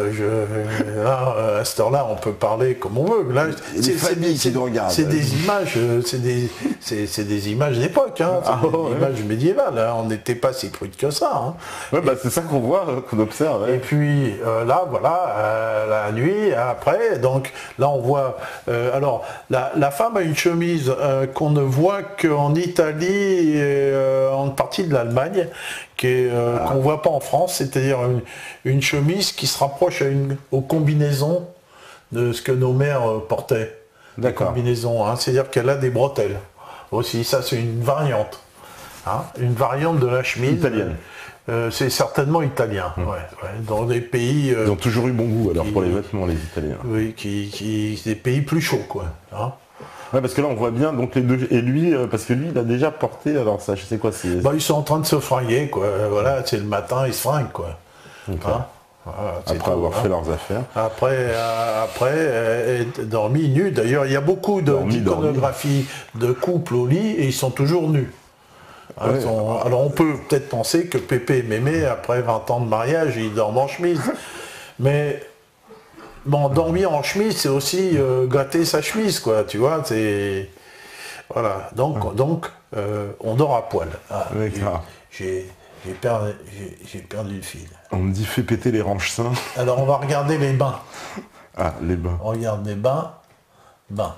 là, à cette heure-là, on peut parler comme on veut. Là, c'est des images, c'est des images d'époque, hein, des images médiévales. Hein, on n'était pas si prudes que ça. Hein. Ouais, bah, c'est ça qu'on voit, qu'on observe. Ouais. Et puis là, voilà, la nuit, après, donc là, on voit. Alors, la femme a une chemise qu'on ne voit qu'en Italie et en partie de l'Allemagne, qu'on ne voit pas en France, c'est-à-dire une chemise qui se rapproche aux combinaisons de ce que nos mères portaient. D'accord. Combinaisons, hein, c'est-à-dire qu'elle a des bretelles aussi, ça c'est une variante. Hein, une variante de la chemise. Italienne. C'est certainement italien, ouais, dans des pays... Ils ont toujours eu bon goût alors pour les vêtements, les Italiens. Oui, des pays plus chauds, quoi. Hein. Ouais, parce que là on voit bien donc les deux et lui parce que lui il a déjà porté, alors ça je sais quoi c'est. Bah, ils sont en train de se fringuer, quoi. Voilà, c'est le matin, ils se fringuent, quoi. Hein, voilà, après avoir fait leurs affaires. Après être dormi nu. D'ailleurs, il y a beaucoup d'iconographie de couples au lit et ils sont toujours nus. Hein, ouais. Alors on peut peut-être penser que Pépé et Mémé, après 20 ans de mariage, ils dorment en chemise. Mais bon, dormir en chemise, c'est aussi gâter sa chemise, quoi, tu vois, c'est... Voilà, donc on dort à poil. Ah, j'ai perdu le fil. On me dit fais péter les ranches seins. Alors on va regarder les bains. Ah, les bains. On regarde les bains. Bains.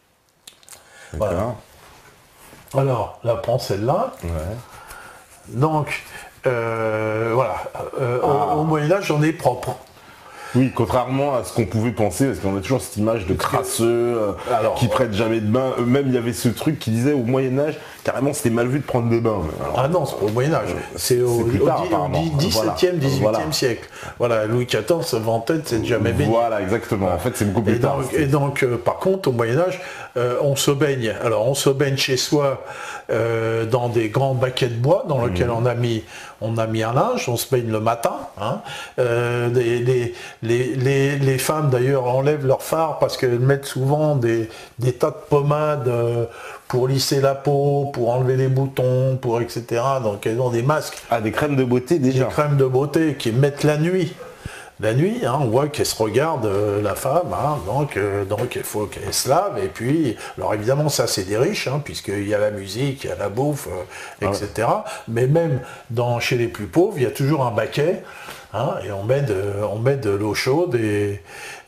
Voilà. Alors, là, prends celle-là. Ouais. Donc, voilà. Au Moyen-Âge, on est propre. Oui, contrairement à ce qu'on pouvait penser, parce qu'on a toujours cette image de crasseux qui prêtent jamais de bain. Même il y avait ce truc qui disait au Moyen-Âge, carrément c'était mal vu de prendre des bains. Alors, ah non, c'est pas au Moyen-Âge, c'est au XVIIe, XVIIIe siècle. Voilà, Louis XIV se vantait de s'être jamais baigné. Voilà, exactement, en fait c'est beaucoup plus tard. Et donc, par contre, au Moyen-Âge, on se baigne. Alors, on se baigne chez soi dans des grands baquets de bois dans lesquels on a mis un linge, on se baigne le matin. Hein. Les femmes d'ailleurs enlèvent leur fard parce qu'elles mettent souvent des tas de pommades pour lisser la peau, pour enlever les boutons, pour etc. Donc elles ont des masques. Ah, des crèmes de beauté déjà. Des crèmes de beauté qui mettent la nuit. La nuit, hein, on voit qu'elle se regarde, la femme, hein, donc il faut qu'elle se lave, et puis, alors évidemment ça c'est des riches, hein, puisqu'il y a la musique, il y a la bouffe, etc. Ouais. Mais même chez les plus pauvres, il y a toujours un baquet, hein, et on met de l'eau chaude, et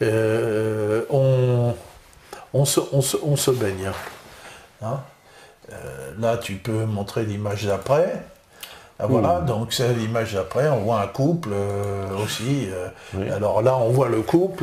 on se baigne. Hein. Là tu peux montrer l'image d'après. Ah, voilà, donc c'est l'image d'après, on voit un couple aussi. Oui. Alors là, on voit le couple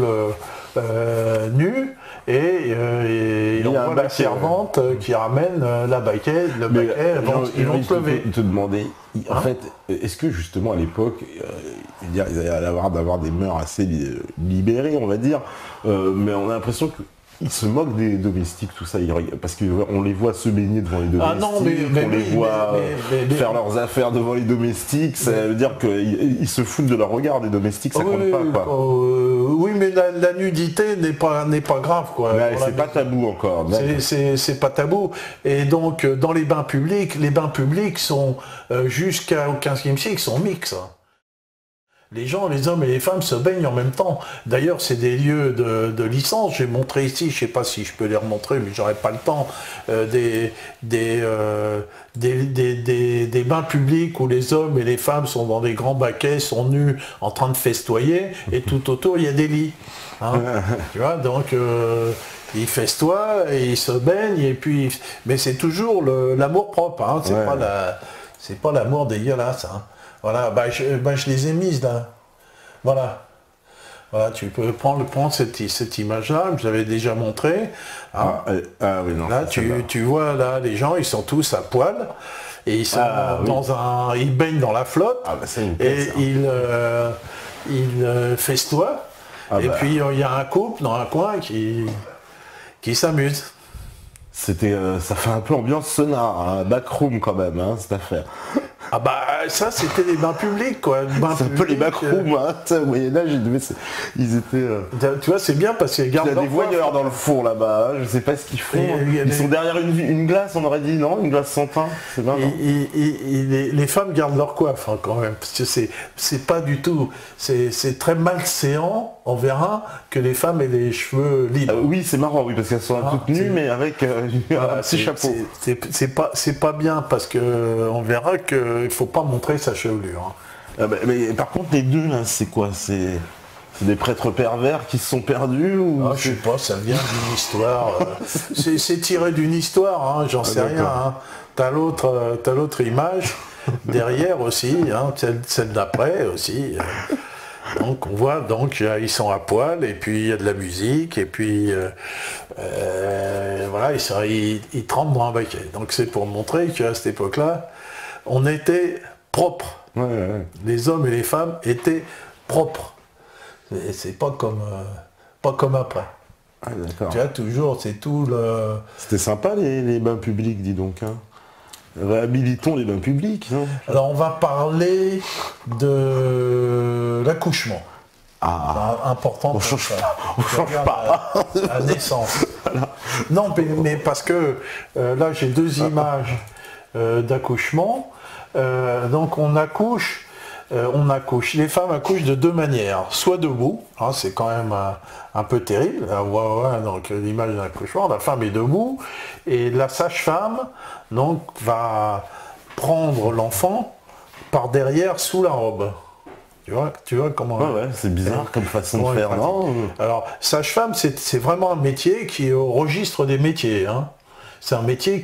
nu et on voit la servante qui ramène le baquet, ils vont se lever. Te demander, en fait, est-ce que justement à l'époque, il allait avoir des mœurs assez libérées, on va dire, mais on a l'impression que ils se moquent des domestiques, tout ça, parce qu'on les voit se baigner devant les domestiques, on les voit faire leurs affaires devant les domestiques, ça veut dire qu'ils se foutent de leur regard des domestiques, ça compte pas, quoi. Oui, mais la nudité n'est pas grave, quoi. C'est pas tabou encore. C'est pas tabou. Et donc, dans les bains publics sont, jusqu'au XVe siècle, sont mixtes. Les gens, les hommes et les femmes se baignent en même temps. D'ailleurs, c'est des lieux de licence. J'ai montré ici, je ne sais pas si je peux les remontrer, mais j'aurai pas le temps, des bains publics où les hommes et les femmes sont dans des grands baquets, sont nus, en train de festoyer, et tout autour, il y a des lits. Hein. Tu vois, donc... ils festoient, et ils se baignent, et puis... Mais c'est toujours l'amour propre, hein. C'est pas l'amour dégueulasse, hein. Voilà, je les ai mises là. Voilà. Voilà, tu peux prendre cette image-là, je l'avais déjà montré. Hein. Oui, non. Là, tu vois, là, les gens, ils sont tous à poil. Et ils sont ils baignent dans la flotte. Et ils festoient. Et puis, il y a un couple dans un coin qui s'amuse. C'était, ça fait un peu ambiance sonar, hein, backroom quand même, hein, cette affaire. Ah bah ça c'était les bains publics quoi. C'est un peu les backrooms, hein, au Moyen-Âge, ils étaient... Tu vois, c'est bien parce qu'ils Il y gardent a des voyeurs dans le four là-bas, hein, je sais pas ce qu'ils font. Ils sont derrière une glace, on aurait dit, non? Une glace sans teint, c'est bien, non? les femmes gardent leur coiffe hein, quand même, parce que c'est pas du tout, c'est très malséant, on verra, que les femmes aient les cheveux libres. Oui, c'est marrant, oui, parce qu'elles sont toutes nues, mais avec un petit chapeau. C'est pas bien, parce que on verra qu'il ne faut pas montrer sa chevelure. Hein. Mais par contre, les deux, là, c'est quoi? C'est des prêtres pervers qui se sont perdus ou... Je sais pas, ça vient d'une histoire. C'est tiré d'une histoire, hein, j'en sais rien. Hein. T'as l'autre image derrière aussi, hein, celle d'après aussi. Donc on voit, donc ils sont à poil, et puis il y a de la musique, et puis voilà, ils trempent dans un baquet. Donc c'est pour montrer qu'à cette époque-là, on était propres. Ouais. Les hommes et les femmes étaient propres. C'est pas comme après. Ah, d'accord. Tu vois, toujours, c'est tout le... C'était sympa les bains publics, dis donc. Hein. Réhabilitons les bains publics. Hein. Alors on va parler de l'accouchement. Important. On change pas. La naissance. Voilà. Non, mais parce que là j'ai deux images d'accouchement. Donc on accouche. Les femmes accouchent de deux manières, soit debout, hein, c'est quand même un peu terrible, donc l'image d'un accouchement, la femme est debout, et la sage-femme donc va prendre l'enfant par derrière sous la robe. Tu vois comment... Ouais, c'est bizarre comme façon de faire, non? Alors, sage-femme, c'est vraiment un métier qui est au registre des métiers, hein. C'est un métier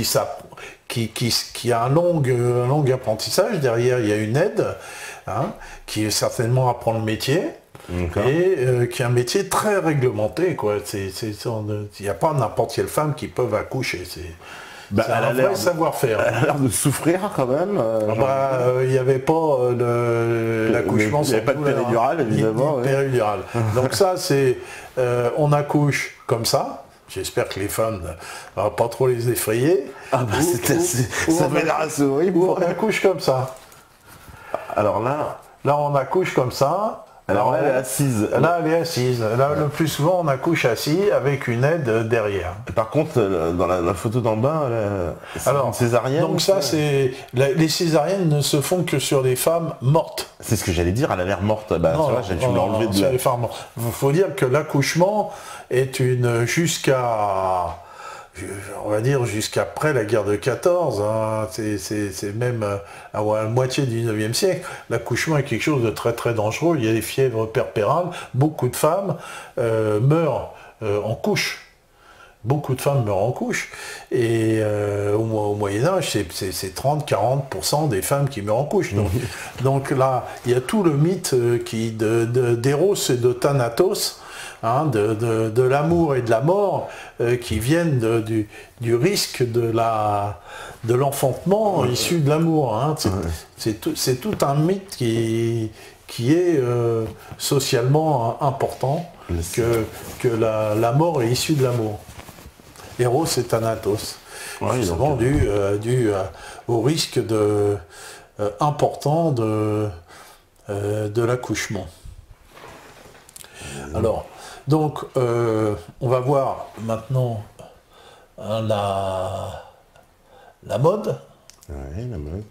qui a un long apprentissage. Derrière, il y a une aide, hein, qui est certainement apprend le métier, et qui est un métier très réglementé, quoi. Il n'y a pas n'importe quelle femme qui peut accoucher. C'est un vrai savoir-faire. Elle a l'air de souffrir quand même. Il n'y avait pas l'accouchement. Il n'y avait pas de péridurale, évidemment. Ni péridurale. Donc ça, c'est... on accouche comme ça. J'espère que les femmes ne vont pas trop les effrayer. Ça m'a l'air assez horrible. Ou on accouche comme ça. Alors là... Là, on accouche comme ça. Alors là, elle est assise. Là, elle est assise. Là, le plus souvent, on accouche assis avec une aide derrière. Par contre, dans la photo d'en bas, c'est une césarienne. Donc ça, c'est... Les césariennes ne se font que sur les femmes mortes. C'est ce que j'allais dire, elle a l'air morte. Tu me l'as enlevé de là. Il faut dire que l'accouchement est on va dire jusqu'après la guerre de 14, hein, c'est même à la moitié du 19e siècle, l'accouchement est quelque chose de très très dangereux, il y a des fièvres puerpérales, beaucoup de femmes meurent en couche. Beaucoup de femmes meurent en couche, et au Moyen-Âge, c'est 30-40% des femmes qui meurent en couche. Donc là, il y a tout le mythe d'Eros et de Thanatos, hein, de l'amour et de la mort, qui viennent du risque de l'enfantement issu de l'amour. Hein. C'est tout un mythe qui est socialement important, que la mort est issue de l'amour. Eros et Thanatos. Souvent dû au risque important de l'accouchement. Alors, donc, on va voir maintenant la mode. Oui, la mode.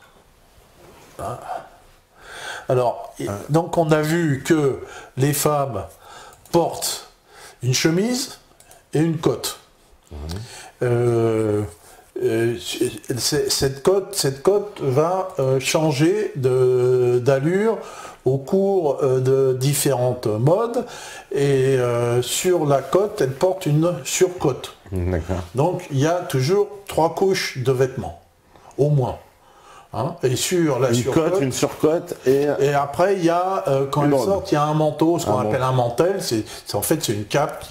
Alors, donc on a vu que les femmes portent une chemise et une cotte. Cette cotte va changer d'allure au cours de différentes modes, et sur la cotte, elle porte une surcotte. Donc il y a toujours 3 couches de vêtements, au moins. Hein, et sur la surcote, une surcote et après il y a quand elle sort, il y a un manteau, ce qu'on appelle un mantel. En fait c'est une cape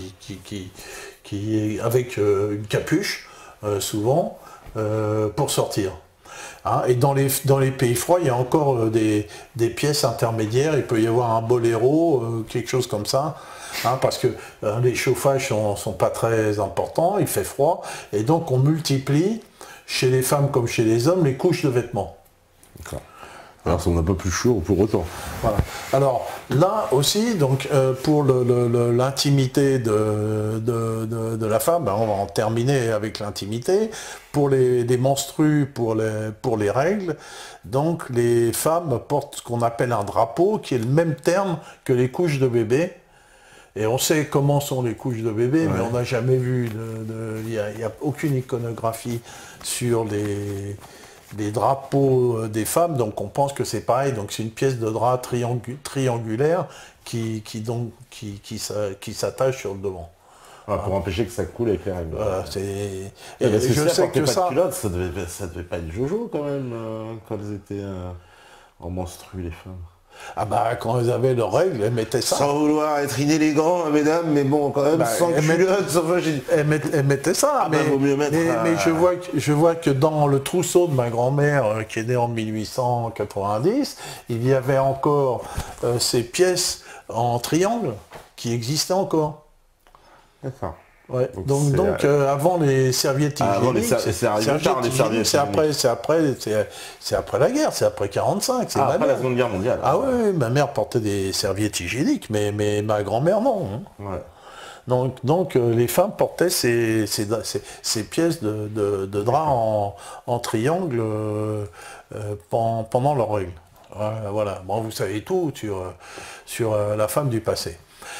qui est avec une capuche souvent pour sortir. Hein, et dans les pays froids, il y a encore des pièces intermédiaires. Il peut y avoir un boléro, quelque chose comme ça. Hein, parce que les chauffages sont pas très importants, il fait froid. Et donc on multiplie, chez les femmes comme chez les hommes, les couches de vêtements. D'accord. Alors on n'a pas plus chaud pour autant. Voilà. Alors là aussi, donc pour l'intimité de la femme, on va en terminer avec l'intimité. Pour les menstrues, pour les règles, donc les femmes portent ce qu'on appelle un drapeau, qui est le même terme que les couches de bébé. Et on sait comment sont les couches de bébé, mais on n'a jamais vu, il n'y a aucune iconographie sur les drapeaux des femmes, donc on pense que c'est pareil. Donc c'est une pièce de drap triangulaire qui s'attache sur le devant. Voilà, pour empêcher que ça coule avec les règles. Je sais que ça... Culotte, ça devait pas être jojo quand même, quand elles étaient en menstrues, les femmes. Ah bah quand elles avaient leurs règles, elles mettaient ça. Sans vouloir être inélégant, mesdames, mais bon, quand même, sans culotte, elles mettaient ça. Mais je vois que dans le trousseau de ma grand-mère, qui est née en 1890, il y avait encore ces pièces en triangle qui existaient encore. D'accord. Ouais. Donc avant les serviettes hygiéniques, c'est après la guerre, c'est après 45, c'est après la Seconde Guerre mondiale. Ah oui, ma mère portait des serviettes hygiéniques, mais ma grand-mère non. Hein. Ouais. Donc les femmes portaient ces pièces de drap en triangle pendant leurs règles. Voilà. Bon, vous savez tout sur la femme du passé.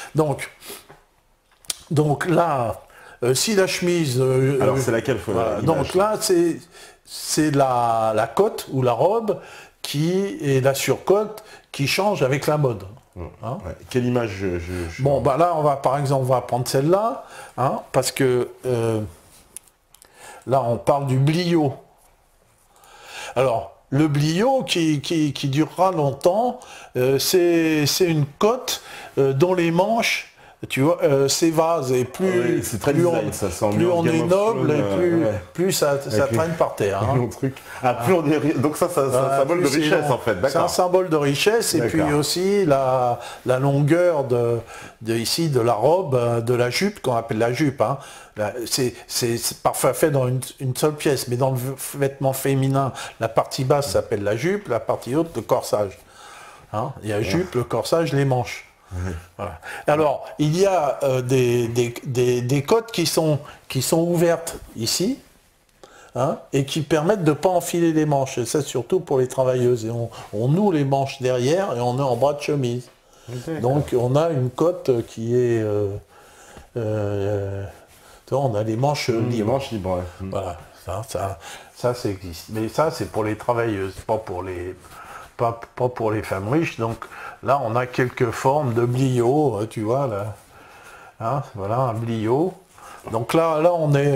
Donc là, si la chemise... alors c'est laquelle faut donc là, c'est la cotte ou la robe et la surcote qui change avec la mode. Hein. Ouais. Quelle image Bon, bah là, par exemple, on va prendre celle-là, hein, parce que là, on parle du bliot. Alors, le bliot qui durera longtemps, c'est une cotte dont les manches... Tu vois, s'évasent et plus on est noble et plus ça traîne par terre. Hein. Donc ça, c'est un symbole de richesse en fait. C'est un symbole de richesse et puis aussi la longueur de la robe, de la jupe qu'on appelle la jupe. Hein. C'est parfois fait dans une seule pièce, mais dans le vêtement féminin, la partie basse s'appelle la jupe, la partie haute le corsage. Hein. Il y a la jupe, le corsage, les manches. Voilà. Alors, il y a des cottes qui sont ouvertes ici, hein, et qui permettent de ne pas enfiler les manches. Et ça, surtout pour les travailleuses. Et on noue les manches derrière et on est en bras de chemise. Donc, on a une cotte qui est... on a les manches libres. Les manches libres, ouais. Voilà, ça existe. Mais ça, c'est pour les travailleuses, pas pour les femmes riches. Donc là, on a quelques formes de bliot, tu vois, là. Hein, voilà, un bliot. Donc là on est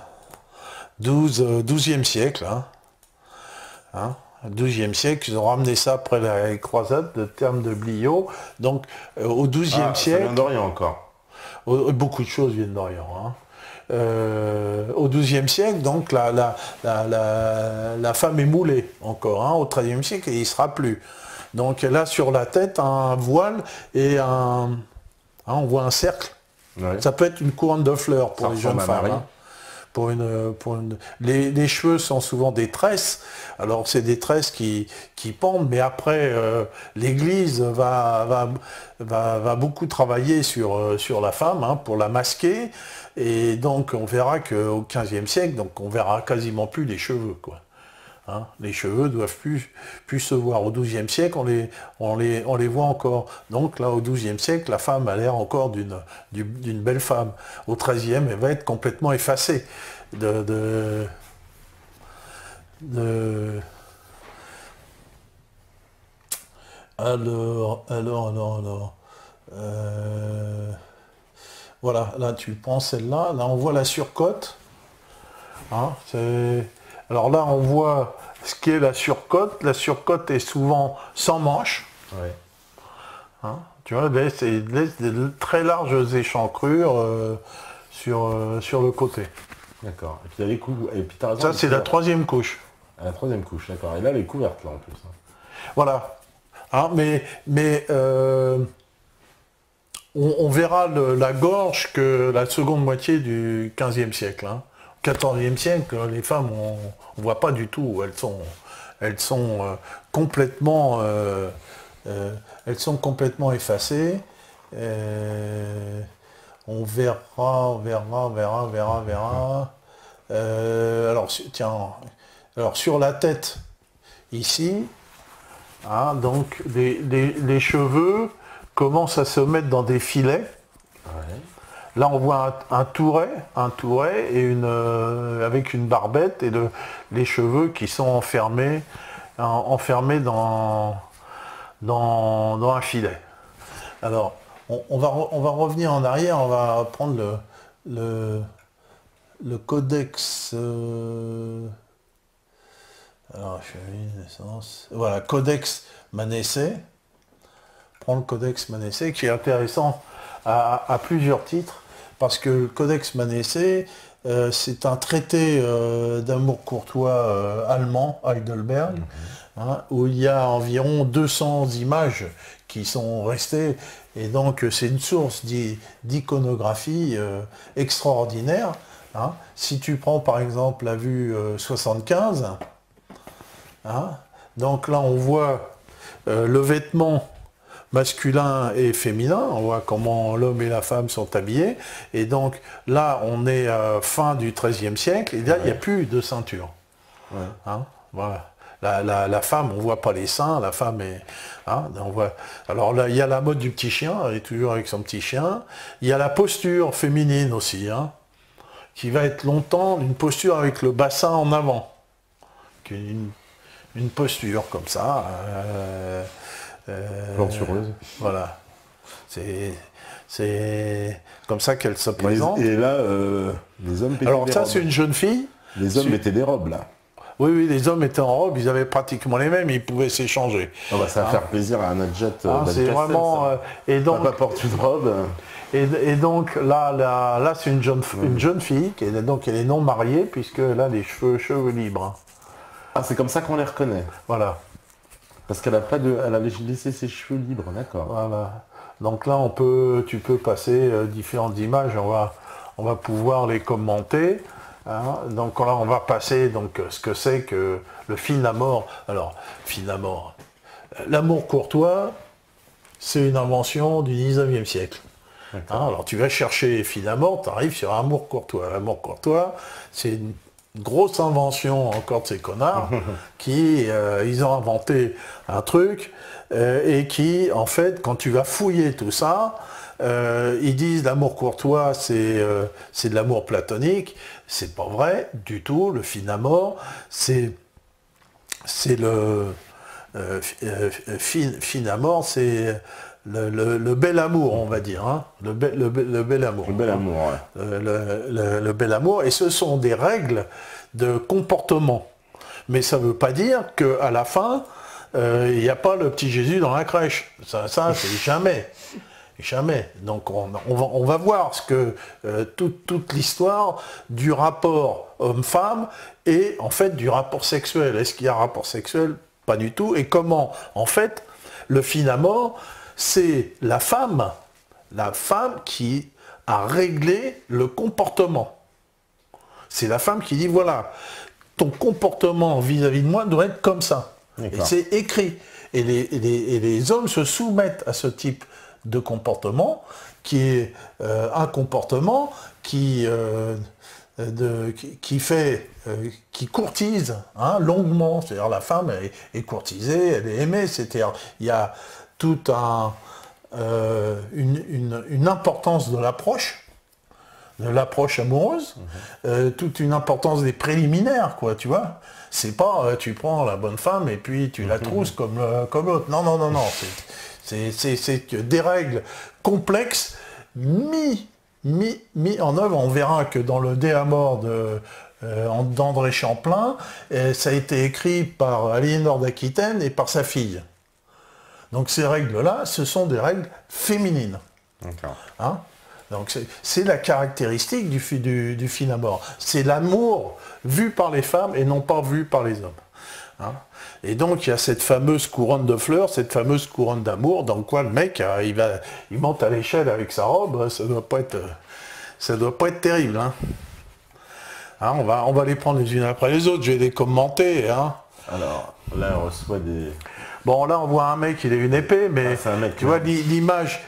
12e siècle. Hein. 12e siècle, ils ont ramené ça après la croisade, le terme de bliot. Donc au 12e siècle... Ça vient d'Orient encore. Beaucoup de choses viennent d'Orient. Hein. Au XIIe siècle, donc la femme est moulée encore. Hein, au XIIIe siècle, et il ne sera plus. Donc elle a sur la tête un voile et on voit un cercle. Ouais. Ça peut être une couronne de fleurs pour les jeunes femmes. Hein. Les cheveux sont souvent des tresses. Alors c'est des tresses qui pendent, mais après l'Église va beaucoup travailler sur la femme, hein, pour la masquer. Et donc on verra qu'au XVe siècle, donc on verra quasiment plus les cheveux, quoi. Hein, les cheveux doivent plus se voir. Au XIIe siècle, on les voit encore. Donc là, au XIIe siècle, la femme a l'air encore d'une belle femme. Au XIIIe, elle va être complètement effacée Alors. Voilà, là tu prends celle-là, là on voit la surcote. Hein, alors là on voit ce qu'est la surcote. La surcote est souvent sans manches. Ouais. Hein, tu vois, c'est de très larges échancrures sur le côté. D'accord. Et puis, ça c'est la troisième couche. À la 3e couche, d'accord. Et là, elle est couverte, là, en plus. Voilà. Hein, on verra la gorge que la seconde moitié du XVe siècle. Hein. Au XIVe siècle, les femmes, on ne voit pas du tout. Elles sont complètement effacées. On verra. Alors sur la tête, ici, hein, donc les cheveux commencent à se mettre dans des filets. Ouais. Là, on voit un touret et avec une barbette et les cheveux qui sont enfermés dans un filet. Alors, on va revenir en arrière, on va prendre le codex. Alors, naissance. Voilà, codex Manessé. Prendre le codex Manessé, qui est intéressant à plusieurs titres, parce que le codex Manessé, c'est un traité d'amour courtois allemand, Heidelberg, hein, où il y a environ 200 images qui sont restées, et donc c'est une source d'iconographie extraordinaire. Hein. Si tu prends par exemple la vue 75, hein, donc là on voit le vêtement masculin et féminin, on voit comment l'homme et la femme sont habillés, et donc là on est fin du XIIIe siècle, et là il n'y a plus de ceinture. Ouais. Hein, voilà. La femme, on ne voit pas les seins, la femme est... Hein, on voit, alors là, il y a la mode du petit chien, elle est toujours avec son petit chien. Il y a la posture féminine aussi, hein, qui va être longtemps une posture avec le bassin en avant. Une posture comme ça. Plantureuse. Voilà. C'est comme ça qu'elle se présente. Et là, les hommes mettaient alors des ça, robes. c'est une jeune fille. Les hommes mettaient des robes, là. Oui, les hommes étaient en robe, ils avaient pratiquement les mêmes, ils pouvaient s'échanger. Oh bah, ça va faire plaisir à Nadjet. C'est vraiment... et donc, papa porte une robe. et donc là c'est une jeune fille, donc elle est non mariée, puisque elle a les cheveux libres. Hein. Ah, c'est comme ça qu'on les reconnaît. Voilà. Parce qu'elle elle avait laissé ses cheveux libres, d'accord. Voilà. Donc là, tu peux passer différentes images, on va pouvoir les commenter. Hein. Donc là, on va passer ce que c'est que le finamore. Alors, finamore. L'amour courtois, c'est une invention du 19e siècle. Hein, alors tu vas chercher finamore, tu arrives sur amour courtois. L'amour courtois, c'est une grosse invention encore de ces connards qui ils ont inventé un truc et qui, en fait, quand tu vas fouiller tout ça, ils disent l'amour courtois, c'est de l'amour platonique. C'est pas vrai du tout. Le finamore, c'est le finamore, c'est le bel amour, on va dire. Hein, le bel amour. Le bel amour, ouais. Le bel amour. Et ce sont des règles de comportement. Mais ça ne veut pas dire qu'à la fin, il n'y a pas le petit Jésus dans la crèche. Ça c'est jamais. Jamais. Donc on va voir ce que toute l'histoire du rapport homme-femme et en fait du rapport sexuel. Est-ce qu'il y a un rapport sexuel? Pas du tout. Et comment, en fait, le finamore, c'est la femme qui a réglé le comportement. C'est la femme qui dit, voilà, ton comportement vis-à-vis de moi doit être comme ça. Et c'est écrit. Et les hommes se soumettent à ce type de comportement, qui est un comportement qui courtise longuement. C'est-à-dire la femme est courtisée, elle est aimée. C'est-à-dire il y a toute une importance de l'approche amoureuse, toute une importance des préliminaires, quoi, tu vois. C'est pas tu prends la bonne femme et puis tu la trousses comme l'autre. Non. C'est que des règles complexes mis en œuvre. On verra que dans le De Amor d'André Champlain, ça a été écrit par Aliénor d'Aquitaine et par sa fille. Donc ces règles-là, ce sont des règles féminines. D'accord. Hein? Donc c'est la caractéristique du finamore. C'est l'amour vu par les femmes et non pas vu par les hommes. Hein. Et donc il y a cette fameuse couronne de fleurs, cette fameuse couronne d'amour, dans quoi le mec, il monte à l'échelle avec sa robe, ça doit pas être terrible. Hein. Hein, on va les prendre les unes après les autres, je vais les commenter. Hein. Alors, là, on reçoit des... Bon, là, on voit un mec, il a une épée, mais c'est un mec, tu vois, l'image,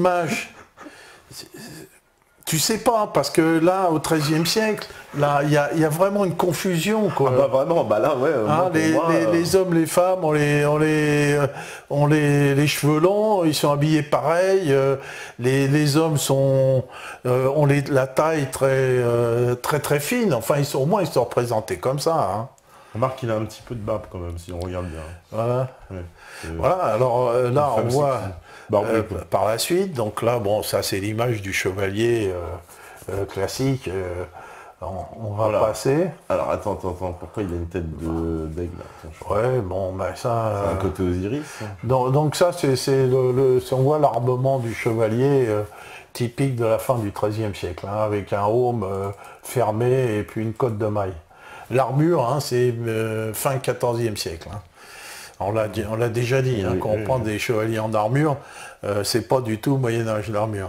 tu sais pas, parce que là, au XIIIe siècle, là, il y a vraiment une confusion, quoi. Ah bah vraiment, bah là, ouais. Hein, les hommes, les femmes ont les cheveux longs, ils sont habillés pareil, les hommes ont la taille très fine, enfin, au moins, ils sont représentés comme ça. Hein. Remarque qu'il a un petit peu de barbe quand même, si on regarde bien. Voilà. Ouais, voilà, alors là, on voit par la suite, donc là, bon, ça c'est l'image du chevalier classique, on va passer. Alors attends, pourquoi il a une tête d'aigle? Ouais, bon, ben ça... C'est un côté Osiris. Donc ça, on voit l'armement du chevalier typique de la fin du XIIIe siècle, hein, avec un aume fermé et puis une cotte de maille. L'armure, hein, c'est fin XIVe siècle. Hein. On l'a déjà dit, hein, quand on prend des chevaliers en armure, c'est pas du tout Moyen-Âge, l'armure.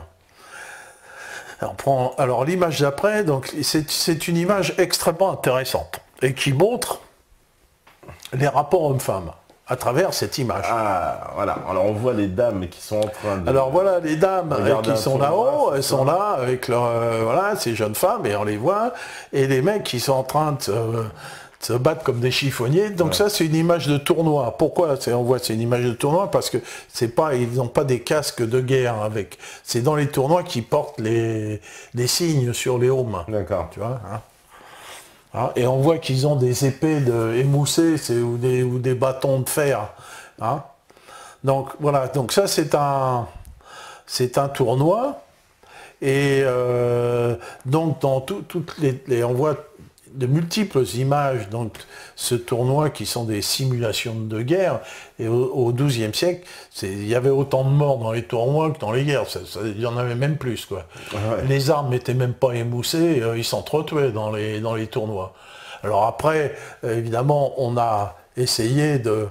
Alors l'image d'après, donc c'est une image extrêmement intéressante et qui montre les rapports hommes-femmes à travers cette image. Ah, voilà. Alors on voit les dames qui sont en train de... Alors voilà, les dames qui sont là-haut, elles sont là avec ces jeunes femmes, et on les voit, et les mecs qui sont en train de se battre comme des chiffonniers. Donc ça, c'est une image de tournoi. Pourquoi on voit c'est une image de tournoi? Parce que ils n'ont pas des casques de guerre avec. C'est dans les tournois qu'ils portent les signes sur les aumes. D'accord. Tu vois, hein. Hein, et on voit qu'ils ont des épées émoussées ou des bâtons de fer. Hein. Donc voilà, donc ça c'est un tournoi. Et donc dans on voit de multiples images, donc ce tournoi qui sont des simulations de guerre. Et au XIIe siècle, il y avait autant de morts dans les tournois que dans les guerres. Il y en avait même plus, quoi. Ouais. Les armes n'étaient même pas émoussées, ils s'entretuaient dans les tournois. Alors après, évidemment, on a essayé de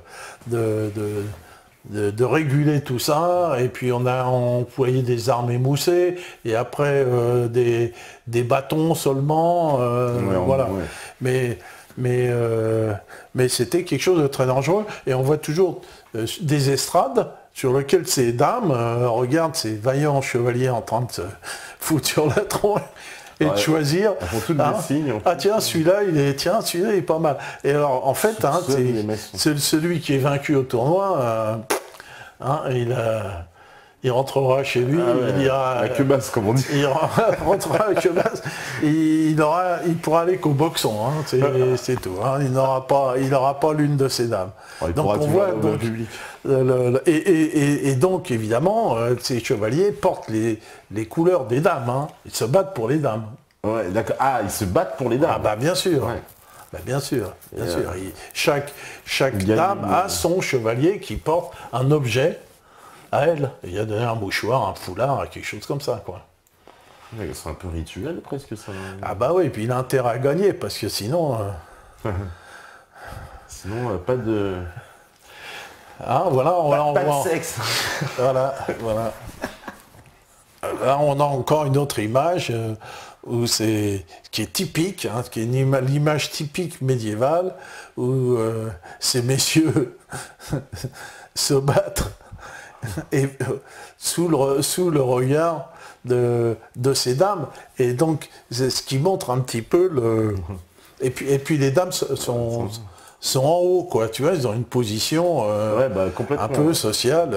réguler tout ça, et puis on a employé des armes émoussées, et après des bâtons seulement, voilà. Ouais. Mais c'était quelque chose de très dangereux, et on voit toujours des estrades sur lesquelles ces dames regardent ces vaillants chevaliers en train de se foutre sur la tronche, et de choisir. Ils font toutes des signes. Ah tiens, celui-là il est pas mal. Et alors en fait, hein, c'est celui qui est vaincu au tournoi, il rentrera chez lui, il ira à queue basse, comme on dit. Il rentrera à queue basse, il pourra aller qu'au boxon, hein, c'est tout. Hein, il n'aura pas l'une de ces dames. Donc on voit donc, et donc évidemment ces chevaliers portent les couleurs des dames, hein. Ils se battent pour les dames. Ouais, d'accord. Ah, ils se battent pour les dames. Ah bah bien sûr. Ouais. Bah, bien sûr. Chaque dame a son chevalier qui porte un objet à elle. Il y a un mouchoir, un foulard, quelque chose comme ça, quoi. Ouais, c'est un peu rituel presque ça. Ah bah oui, et puis il a intérêt à gagner, parce que sinon... Sinon, pas de... Ah, voilà, pas de sexe. Voilà. Là, on a encore une autre image qui est typique, hein, qui est l'image typique médiévale, où ces messieurs se battent et, sous le regard de ces dames. Et donc, c'est ce qui montre un petit peu Et puis les dames sont en haut, quoi, tu vois, ils ont une position un peu sociale,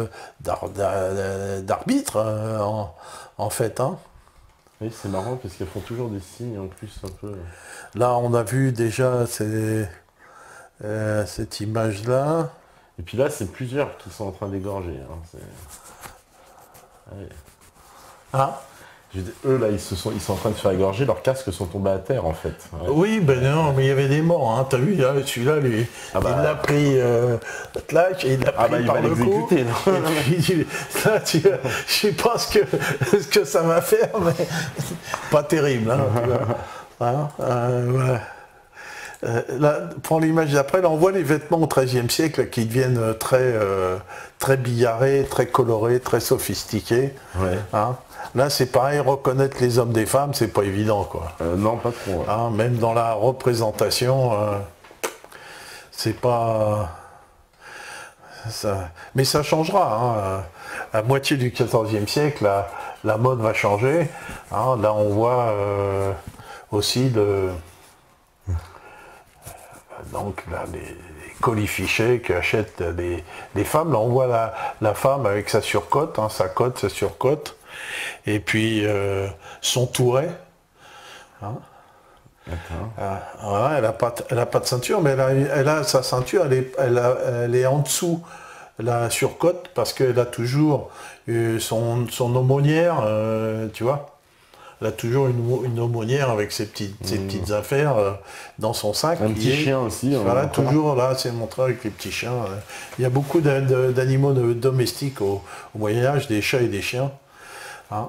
d'arbitre, en fait. Hein. Oui, c'est marrant parce qu'elles font toujours des signes en plus un peu... Là, on a vu déjà cette image-là. Et puis là, c'est plusieurs qui sont en train d'égorger. Hein. Ouais. Ah. Eux, là, ils sont en train de se faire égorger, leurs casques sont tombés à terre, en fait. Ouais. Oui, ben non, mais il y avait des morts, hein. T'as vu, celui-là, il l'a pris, et il l'a pris par le cou. Et puis, là, je sais pas ce que ça va faire, mais pas terrible. Hein, voilà. Là, prends l'image d'après, là on voit les vêtements au XIIIe siècle là, qui deviennent très billarés, très colorés, très sophistiqués. Ouais. Hein. Là c'est pareil, reconnaître les hommes des femmes, c'est pas évident quoi. Non, pas trop. Ouais. Hein, même dans la représentation, c'est pas... Mais ça changera. Hein. À moitié du XIVe siècle, la mode va changer. Hein. Là on voit aussi donc là, les colifichets qu'achètent les femmes. Là, on voit la femme avec sa surcote, hein, sa cote, sa surcote, et puis son touret. Hein. Voilà, elle n'a pas de ceinture, mais elle a sa ceinture, elle est en dessous la surcote, parce qu'elle a toujours son aumônière, tu vois. Elle a toujours une aumônière avec ses petites affaires dans son sac. Un petit chien aussi. Voilà, toujours là, c'est montré avec les petits chiens. Il y a beaucoup d'animaux domestiques au Moyen-Âge, des chats et des chiens. Hein,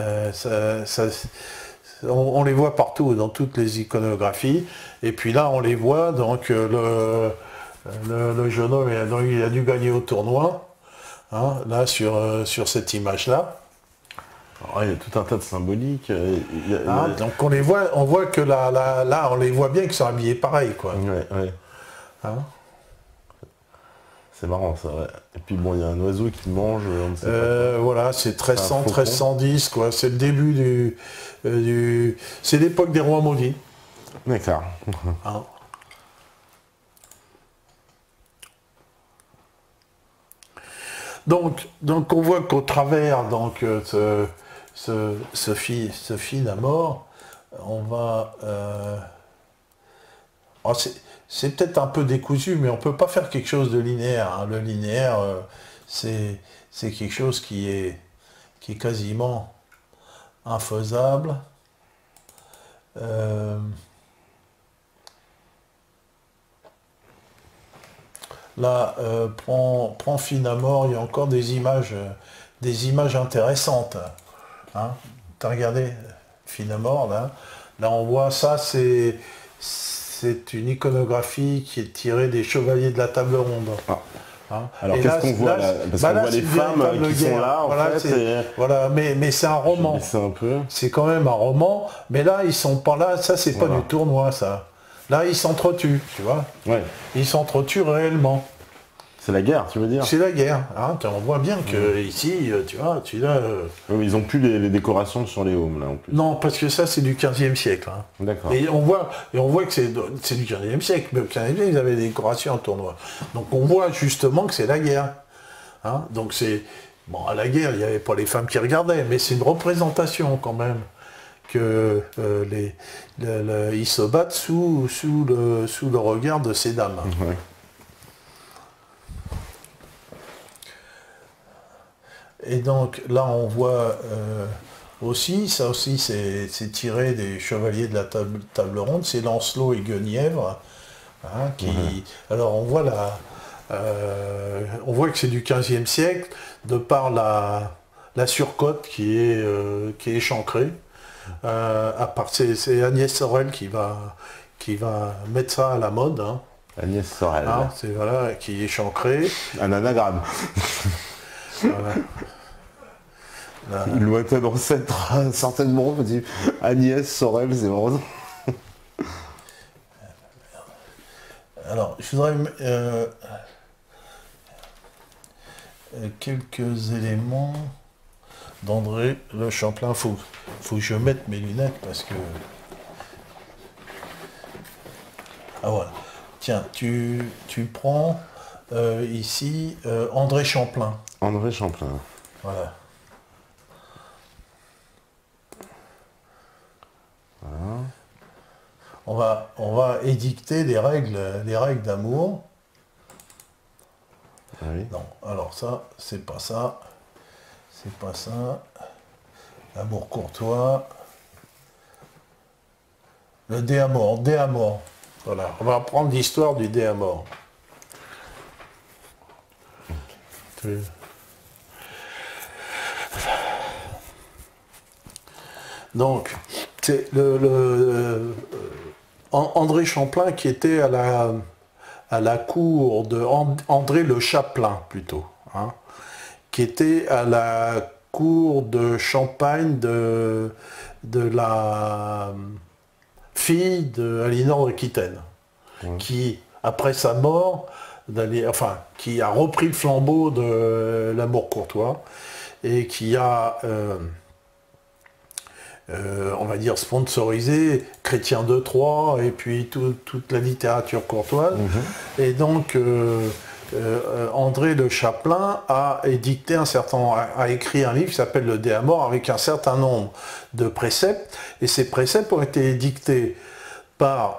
on les voit partout, dans toutes les iconographies. Et puis là, on les voit, donc le jeune homme, il a dû gagner au tournoi, hein, là, sur cette image-là. Alors, il y a tout un tas de symboliques. Donc on voit que là, on les voit bien qu'ils sont habillés pareil, quoi. Ouais. Hein. C'est marrant ça, ouais. Et puis bon, il y a un oiseau qui mange, on ne sait pas. Voilà, c'est 1300, 1310, quoi. C'est le début c'est l'époque des rois maudits. D'accord. Hein. Donc on voit qu'au travers donc, ce fil à mort, on va... c'est peut-être un peu décousu, mais on ne peut pas faire quelque chose de linéaire. Hein. Le linéaire, c'est quelque chose qui est quasiment infaisable. Là, prends fil à mort, il y a encore des images intéressantes. Hein. Tu as regardé fil à mort, là. Là, on voit ça, c'est une iconographie qui est tirée des chevaliers de la table ronde. Ah. Hein. Alors qu'est-ce qu'on voit là? Parce qu'on voit les femmes qui sont là, en fait. Voilà, mais c'est un roman. C'est quand même un roman, mais là, ils sont pas là, ça, c'est pas du tournoi, ça. Là, ils s'entretuent, tu vois. Ouais. Ils s'entretuent réellement. C'est la guerre, tu veux dire? C'est la guerre. Hein. On voit bien que ici, tu vois, ils n'ont plus les décorations sur les aumes, là, en plus. Non, parce que ça, c'est du 15e siècle. Hein. D'accord. Et on voit que c'est du 15e siècle. Mais au 15e siècle, ils avaient des décorations en tournoi. Donc on voit justement que c'est la guerre. Hein. Donc c'est... Bon, à la guerre, il n'y avait pas les femmes qui regardaient, mais c'est une représentation quand même. Que ils se battent sous le regard de ces dames. Ouais. Et donc là on voit aussi, ça aussi c'est tiré des chevaliers de la table ronde, c'est Lancelot et Guenièvre. Hein, alors on voit on voit que c'est du 15e siècle, de par la surcote qui est échancrée. À part c'est Agnès Sorel qui va mettre ça à la mode. Hein. Agnès Sorel. Hein, c'est voilà, qui est échancrée. Un anagramme. Voilà. Une lointaine ancêtre, certainement, on dit Agnès Sorel, c'est vraiment... Alors, je voudrais quelques éléments d'André Le Champlain. Faut que je mette mes lunettes parce que... Ah voilà. Tiens, tu prends ici André Champlain. André Champlain. Voilà. On va édicter des règles d'amour. Oui. Non, alors ça, c'est pas ça. C'est pas ça. L'amour courtois. Le déamore. Voilà, on va apprendre l'histoire du déamore. Donc, c'est André Champlain qui était à la cour de André le Chapelain plutôt, hein, qui était à la cour de Champagne de la fille de Aliénor d'Aquitaine, qui, après sa mort, qui a repris le flambeau de l'amour courtois et qui a, on va dire, sponsorisé Chrétien de Troyes et puis toute la littérature courtoise. Et donc, André le Chapelain a écrit un livre qui s'appelle Le Dé à mort avec un certain nombre de préceptes. Et ces préceptes ont été dictés par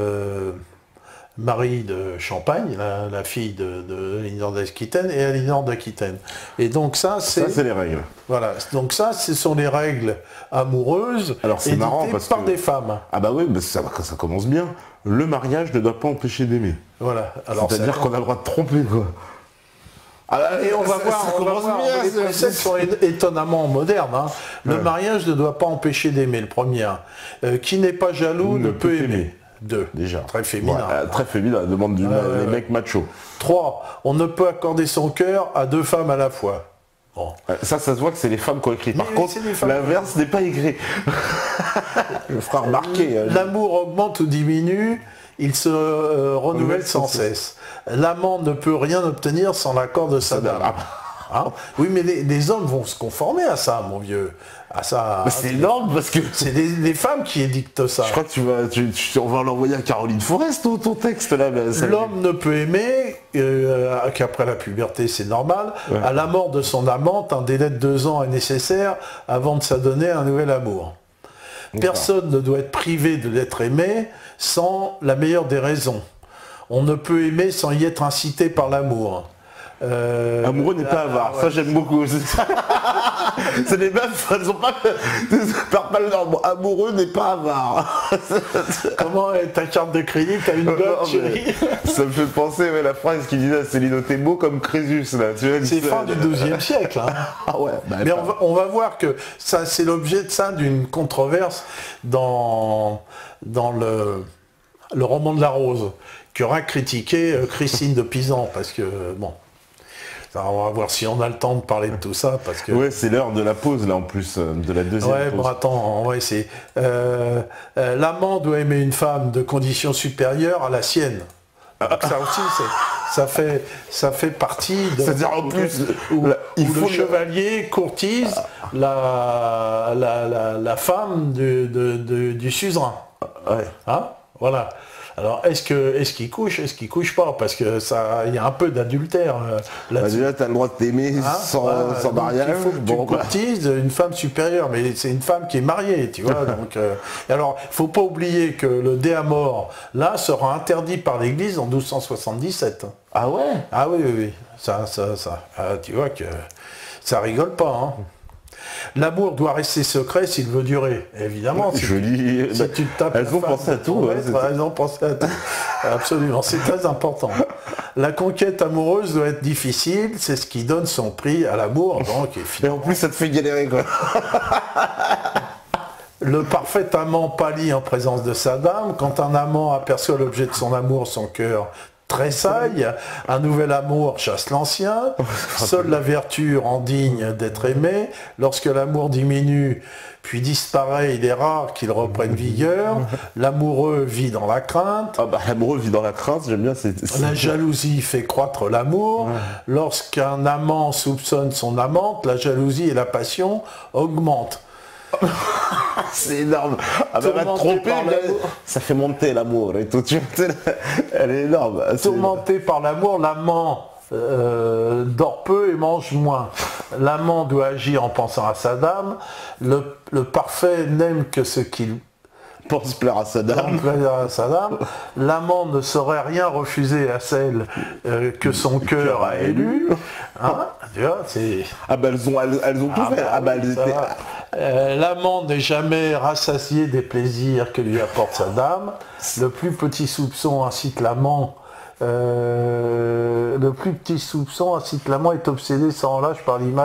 Marie de Champagne, la fille de Aliénor d'Aquitaine, et Aliénor d'Aquitaine. Et donc ça, c'est les règles. Voilà. Donc ça, ce sont les règles amoureuses. Alors c'est marrant parce par que des femmes. Ah bah oui, bah ça commence bien. Le mariage ne doit pas empêcher d'aimer. Voilà. C'est-à-dire qu'on a le droit de tromper, quoi. Et on va voir, les préceptes sont étonnamment modernes. Hein. Le mariage ne doit pas empêcher d'aimer, le premier. Qui n'est pas jaloux ne peut aimer. 2. Déjà. Très féminin. Très féminin, demande les mecs machos. 3. On ne peut accorder son cœur à 2 femmes à la fois. Bon. Ça se voit que c'est les femmes qui ont écrit. Par contre, l'inverse n'est pas écrit. Je ferai remarquer. L'amour augmente ou diminue, il se renouvelle sans cesse. L'amant ne peut rien obtenir sans l'accord de sa dame. Hein? Oui, mais les hommes vont se conformer à ça, mon vieux. À ça. C'est énorme parce que c'est les femmes qui édictent ça. Je crois que on va l'envoyer à Caroline Forest ton texte là. L'homme ne peut aimer qu'après la puberté, c'est normal. Ouais. À la mort de son amante, un délai de 2 ans est nécessaire avant de s'adonner à un nouvel amour. Personne ne doit être privé de l'être aimé sans la meilleure des raisons. On ne peut aimer sans y être incité par l'amour. Amoureux n'est pas avare, ça j'aime beaucoup. C'est les meufs, elles ont pas le nom. Amoureux n'est pas avare. Comment ta carte de crédit, t'as une gotte, chérie. Ça me fait penser à la phrase qui disait à Céline, t'es beau comme Crésus là. C'est fin du XIIe siècle. Hein. Ah ouais, mais on va voir que ça c'est l'objet de ça d'une controverse dans le roman de la Rose, qui aura critiqué Christine de Pisan, parce que bon. On va voir si on a le temps de parler de tout ça, parce que... Ouais, c'est l'heure de la pause, là, en plus, de la deuxième pause. Bon, attends, on va essayer. L'amant doit aimer une femme de condition supérieure à la sienne. Donc ça aussi, ça fait partie de... C'est-à-dire, en plus, où le chevalier courtise la femme du suzerain. Ouais. Hein, voilà. Alors, est-ce qu'il couche pas? Parce que il y a un peu d'adultère là-dessus. Déjà, tu as le droit de t'aimer sans mariage. Il faut que tu courtises une femme supérieure, mais c'est une femme qui est mariée, tu vois. Donc, alors, il ne faut pas oublier que le dé à mort, là, sera interdit par l'Église en 1277. Ah ouais? Ah oui. Ça. Tu vois que ça rigole pas, hein. L'amour doit rester secret s'il veut durer, évidemment. Si tu tapes elles ont pensé à tout. Elles ont pensé à tout. Absolument, c'est très important. La conquête amoureuse doit être difficile, c'est ce qui donne son prix à l'amour. Et en plus, ça te fait galérer, quoi. Le parfait amant pâlit en présence de sa dame. Quand un amant aperçoit l'objet de son amour, son cœur tressaille, un nouvel amour chasse l'ancien, seule la vertu rend digne d'être aimé, lorsque l'amour diminue puis disparaît, il est rare qu'il reprenne vigueur, l'amoureux vit dans la crainte. L'amoureux vit dans la crainte, j'aime bien. La jalousie fait croître l'amour, lorsqu'un amant soupçonne son amante, la jalousie et la passion augmentent. C'est énorme. Va te tromper, ça fait monter l'amour et tout. Elle est énorme. Tourmenté par l'amour, l'amant dort peu et mange moins. L'amant doit agir en pensant à sa dame. Le parfait n'aime que ce qu'il pense plaire à sa dame. L'amant ne saurait rien refuser à celle que son cœur a élue. Hein, tu vois, elles ont tout fait. L'amant n'est jamais rassasié des plaisirs que lui apporte sa dame. Le plus petit soupçon incite l'amant. Le plus petit soupçon incite l'amant est obsédé sans relâche par l'image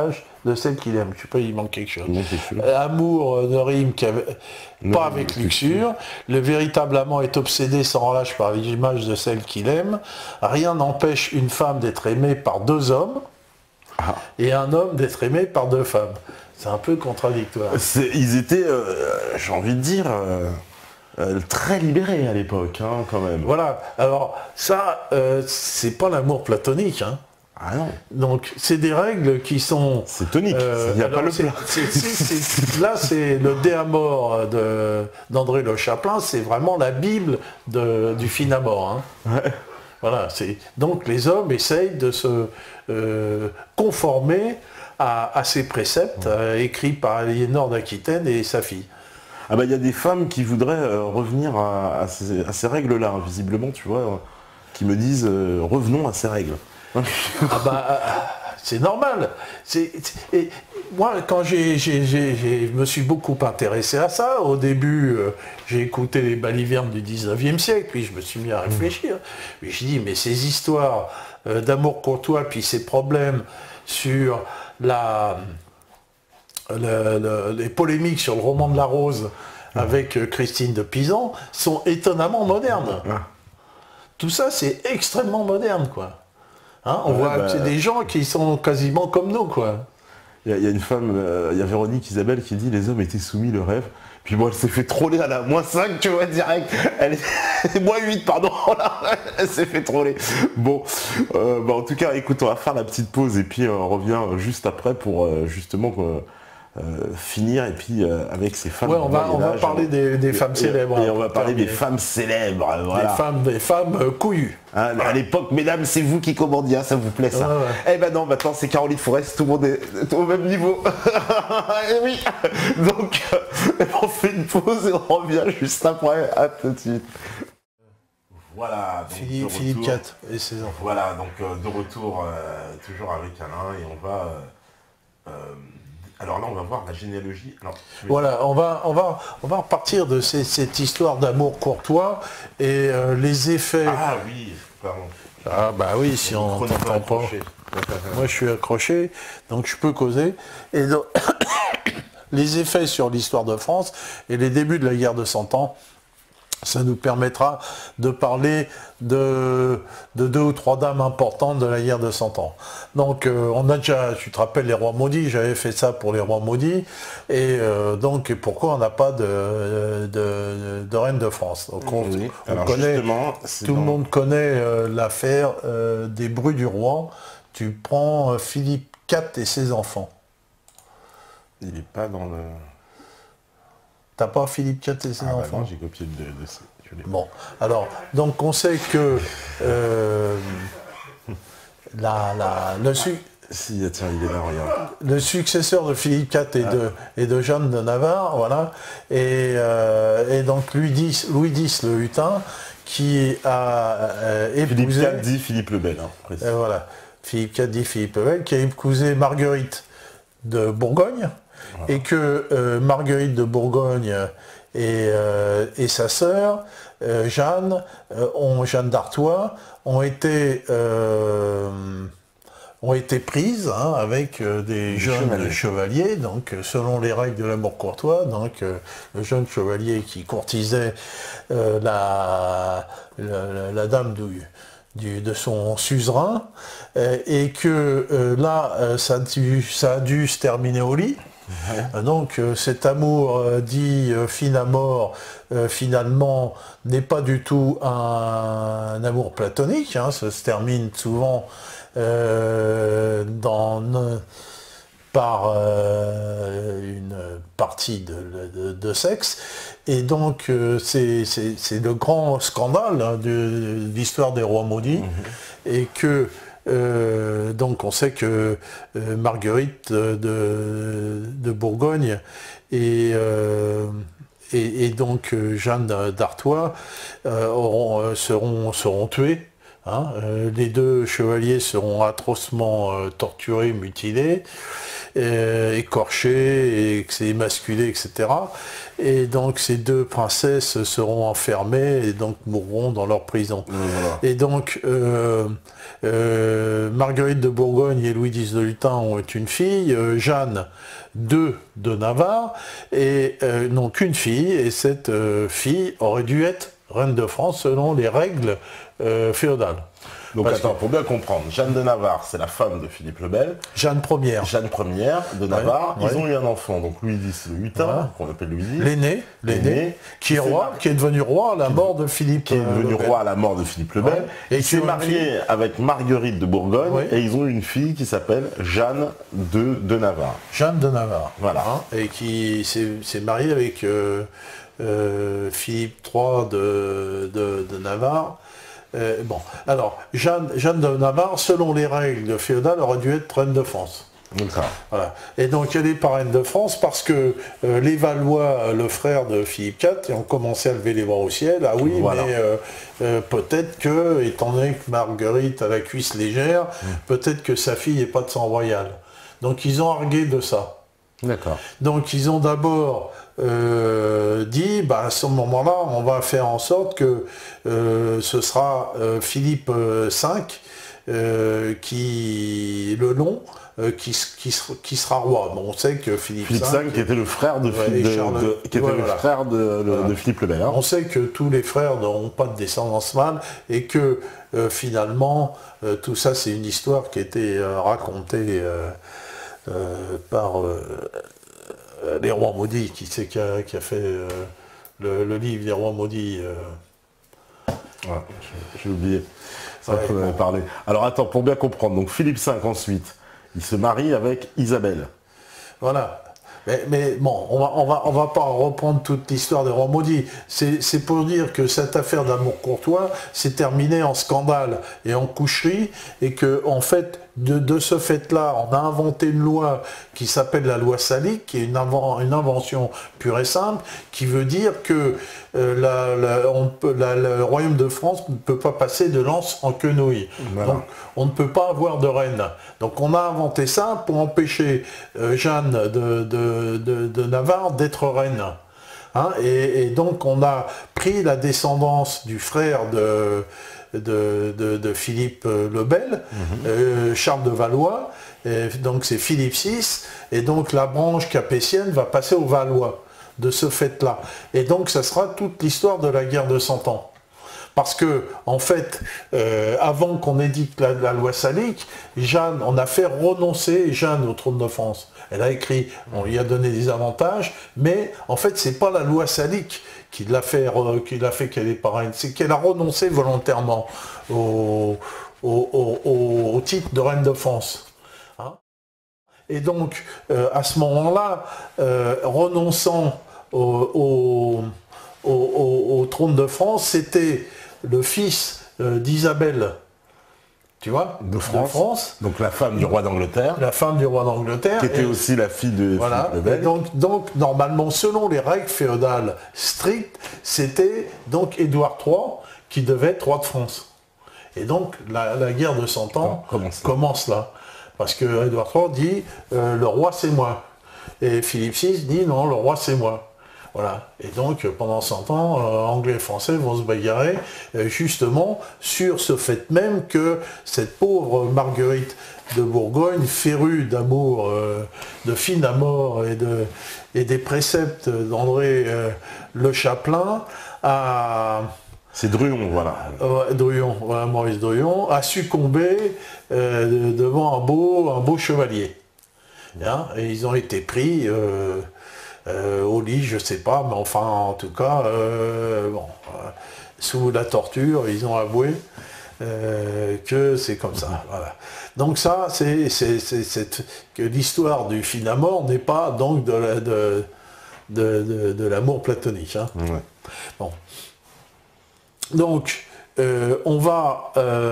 de celle qu'il aime. Je sais pas, il manque quelque chose. Non, c'est sûr. Amour ne rime Non, pas avec luxure. Le véritable amant est obsédé sans relâche par l'image de celle qu'il aime. Rien n'empêche une femme d'être aimée par deux hommes et un homme d'être aimé par deux femmes. C'est un peu contradictoire. Ils étaient, j'ai envie de dire, très libérés à l'époque, hein, quand même. Voilà. Alors ça, c'est pas l'amour platonique, hein. Ah non. Donc c'est des règles qui sont... C'est tonique, il n'y a pas le plat. Là c'est le De Amor d'André Le Chaplin, c'est vraiment la Bible du film Amor. Hein. Ouais. Voilà, donc les hommes essayent de se conformer à ces préceptes écrits par Aliénor d'Aquitaine et sa fille. Ah bah il y a des femmes qui voudraient revenir à ces règles-là, hein, visiblement, tu vois, qui me disent revenons à ces règles. Ah bah, c'est normal. Et moi, quand je me suis beaucoup intéressé à ça, au début, j'ai écouté les balivernes du 19e siècle, puis je me suis mis à réfléchir. Puis je dis, mais ces histoires d'amour courtois, puis ces problèmes sur les polémiques sur le roman de la Rose avec Christine de Pisan sont étonnamment modernes. Tout ça, c'est extrêmement moderne, quoi. Hein, on voit que c'est des gens qui sont quasiment comme nous, quoi. Il y a une femme, il y a Véronique Isabelle qui dit les hommes étaient soumis, le rêve. Puis moi, elle s'est fait troller à la -5, tu vois, direct. Elle est... -8, pardon. Elle s'est fait troller. Bon, en tout cas, écoute, on va faire la petite pause et puis on revient juste après pour justement finir et puis avec ces femmes. Ouais, on va parler des femmes célèbres. Et on va parler des femmes célèbres. Voilà. Des femmes couillues. Hein, à l'époque, mesdames, c'est vous qui commandiez, hein, ça vous plaît ça. Eh ben non, maintenant c'est Caroline Forest, tout le monde est au même niveau. Et oui. Donc, on fait une pause et on revient juste après. À tout de suite. Voilà, donc Philippe IV et ses enfants. Voilà, donc de retour, toujours avec Alain, et on va... alors là, on va voir la généalogie. Alors, voilà, on va repartir de cette histoire d'amour courtois et les effets... Ah oui, pardon. Ah bah oui, si on t'entend pas. Moi, je suis accroché, donc je peux causer. Et donc, les effets sur l'histoire de France et les débuts de la guerre de 100 ans, ça nous permettra de parler de deux ou trois dames importantes de la guerre de 100 ans. Donc on a déjà, tu te rappelles les rois maudits, j'avais fait ça pour les rois maudits, et donc pourquoi on n'a pas de reine de France. Donc on connaît, tout le monde connaît l'affaire des Brus du Roi. Tu prends Philippe IV et ses enfants. Il n'est pas dans le... T'as pas Philippe IV et ses enfants? Bah non, j'ai copié de bon, alors, donc on sait que le successeur de Philippe IV et de Jeanne de Navarre, voilà, et donc Louis X le Hutin, qui a épousé... Philippe IV dit Philippe le Bel. Hein, voilà, Philippe IV dit Philippe le Bel, qui a épousé Marguerite de Bourgogne, voilà. Et que Marguerite de Bourgogne et sa sœur, Jeanne d'Artois, ont été prises avec des jeunes chevaliers, donc selon les règles de l'amour courtois, donc le jeune chevalier qui courtisait la dame de son suzerain, et que là, ça a dû se terminer au lit. Ouais. Donc cet amour dit fin à mort, finalement, n'est pas du tout un amour platonique, hein, ça se termine souvent par une partie de sexe, et donc c'est le grand scandale, hein, de l'histoire des rois maudits, et que donc on sait que Marguerite de Bourgogne et donc Jeanne d'Artois seront tués. Hein, les deux chevaliers seront atrocement torturés, mutilés, écorché et que c'est émasculé, etc. Et donc ces deux princesses seront enfermées et donc mourront dans leur prison. Voilà. Et donc Marguerite de Bourgogne et Louis X de Lutin ont une fille, Jeanne II de Navarre, et n'ont qu'une fille, et cette fille aurait dû être reine de France selon les règles féodales. Donc attends, pour bien comprendre, Jeanne de Navarre, c'est la femme de Philippe le Bel. Jeanne Ier. Jeanne Ier de Navarre, Ouais, ils ont eu un enfant, donc Louis X le Hutin, Voilà. qu'on appelle Louis X. L'aîné, qui est roi, qui est devenu roi à la mort de Philippe. Qui est devenu roi à la mort de Philippe le Bel. Ouais. Et il qui s'est ont une marié avec Marguerite de Bourgogne, Ouais. et ils ont eu une fille qui s'appelle Jeanne de Navarre. Jeanne de Navarre. Voilà. Et qui s'est mariée avec Philippe III de Navarre. Bon, alors, Jeanne de Navarre, selon les règles féodales, aurait dû être reine de France. Donc ça. Voilà. Et donc elle est pas reine de France parce que les Valois, le frère de Philippe IV, ont commencé à lever les bras au ciel. Ah oui, Voilà. mais peut-être que, étant donné que Marguerite a la cuisse légère, peut-être que sa fille n'est pas de sang royal. Donc ils ont argué de ça. D'accord. Donc ils ont d'abord dit, bah, à ce moment-là, on va faire en sorte que ce sera Philippe V qui sera roi. Bon, on sait que Philippe Philippe V, qui était le frère de, Ouais, Philippe, et Charles- qui était voilà. le frère de Philippe le Bel. Hein. On sait que tous les frères n'auront pas de descendance mâle et que finalement, tout ça, c'est une histoire qui a été racontée par les rois maudits, qui c'est qui a fait le livre des rois maudits. Ouais, j'ai oublié. Ça, Ouais, on en avait bon. parlé. Alors attends, pour bien comprendre, donc Philippe V ensuite, il se marie avec Isabelle. Voilà. Mais bon, on va pas reprendre toute l'histoire des rois maudits. C'est pour dire que cette affaire d'amour courtois s'est terminée en scandale et en coucherie, et que en fait, de ce fait-là, on a inventé une loi qui s'appelle la loi salique, qui est une invention pure et simple, qui veut dire que le royaume de France ne peut pas passer de l'anse en quenouille. Voilà. Donc, on ne peut pas avoir de reine. Donc on a inventé ça pour empêcher Jeanne de Navarre d'être reine. Hein, et donc on a pris la descendance du frère de Philippe le Bel, Charles de Valois, et donc c'est Philippe VI, et donc la branche capétienne va passer aux Valois de ce fait-là. Et donc ça sera toute l'histoire de la guerre de 100 ans. Parce que, en fait, avant qu'on édicte la loi salique, Jeanne, on a fait renoncer Jeanne au trône de France. Elle a écrit, on lui a donné des avantages, mais en fait, c'est pas la loi salique qui l'a fait qu'elle est pas reine, c'est qu'elle a renoncé volontairement au titre de reine de France. Hein. Et donc, à ce moment-là, renonçant au trône de France, c'était le fils d'Isabelle, tu vois, De France. Donc la femme du roi d'Angleterre, la femme du roi d'Angleterre. qui était et- aussi la fille de Voilà. Philippe le Et Bel. donc, normalement, selon les règles féodales strictes, c'était donc Édouard III qui devait être roi de France. Et donc, la guerre de 100 ans commence là. Parce que Édouard III dit le roi c'est moi. Et Philippe VI dit non, le roi c'est moi. Voilà. Et donc, pendant 100 ans, Anglais et Français vont se bagarrer justement sur ce fait même que cette pauvre Marguerite de Bourgogne, férue d'amour, de fine amour et des préceptes d'André Le Chapelain, C'est Druon, voilà. Druon, voilà, Maurice Druon, a succombé devant un beau chevalier. Hein, et ils ont été pris au lit, je sais pas, mais enfin, en tout cas, sous la torture, ils ont avoué que c'est comme ça. Voilà. Donc ça, c'est que l'histoire du Finamore n'est pas donc de l'amour platonique. Hein. Ouais. Bon. Donc, on va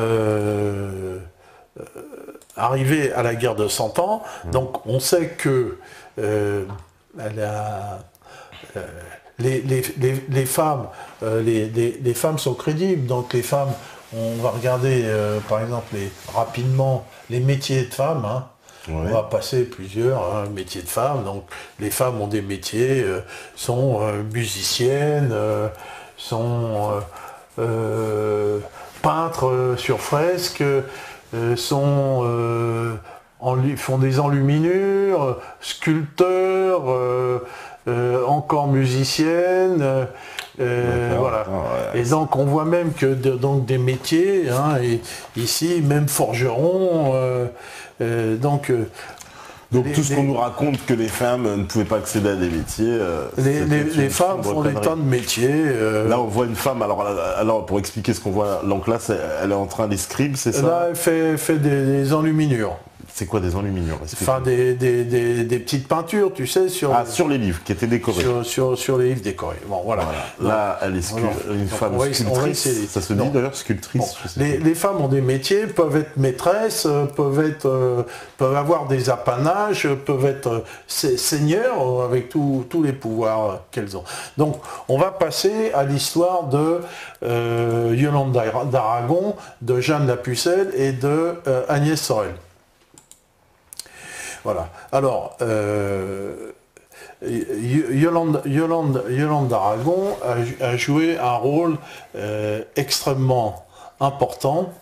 arriver à la guerre de 100 ans. Donc, on sait que les femmes sont crédibles. Donc, les femmes, on va regarder, par exemple, rapidement les métiers de femmes. Hein. On va passer plusieurs métiers de femmes. Donc les femmes ont des métiers, sont musiciennes, sont peintres sur fresque, font des enluminures, sculpteurs, encore musiciennes. Voilà. Ah ouais. Et donc on voit même que donc des métiers, hein, et ici même forgerons. Donc tout ce qu'on nous raconte que les femmes ne pouvaient pas accéder à des métiers. Les femmes font des tas de métiers. Là on voit une femme, alors pour expliquer ce qu'on voit, donc là elle est en train d'escribe, c'est ça? Là elle fait des enluminures. C'est quoi des enluminures? Enfin des petites peintures, tu sais, sur les livres qui étaient décorés. Sur les livres décorés. Bon, voilà. Là, elle est une femme sculptrice. Ça se dit d'ailleurs sculptrice. Bon. Les femmes ont des métiers, peuvent être maîtresses, peuvent avoir des apanages, peuvent être seigneurs avec tous les pouvoirs qu'elles ont. Donc, on va passer à l'histoire de Yolande d'Aragon, de Jeanne la Pucelle et de Agnès Sorel. Voilà. Alors, Yolande d'Aragon a joué un rôle extrêmement important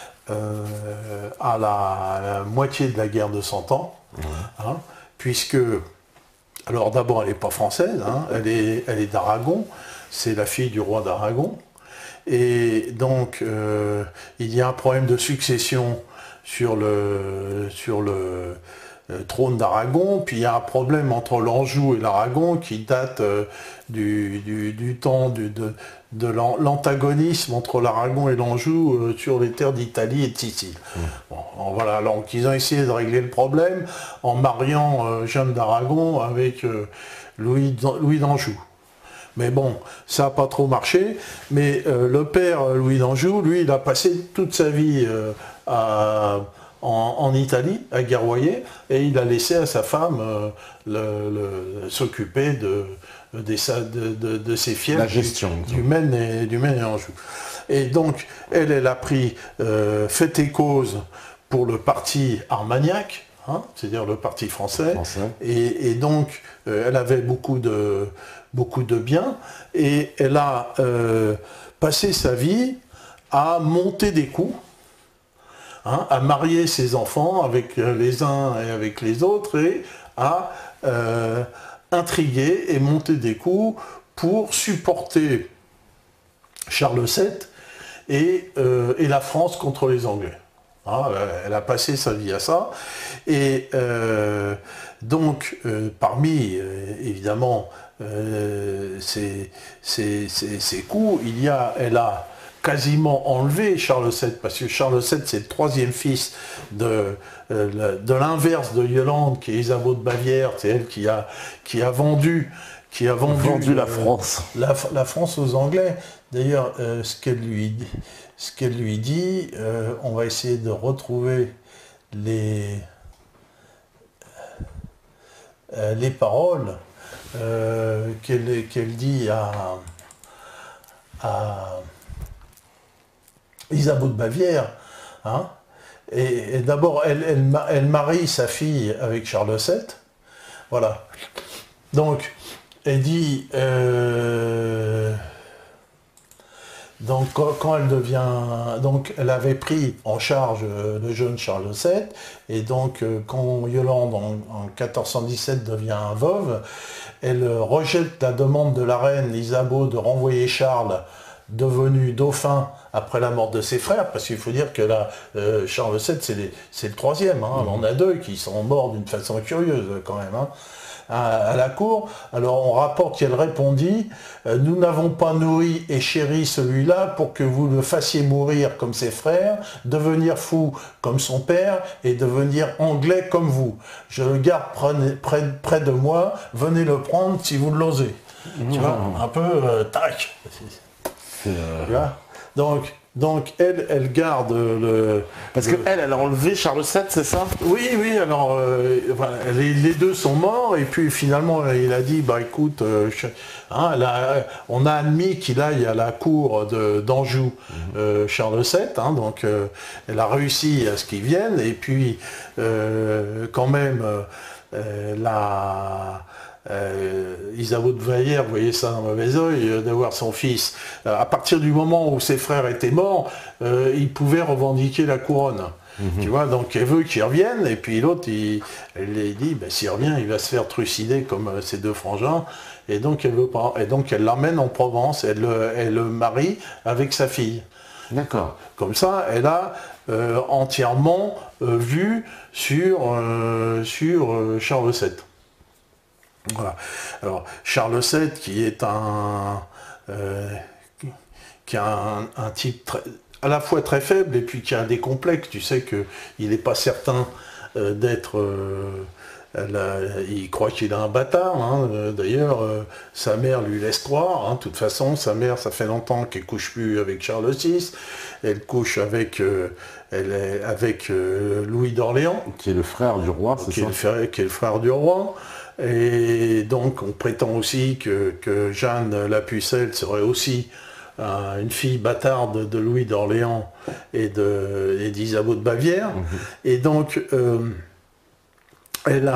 à la moitié de la guerre de 100 ans, hein, puisque, alors d'abord elle n'est pas française, hein, elle est d'Aragon, c'est la fille du roi d'Aragon, et donc il y a un problème de succession sur le trône d'Aragon, puis il y a un problème entre l'Anjou et l'Aragon qui date du temps de l'antagonisme entre l'Aragon et l'Anjou sur les terres d'Italie et de Sicile. Bon, voilà, donc ils ont essayé de régler le problème en mariant Jeanne d'Aragon avec Louis d'Anjou. Mais bon, ça n'a pas trop marché, mais le père Louis d'Anjou, lui, il a passé toute sa vie en Italie, à guerroyer, et il a laissé à sa femme s'occuper de ses fiefs, la gestion du Maine et Anjou. Et donc, elle a pris fait et cause pour le parti Armagnac, hein, c'est-à-dire le parti français. Et donc, elle avait beaucoup de biens, et elle a passé sa vie à monter des coups, hein, à marier ses enfants avec les uns et avec les autres, et à intriguer et monter des coups pour supporter Charles VII et la France contre les Anglais. Hein, elle a passé sa vie à ça. Et donc, parmi, évidemment, ces coups, elle a quasiment enlevé Charles VII, parce que Charles VII, c'est le troisième fils de l'inverse de Yolande, qui est Isabeau de Bavière, c'est elle qui a vendu la France. La France aux Anglais. D'ailleurs, ce qu'elle lui dit, on va essayer de retrouver les paroles qu'elle dit à Isabeau de Bavière, hein. Et d'abord, elle marie sa fille avec Charles VII, voilà. Donc, elle dit, donc quand elle devient, donc elle avait pris en charge le jeune Charles VII, et donc quand Yolande en 1417 devient veuve, elle rejette la demande de la reine Isabeau de renvoyer Charles, devenu dauphin après la mort de ses frères, parce qu'il faut dire que là, Charles VII, c'est le troisième, hein. On en a deux qui sont morts d'une façon curieuse quand même, hein, à la cour. Alors on rapporte qu'elle répondit « Nous n'avons pas nourri et chéri celui-là pour que vous le fassiez mourir comme ses frères, devenir fou comme son père et devenir anglais comme vous. Je le garde près de moi, venez le prendre si vous l'osez. » Tu vois, un peu tac. Tu vois. Donc, Donc elle garde le... Parce que elle a enlevé Charles VII, c'est ça? Oui, oui, alors voilà, les deux sont morts et puis finalement il a dit, bah écoute, on a admis qu'il aille à la cour d'Anjou, Charles VII, hein, donc elle a réussi à ce qu'il vienne et puis quand même Isabeau de Bavière voyait ça d'un mauvais oeil, d'avoir son fils. À partir du moment où ses frères étaient morts, il pouvait revendiquer la couronne. Tu vois, donc elle veut qu'il revienne, et puis l'autre, elle lui dit, ben, s'il revient, il va se faire trucider comme ses deux frangins, et donc elle veut pas. Et donc elle l'emmène en Provence, elle le marie avec sa fille. D'accord. Comme ça, elle a entièrement vue sur Charles VII. Voilà. Alors Charles VII, qui est un type à la fois très faible et puis qui a des complexes. Tu sais qu'il n'est pas certain d'être... il croit qu'il a un bâtard, hein. D'ailleurs, sa mère lui laisse croire, hein. De toute façon, sa mère, ça fait longtemps qu'elle ne couche plus avec Charles VI, elle couche avec Louis d'Orléans. Qui est le frère du roi, c'est ça? Qui est le frère du roi. Et donc on prétend aussi que Jeanne la Pucelle serait aussi une fille bâtarde de Louis d'Orléans et d'Isabeau de Bavière. Et donc elle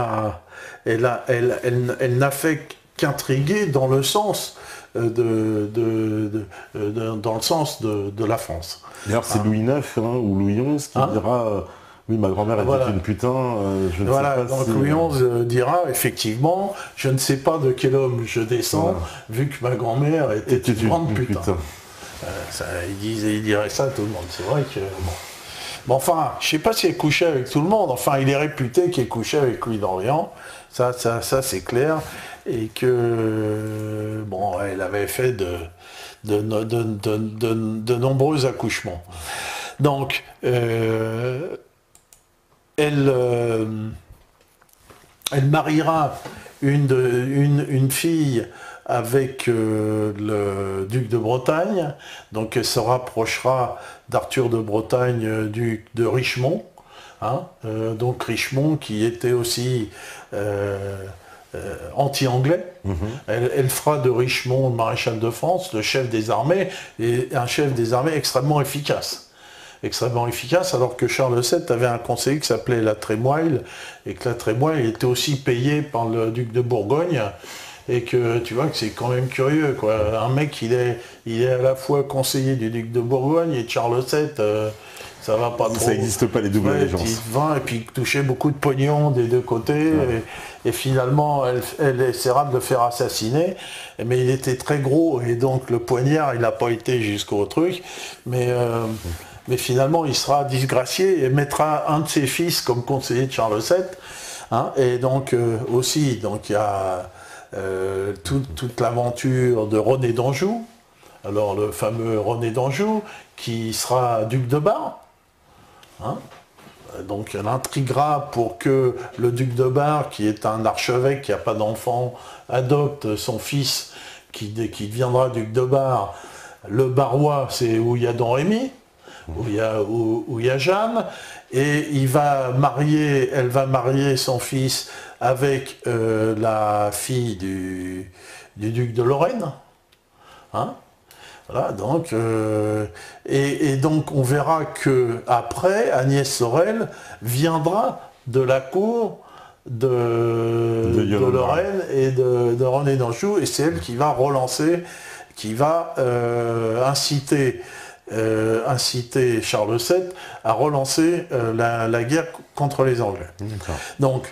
n'a fait qu'intriguer dans le sens de la France. D'ailleurs c'est Louis IX ou Louis XI qui dira... Oui, ma grand-mère était une putain, je ne sais pas donc si... Louis XI dira, effectivement, je ne sais pas de quel homme je descends, vu que ma grand-mère était une grande putain. Il dirait ça à tout le monde, c'est vrai que... Bon. Mais enfin, je ne sais pas si elle couchait avec tout le monde, enfin, il est réputé qu'elle couchait avec Louis d'Orléans, ça c'est clair, et que, bon, elle avait fait de nombreux accouchements. Donc, elle mariera une fille avec le duc de Bretagne, donc elle se rapprochera d'Arthur de Bretagne, duc de Richemont, hein, donc Richemont qui était aussi anti-anglais. Elle fera de Richemont le maréchal de France, le chef des armées, et un chef des armées extrêmement efficace, alors que Charles VII avait un conseiller qui s'appelait La Trémoille, et que La Trémoille était aussi payé par le duc de Bourgogne, et que tu vois que c'est quand même curieux, quoi. Un mec, il est à la fois conseiller du duc de Bourgogne et de Charles VII, ça va pas trop. Ça n'existe pas les doubles allégeances. Et puis toucher beaucoup de pognon des deux côtés, et finalement elle essaiera de le faire assassiner, mais il était très gros, et donc le poignard, il n'a pas été jusqu'au truc, mais finalement, il sera disgracié et mettra un de ses fils comme conseiller de Charles VII. Hein, et donc, aussi, donc, il y a toute l'aventure de René d'Anjou. Alors, le fameux René d'Anjou, qui sera duc de Bar. Hein, donc, elle intriguera pour que le duc de Bar, qui est un archevêque qui n'a pas d'enfant, adopte son fils qui deviendra duc de Bar. Le Barrois, c'est où il y a Don Rémy. Où il y a Jeanne, et elle va marier son fils avec la fille du duc de Lorraine. Hein, voilà, donc, et donc on verra que après Agnès Sorel viendra de la cour de Lorraine et de René d'Anjou, et c'est elle qui va relancer, qui va inciter Charles VII à relancer la guerre contre les Anglais. Donc,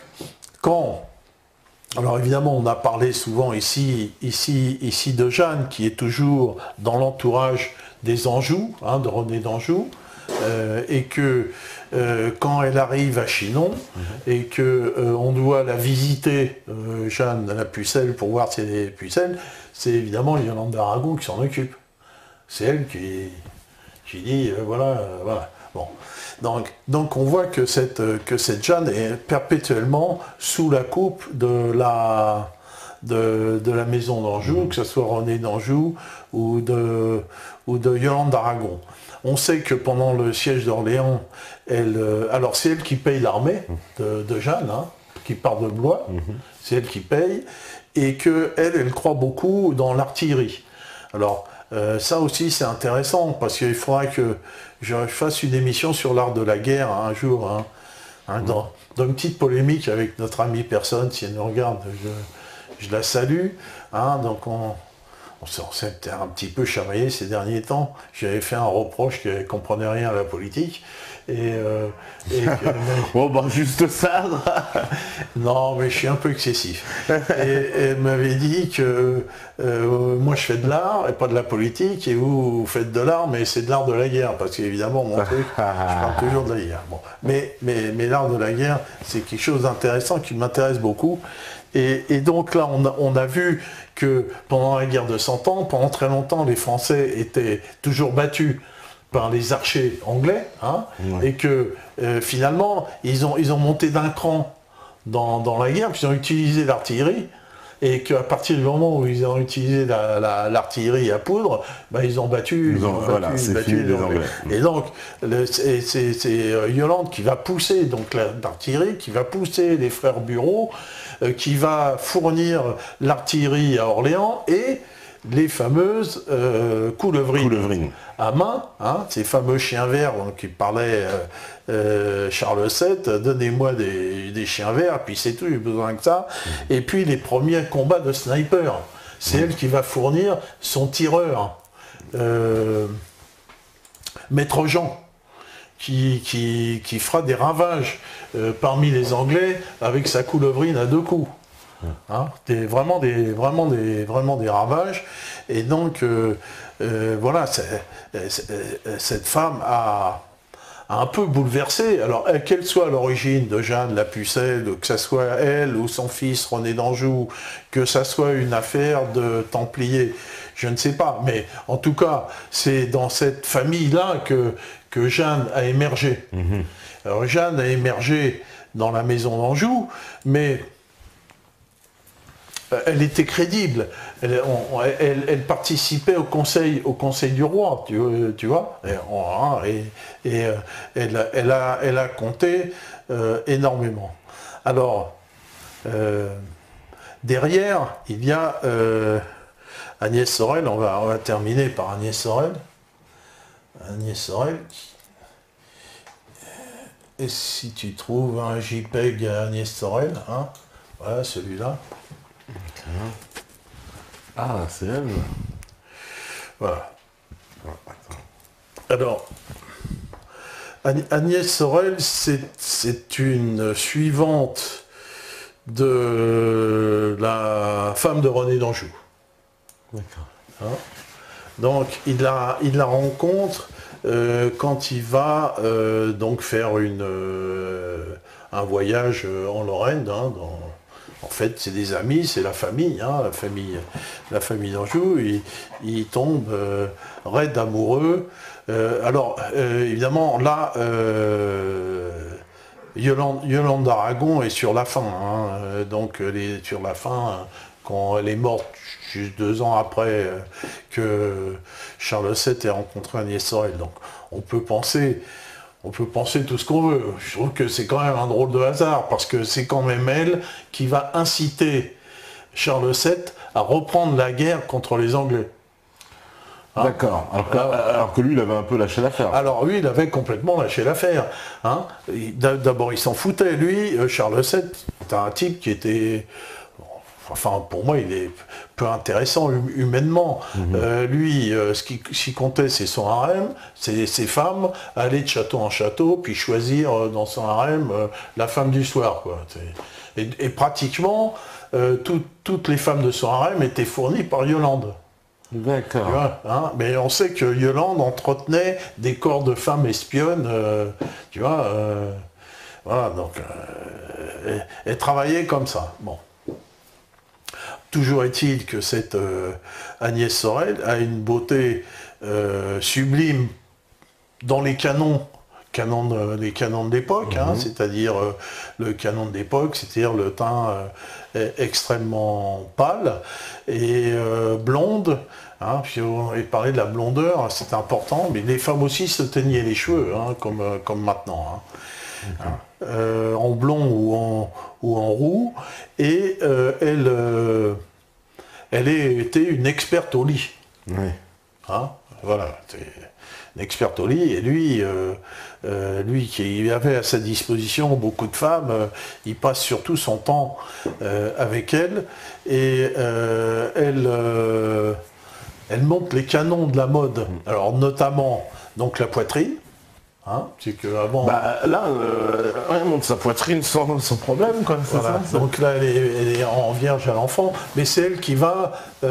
alors évidemment, on a parlé souvent ici de Jeanne, qui est toujours dans l'entourage des Anjou, hein, de René d'Anjou, et que quand elle arrive à Chinon, et qu'on doit la visiter, Jeanne la Pucelle, pour voir ses pucelles, c'est évidemment Yolande d'Aragon qui s'en occupe. C'est elle qui dit, voilà. Bon. Donc on voit que cette Jeanne est perpétuellement sous la coupe de la de la maison d'Anjou, que ce soit René d'Anjou ou de Yolande d'Aragon. On sait que pendant le siège d'Orléans, alors c'est elle qui paye l'armée de Jeanne, hein, qui part de Blois, c'est elle qui paye, et qu'elle croit beaucoup dans l'artillerie. Alors, ça aussi c'est intéressant, parce qu'il faudra que je fasse une émission sur l'art de la guerre un jour, hein, dans une petite polémique avec notre amie personne, si elle nous regarde, je la salue. Hein, donc on s'est un petit peu chamaillé ces derniers temps. J'avais fait un reproche qu'elle ne comprenait rien à la politique. Bon, bah, juste ça. Non, mais je suis un peu excessif. Et elle m'avait dit que moi je fais de l'art et pas de la politique, et vous faites de l'art, mais c'est de l'art de la guerre, parce qu'évidemment, mon truc, je parle toujours de la guerre. Bon. Mais l'art de la guerre, c'est quelque chose d'intéressant qui m'intéresse beaucoup. Et donc là, on a vu que pendant la guerre de 100 ans, pendant très longtemps, les Français étaient toujours battus par les archers anglais, hein, et que finalement, ils ont monté d'un cran dans la guerre, puis ils ont utilisé l'artillerie, et qu'à partir du moment où ils ont utilisé l'artillerie à poudre, ben, ils ont battu, les Anglais. Et donc, c'est Yolande qui va pousser donc l'artillerie, qui va pousser les frères Bureau, qui va fournir l'artillerie à Orléans, et les fameuses coulevrines à main, hein, ces fameux chiens verts dont il parlait Charles VII, donnez-moi des chiens verts, puis c'est tout, j'ai besoin que ça. Et puis les premiers combats de sniper, c'est elle qui va fournir son tireur, Maître Jean, qui fera des ravages parmi les Anglais avec sa coulevrine à 2 coups. Hein, vraiment des ravages. Et donc voilà, cette femme a un peu bouleversé, alors qu'elle soit à l'origine de Jeanne la Pucelle, que ça soit elle ou son fils René d'Anjou, que ça soit une affaire de Templiers, je ne sais pas, mais en tout cas c'est dans cette famille-là que Jeanne a émergé. Alors Jeanne a émergé dans la maison d'Anjou, mais elle était crédible, elle participait au conseil du roi, tu vois, et elle a compté énormément. Alors, derrière, il y a Agnès Sorel, on va terminer par Agnès Sorel. Agnès Sorel, et si tu trouves un JPEG Agnès Sorel, hein, voilà celui-là. Ah, c'est elle. Voilà. Alors, Agnès Sorel, c'est une suivante de la femme de René d'Anjou. D'accord. Hein, donc, il la rencontre quand il va donc faire un voyage en Lorraine, hein, en fait, c'est des amis, c'est la famille, hein, la famille d'Anjou. Ils tombent raides amoureux. Alors, évidemment, là, Yolande d'Aragon est sur la fin. Hein, donc, elle est sur la fin, quand elle est morte, juste 2 ans après que Charles VII ait rencontré Agnès Sorel. Donc, on peut penser tout ce qu'on veut. Je trouve que c'est quand même un drôle de hasard, parce que c'est quand même elle qui va inciter Charles VII à reprendre la guerre contre les Anglais. Hein, d'accord. Alors que lui, il avait un peu lâché l'affaire. Alors lui, il avait complètement lâché l'affaire. Hein. D'abord, il s'en foutait. Lui, Charles VII, c'était un type qui était... Enfin, pour moi, il est peu intéressant humainement. Lui, ce qui comptait, c'est son harem, c'est ses femmes, aller de château en château, puis choisir dans son harem la femme du soir, quoi. Et pratiquement, toutes les femmes de son harem étaient fournies par Yolande. D'accord. Hein, mais on sait que Yolande entretenait des corps de femmes espionnes, tu vois. Voilà, donc, elle travaillait comme ça. Bon. Toujours est-il que cette Agnès Sorel a une beauté sublime dans les canons les canons de l'époque, hein, c'est-à-dire le canon de l'époque, c'est-à-dire le teint extrêmement pâle et blonde. Hein, puis on avait parlé de la blondeur, c'est important, mais les femmes aussi se teignaient les cheveux, hein, comme maintenant. Hein. En blond ou en roux, et elle était une experte au lit. Oui. Hein, voilà, une experte au lit, et lui qui avait à sa disposition beaucoup de femmes, il passe surtout son temps avec elle, et elle monte les canons de la mode, alors notamment donc la poitrine. Hein, c'est que avant. Bah là, elle monte sa poitrine sans problème, quoi. Voilà. Ça. Donc là, elle est en vierge à l'enfant, mais c'est elle qui va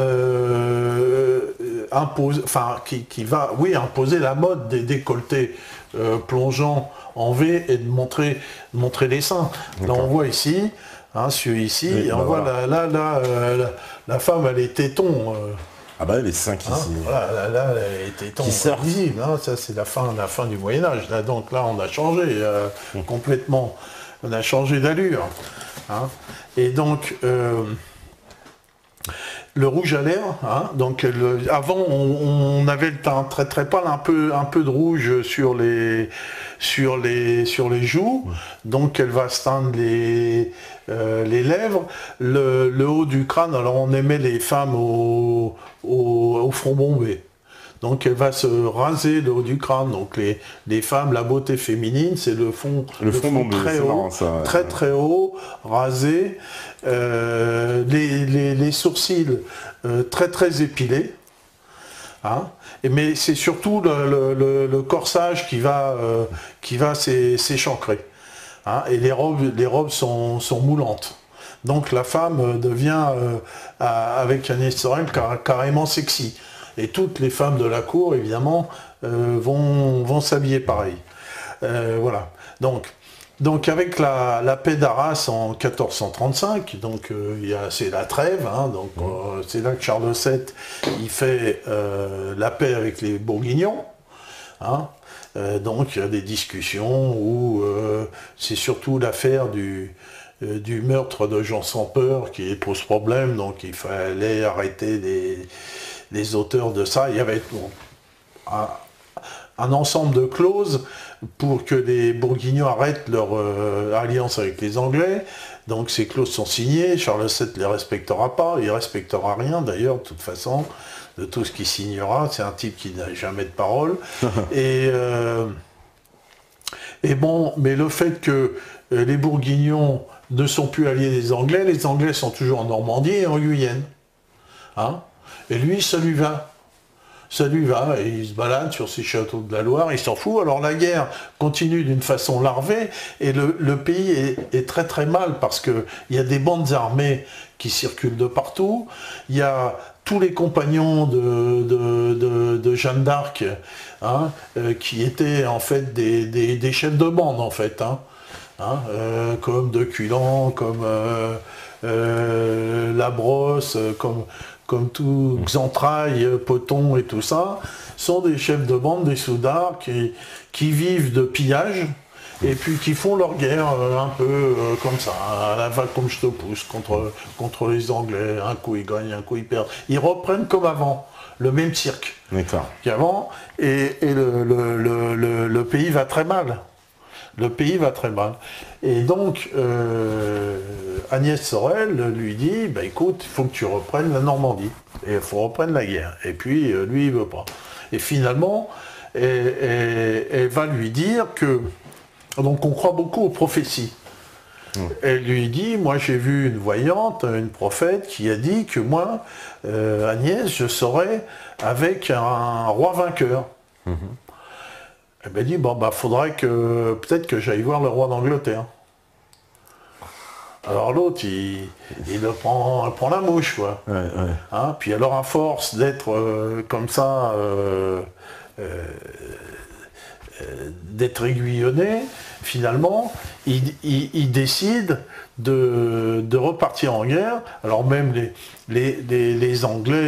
imposer, enfin, qui va, oui, imposer la mode des décolletés plongeants en V et de montrer les seins. Là, on voit ici, hein, ici, oui, et on voit voilà. la femme, elle est téton. Ah bah les seins qui voilà, là, les tétons visibles, hein, ça c'est la fin du Moyen-Âge. Donc là, on a changé complètement, on a changé d'allure. Hein. Et donc, le rouge à lèvres, hein, donc avant on avait le teint très très pâle, un peu de rouge sur les joues, donc elle va se teindre les lèvres, le haut du crâne. Alors on aimait les femmes au front bombé. Donc elle va se raser le haut du crâne. Donc les femmes, la beauté féminine, c'est le front bombé, très haut, marrant, ça, ouais. Très haut, rasé, les sourcils très très épilés. Hein, mais c'est surtout le corsage qui va s'échancrer. Hein, et les robes sont moulantes. Donc la femme devient, avec Agnès Sorel, carrément sexy. Et toutes les femmes de la cour, évidemment, vont s'habiller pareil. Voilà. Donc avec la paix d'Arras en 1435, donc c'est la trêve, hein, donc c'est là que Charles VII il fait la paix avec les Bourguignons. Hein, donc il y a des discussions où c'est surtout l'affaire du meurtre de Jean sans peur qui pose problème, donc il fallait arrêter les auteurs de ça. Il y avait un ensemble de clauses pour que les Bourguignons arrêtent leur alliance avec les Anglais. Donc ces clauses sont signées, Charles VII ne les respectera pas, il ne respectera rien d'ailleurs, de toute façon, de tout ce qu'il signera. C'est un type qui n'a jamais de parole. Et bon, mais le fait que les Bourguignons ne sont plus alliés des Anglais, les Anglais sont toujours en Normandie et en Guyenne. Hein, et lui, ça lui va. Ça lui va, et il se balade sur ses châteaux de la Loire, il s'en fout. Alors la guerre continue d'une façon larvée, et le pays est très très mal, parce qu'il y a des bandes armées qui circulent de partout, il y a tous les compagnons de Jeanne d'Arc, hein, qui étaient en fait des chefs de bande, en fait, hein, comme de Culan, comme Labrosse, comme tout Xentrailles, Poton et tout ça, sont des chefs de bande, des soudards qui vivent de pillage et puis qui font leur guerre un peu comme ça, à la va comme je te pousse, contre les Anglais. Un coup ils gagnent, un coup ils perdent. Ils reprennent comme avant, le même cirque qu'avant, et le pays va très mal. Le pays va très mal. Et donc, Agnès Sorel lui dit, bah, écoute, il faut que tu reprennes la Normandie. Et il faut reprendre la guerre. Et puis, lui, il ne veut pas. Et finalement, elle va lui dire que... Donc, on croit beaucoup aux prophéties. Elle lui dit, moi, j'ai vu une voyante, une prophète, qui a dit que moi, Agnès, je serais avec un roi vainqueur. Elle m'a dit, bon, bah, faudrait que, peut-être que j'aille voir le roi d'Angleterre. Alors l'autre, il prend la mouche, quoi. Ouais. Hein, puis alors, à force d'être comme ça, d'être aiguillonné, finalement, il décide de repartir en guerre. Alors même les Anglais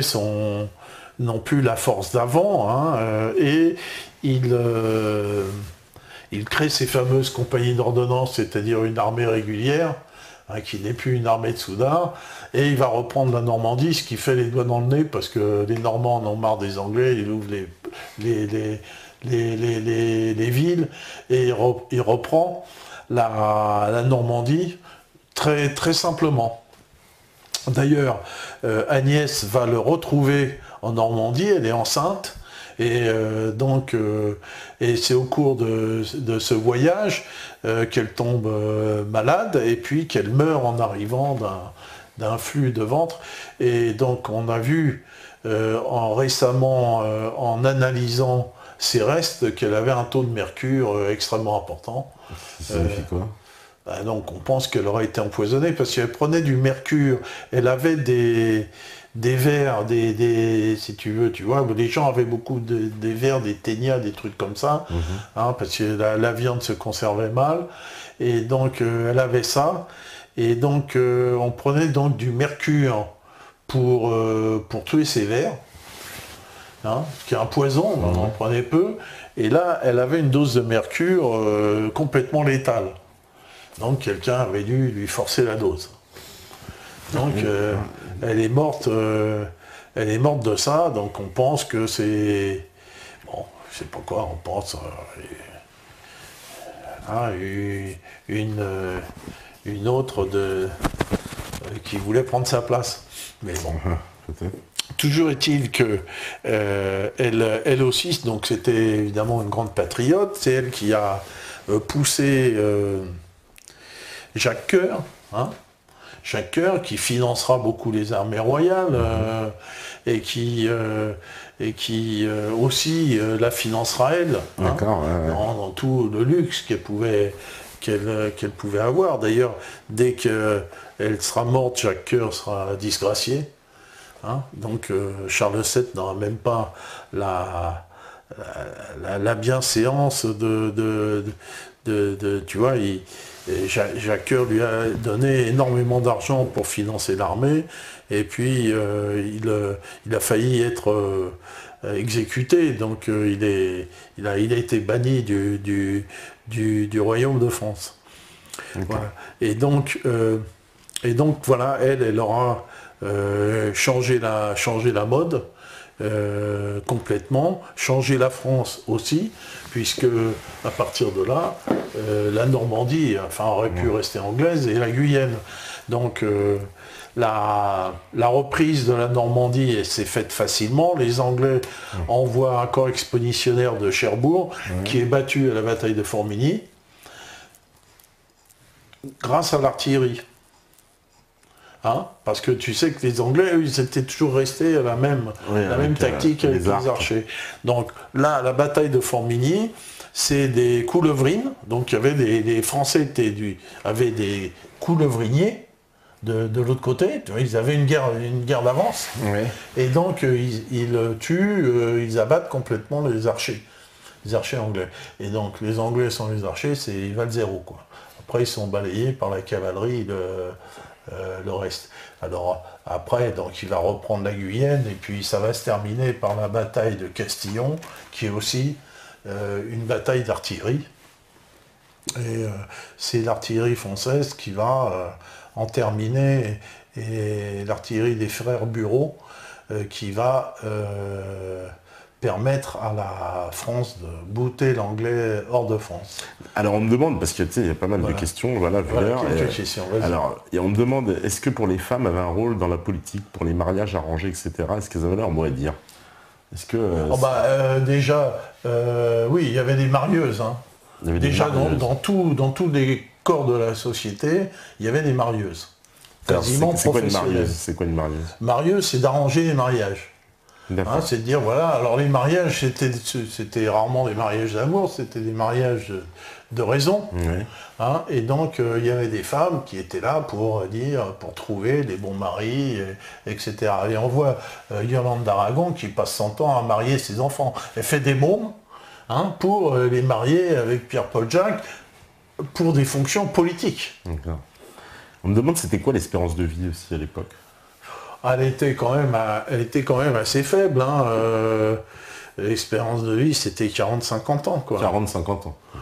n'ont plus la force d'avant, hein, et il il crée ces fameuses compagnies d'ordonnance, c'est-à-dire une armée régulière, qui n'est plus une armée de soudards, et il va reprendre la Normandie, ce qui fait les doigts dans le nez, parce que les Normands en ont marre des Anglais, il ouvre les villes, et il reprend la Normandie très, très simplement. D'ailleurs, Agnès va le retrouver en Normandie, elle est enceinte, et et c'est au cours de ce voyage qu'elle tombe malade, et puis qu'elle meurt en arrivant d'un flux de ventre. Et donc on a vu récemment, en analysant ses restes, qu'elle avait un taux de mercure extrêmement important. Ça signifie quoi? Donc on pense qu'elle aurait été empoisonnée parce qu'elle prenait du mercure. Elle avait des vers, si tu veux, tu vois, les gens avaient beaucoup des vers, des ténias, des trucs comme ça, parce que la viande se conservait mal. Et donc elle avait ça. Et donc on prenait donc du mercure pour tuer ces vers, qui est un poison, on en prenait peu. Et là, elle avait une dose de mercure complètement létale. Donc quelqu'un avait dû lui forcer la dose. Donc elle est morte de ça, donc on pense que c'est... Bon, je sais pas quoi, on pense... une autre qui voulait prendre sa place. Mais bon. Peut-être. Toujours est-il que elle aussi, donc c'était évidemment une grande patriote, c'est elle qui a poussé Jacques Coeur, Jacques Coeur, qui financera beaucoup les armées royales et qui aussi la financera elle, dans tout le luxe qu'elle pouvait avoir. D'ailleurs, dès qu'elle sera morte, Jacques Coeur sera disgracié. Donc Charles VII n'aura même pas la bienséance tu vois, Jacques Coeur lui a donné énormément d'argent pour financer l'armée, et puis il a failli être exécuté, donc il a été banni du royaume de France. Okay. Voilà. Et donc voilà, elle aura changé la mode complètement, changer la France aussi, puisque à partir de là, la Normandie aurait pu rester anglaise, et la Guyenne. Donc la reprise de la Normandie s'est faite facilement. Les Anglais envoient un corps expéditionnaire de Cherbourg qui est battu à la bataille de Formigny grâce à l'artillerie. Parce que tu sais que les Anglais, eux, ils étaient toujours restés à la même tactique avec les archers. Donc là, la bataille de Formigny, c'est des coulevrines. Donc il y avait les Français avaient des coulevriniers de l'autre côté. Tu vois, ils avaient une guerre d'avance. Ouais. Et donc ils tuent, ils abattent complètement les archers anglais. Et donc les Anglais sans les archers, ils valent zéro, quoi. Après, ils sont balayés par la cavalerie le reste. Alors après, donc il va reprendre la Guyenne, et puis ça va se terminer par la bataille de Castillon, qui est aussi une bataille d'artillerie. Et c'est l'artillerie française qui va en terminer, et l'artillerie des frères Bureau qui va permettre à la France de bouter l'anglais hors de France. Alors on me demande, parce que tu sais, il y a pas mal de questions, alors, et on me demande, est-ce que pour les femmes avaient un rôle dans la politique, pour les mariages arrangés, etc., est-ce qu'elles avaient leur mot à dire? Est-ce que... déjà, oui, il y avait des marieuses. Déjà, dans tous les corps de la société, il y avait des marieuses. Quasiment professionnelles. C'est quoi une marieuse? Marieuse, c'est d'arranger les mariages. C'est de dire, voilà, alors les mariages, c'était rarement des mariages d'amour, c'était des mariages de raison. Oui. Et donc, il y avait des femmes qui étaient là pour trouver des bons maris, etc. Et on voit Yolande d'Aragon qui passe son temps à marier ses enfants. Elle fait des mômes pour les marier avec Pierre-Paul Jacques pour des fonctions politiques. On me demande, c'était quoi l'espérance de vie aussi à l'époque? Elle était quand même assez faible. L'espérance de vie, c'était 40-50 ans. 40-50 ans.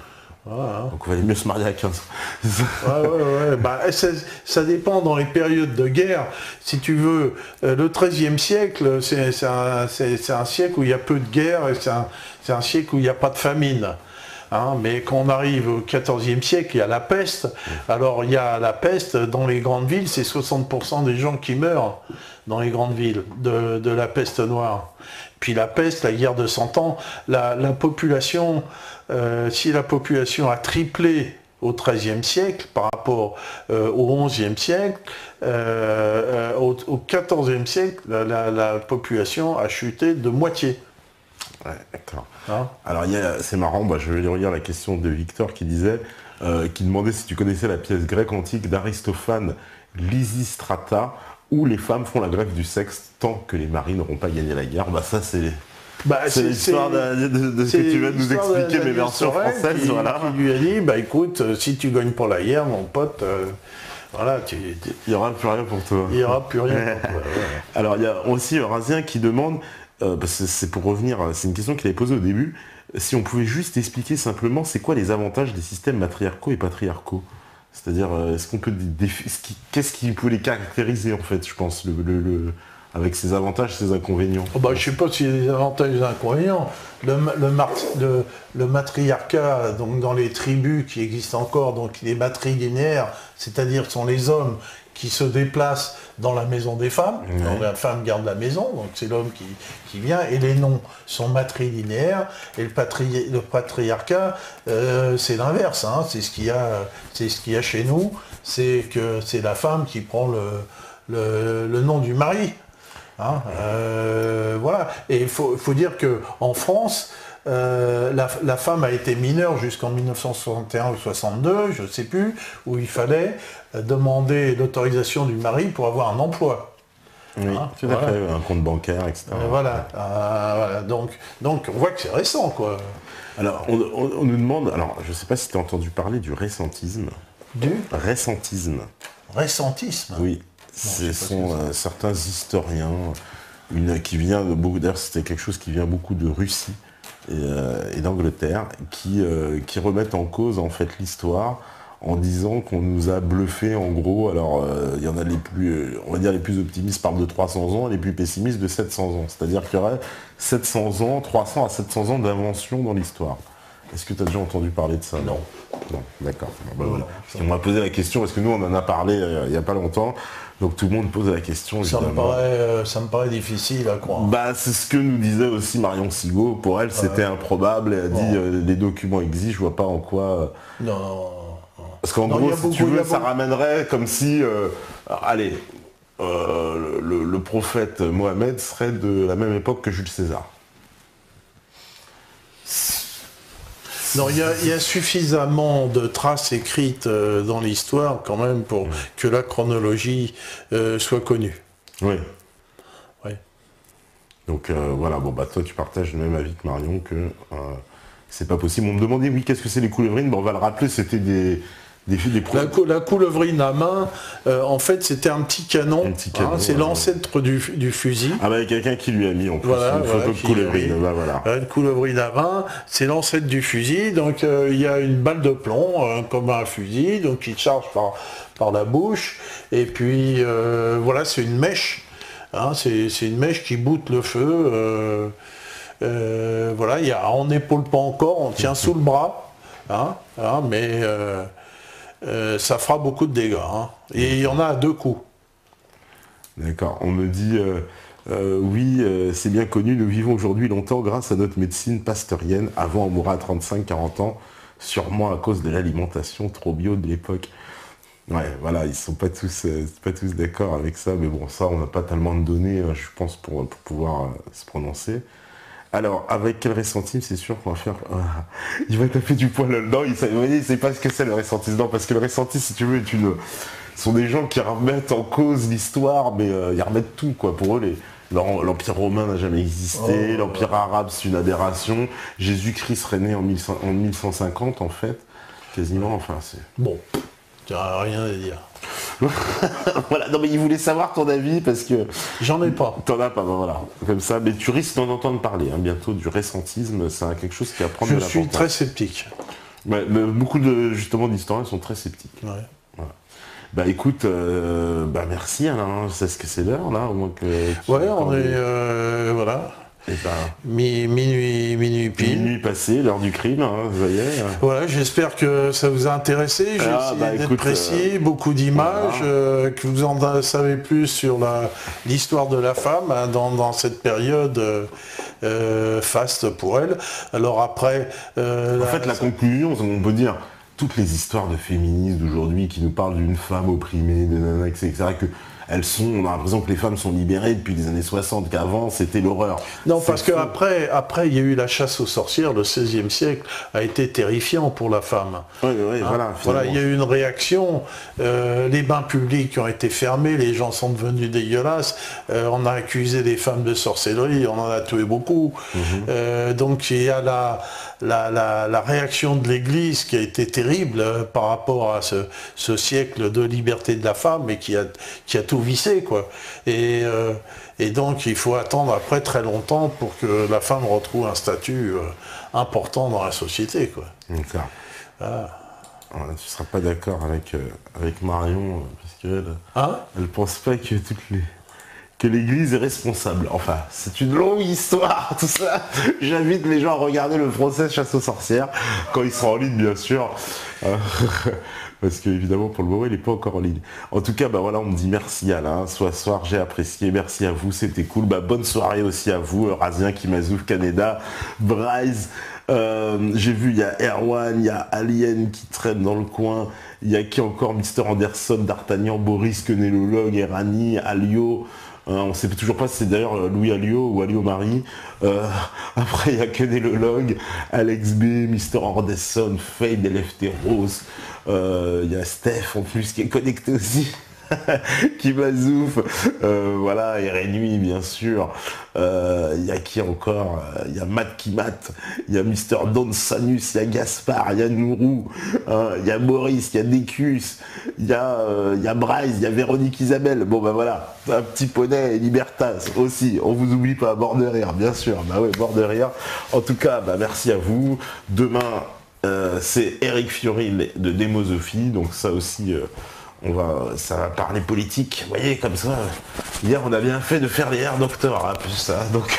Voilà. Donc, il valait mieux se marier à 15. Ouais. Bah, ça dépend dans les périodes de guerre. Si tu veux, le XIIIe siècle, c'est un siècle où il y a peu de guerre et c'est un siècle où il n'y a pas de famine. Hein, mais quand on arrive au XIVe siècle, il y a la peste. Alors il y a la peste dans les grandes villes, c'est 60% des gens qui meurent dans les grandes villes de la peste noire. Puis la peste, la guerre de 100 ans, la population, si la population a triplé au XIIIe siècle par rapport au XIe siècle, au XIVe siècle, la population a chuté de moitié. Ouais, d'accord. Hein? Alors, c'est marrant, je vais relire la question de Victor qui demandait si tu connaissais la pièce grecque antique d'Aristophane, Lysistrata, où les femmes font la grève du sexe tant que les maris n'auront pas gagné la guerre. Ça, c'est l'histoire de ce que tu viens de nous expliquer, mes versions françaises. Voilà. Qui lui a dit, écoute, si tu gagnes pour la guerre, mon pote, voilà, il n'y aura plus rien pour toi. Il n'y aura plus rien pour toi. Ouais. Alors, il y a aussi Razien qui demande, parce que c'est pour revenir, c'est une question qu'il avait posée au début, si on pouvait juste expliquer simplement c'est quoi les avantages des systèmes matriarcaux et patriarcaux. C'est-à-dire, est-ce qu'on peut qu'est-ce qui peut les caractériser en fait, je pense, avec ses avantages, ses inconvénients. Je ne sais pas s'il y a des avantages et des inconvénients. Le matriarcat, donc dans les tribus qui existent encore, donc les matrilinéaires, c'est-à-dire sont les hommes qui se déplacent dans la maison des femmes, donc la femme garde la maison, donc c'est l'homme qui vient, et les noms sont matrilinéaires, et le patriarcat, c'est l'inverse, hein, c'est ce qu'il y a chez nous, c'est que c'est la femme qui prend le nom du mari. Hein, voilà. Et il faut dire qu'en France, la femme a été mineure jusqu'en 1961 ou 62, je ne sais plus, où il fallait demander l'autorisation du mari pour avoir un emploi. Oui, tout à fait, un compte bancaire, etc. Voilà. Donc on voit que c'est récent, quoi. Alors, on nous demande, alors je ne sais pas si tu as entendu parler du ressentisme. Du ressentisme. Ressentisme. Oui. Ce sont certains historiens, qui vient de beaucoup, d'ailleurs c'était quelque chose qui vient beaucoup de Russie et d'Angleterre, qui remettent en cause en fait l'histoire en disant qu'on nous a bluffé en gros. Alors il y en a les plus, on va dire les plus optimistes parlent de 300 ans, et les plus pessimistes de 700 ans. C'est-à-dire qu'il y aurait 700 ans, 300 à 700 ans d'invention dans l'histoire. Est-ce que tu as déjà entendu parler de ça? Non. Non, d'accord. Voilà. On m'a posé la question, parce que nous on en a parlé il n'y a pas longtemps, donc tout le monde pose la question. Ça me paraît difficile à croire. C'est ce que nous disait aussi Marion Sigaud. Pour elle, c'était improbable. Elle a dit les documents existent, je vois pas en quoi. Non. Parce qu'en gros, si tu veux, ça ramènerait comme si, le prophète Mohammed serait de la même époque que Jules César. Non, il y a suffisamment de traces écrites dans l'histoire quand même pour que la chronologie soit connue. Oui. Oui. Donc voilà, toi tu partages le même avis que Marion que c'est pas possible. On me demandait, qu'est-ce que c'est les coulevrines? On va le rappeler, c'était des La coulevrine à main, en fait, c'était un petit canon. C'est l'ancêtre du fusil. Ah, il y a quelqu'un qui lui a mis en plus une photo de coulevrine. Une coulevrine à main, c'est l'ancêtre du fusil. Donc, il y a une balle de plomb, comme un fusil, donc qui charge par la bouche. Et puis, c'est une mèche. Hein, c'est une mèche qui boute le feu. On n'épaule pas encore, on tient sous le bras. Mais ça fera beaucoup de dégâts. Hein. Et il y en a à 2 coups. D'accord. On me dit, c'est bien connu, nous vivons aujourd'hui longtemps grâce à notre médecine pasteurienne. Avant, on mourra à 35-40 ans, sûrement à cause de l'alimentation trop bio de l'époque. Ouais, voilà, ils sont pas tous d'accord avec ça, mais bon, ça, on n'a pas tellement de données, je pense, pour pouvoir se prononcer. Alors, avec quel ressentisme, c'est sûr qu'on va faire... il va taper du poing là-dedans, il sait pas ce que c'est le ressentisme. Non, parce que le ressentisme, si tu veux, sont des gens qui remettent en cause l'histoire, mais ils remettent tout, quoi. Pour eux, l'Empire romain n'a jamais existé, l'Empire arabe, c'est une aberration. Jésus-Christ serait né en 1150, en fait. Quasiment, c'est... Bon, tu n'as rien à dire. Voilà, non mais il voulait savoir ton avis parce que... J'en ai pas. T'en as pas, voilà. Comme ça, mais tu risques d'en entendre parler, bientôt, du ressentisme, c'est quelque chose qui va prendre de l'importance. Je suis très sceptique. Ouais, mais beaucoup justement d'historiens sont très sceptiques. Ouais. Voilà. Bah écoute, merci Alain, c'est ce que c'est l'heure là, au moins que... Ouais, on est, voilà, Et ben, minuit pile. minuit passé, l'heure du crime, hein, vous voyez. Voilà, j'espère que ça vous a intéressé. J'ai essayé d'être précis, beaucoup d'images, que vous en savez plus sur l'histoire de la femme hein, dans cette période faste pour elle. Alors après... en fait, la conclusion, on peut dire, toutes les histoires de féministes d'aujourd'hui qui nous parlent d'une femme opprimée, de nana, etc., on a l'impression que les femmes sont libérées depuis les années 60, qu'avant c'était l'horreur. Non, parce qu'après, il y a eu la chasse aux sorcières, le XVIe siècle a été terrifiant pour la femme. Oui, hein, voilà, il y a eu une réaction, les bains publics ont été fermés, les gens sont devenus dégueulasses, on a accusé les femmes de sorcellerie, on en a tué beaucoup. Donc il y a la réaction de l'Église qui a été terrible par rapport à ce siècle de liberté de la femme et qui a tout vissé, quoi. Et donc il faut attendre après très longtemps pour que la femme retrouve un statut important dans la société, quoi. D'accord. Voilà. Tu ne seras pas d'accord avec Marion, parce qu'elle elle pense pas que l'Église est responsable. Enfin, c'est une longue histoire, tout ça. J'invite les gens à regarder le procès Chasse aux sorcières, quand il sera en ligne, bien sûr. Parce que, évidemment, pour le moment, il n'est pas encore en ligne. En tout cas, voilà, on me dit merci Alain. Ce soir, j'ai apprécié. Merci à vous, c'était cool. Bonne soirée aussi à vous, Razien, Kimazouf, Canada, Bryce. J'ai vu, il y a Erwan, il y a Alien qui traîne dans le coin. Il y a qui encore? Mr. Anderson, D'Artagnan, Boris, Quenélologue, Erani, Alio. On ne sait toujours pas si c'est d'ailleurs Louis Alliot ou Alliot Marie. Après, il y a Quenélologue, Alex B, Mr. Anderson, Fade, LFT Rose. Il y a Steph en plus qui est connecté aussi. Qui m'azouffe, voilà, et Nuit bien sûr. Il y a qui encore? Il y a Matt qui Matt, il y a Mister Don Sanus, il y a Gaspard, il y a Nourou, il y a Maurice, il y a Décus, il y a Bryce, il y a Véronique Isabelle. Bon voilà, un petit poney et Libertas aussi. On vous oublie pas, bord de rire, bien sûr. Bah ouais, bord de rire. En tout cas, merci à vous. Demain, c'est Eric Fioril de Démosophie, donc ça aussi. Ça va parler politique, vous voyez, comme ça. Hier, on a bien fait de faire les Air Doctor, hein, plus ça. Donc,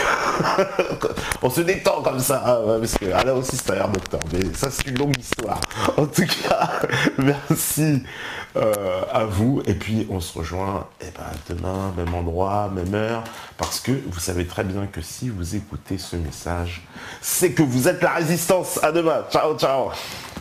on se détend comme ça, hein, parce que là aussi, c'est un Air Doctor. Mais ça, c'est une longue histoire. En tout cas, merci à vous. Et puis, on se rejoint demain, même endroit, même heure. Parce que vous savez très bien que si vous écoutez ce message, c'est que vous êtes la résistance. À demain. Ciao, ciao.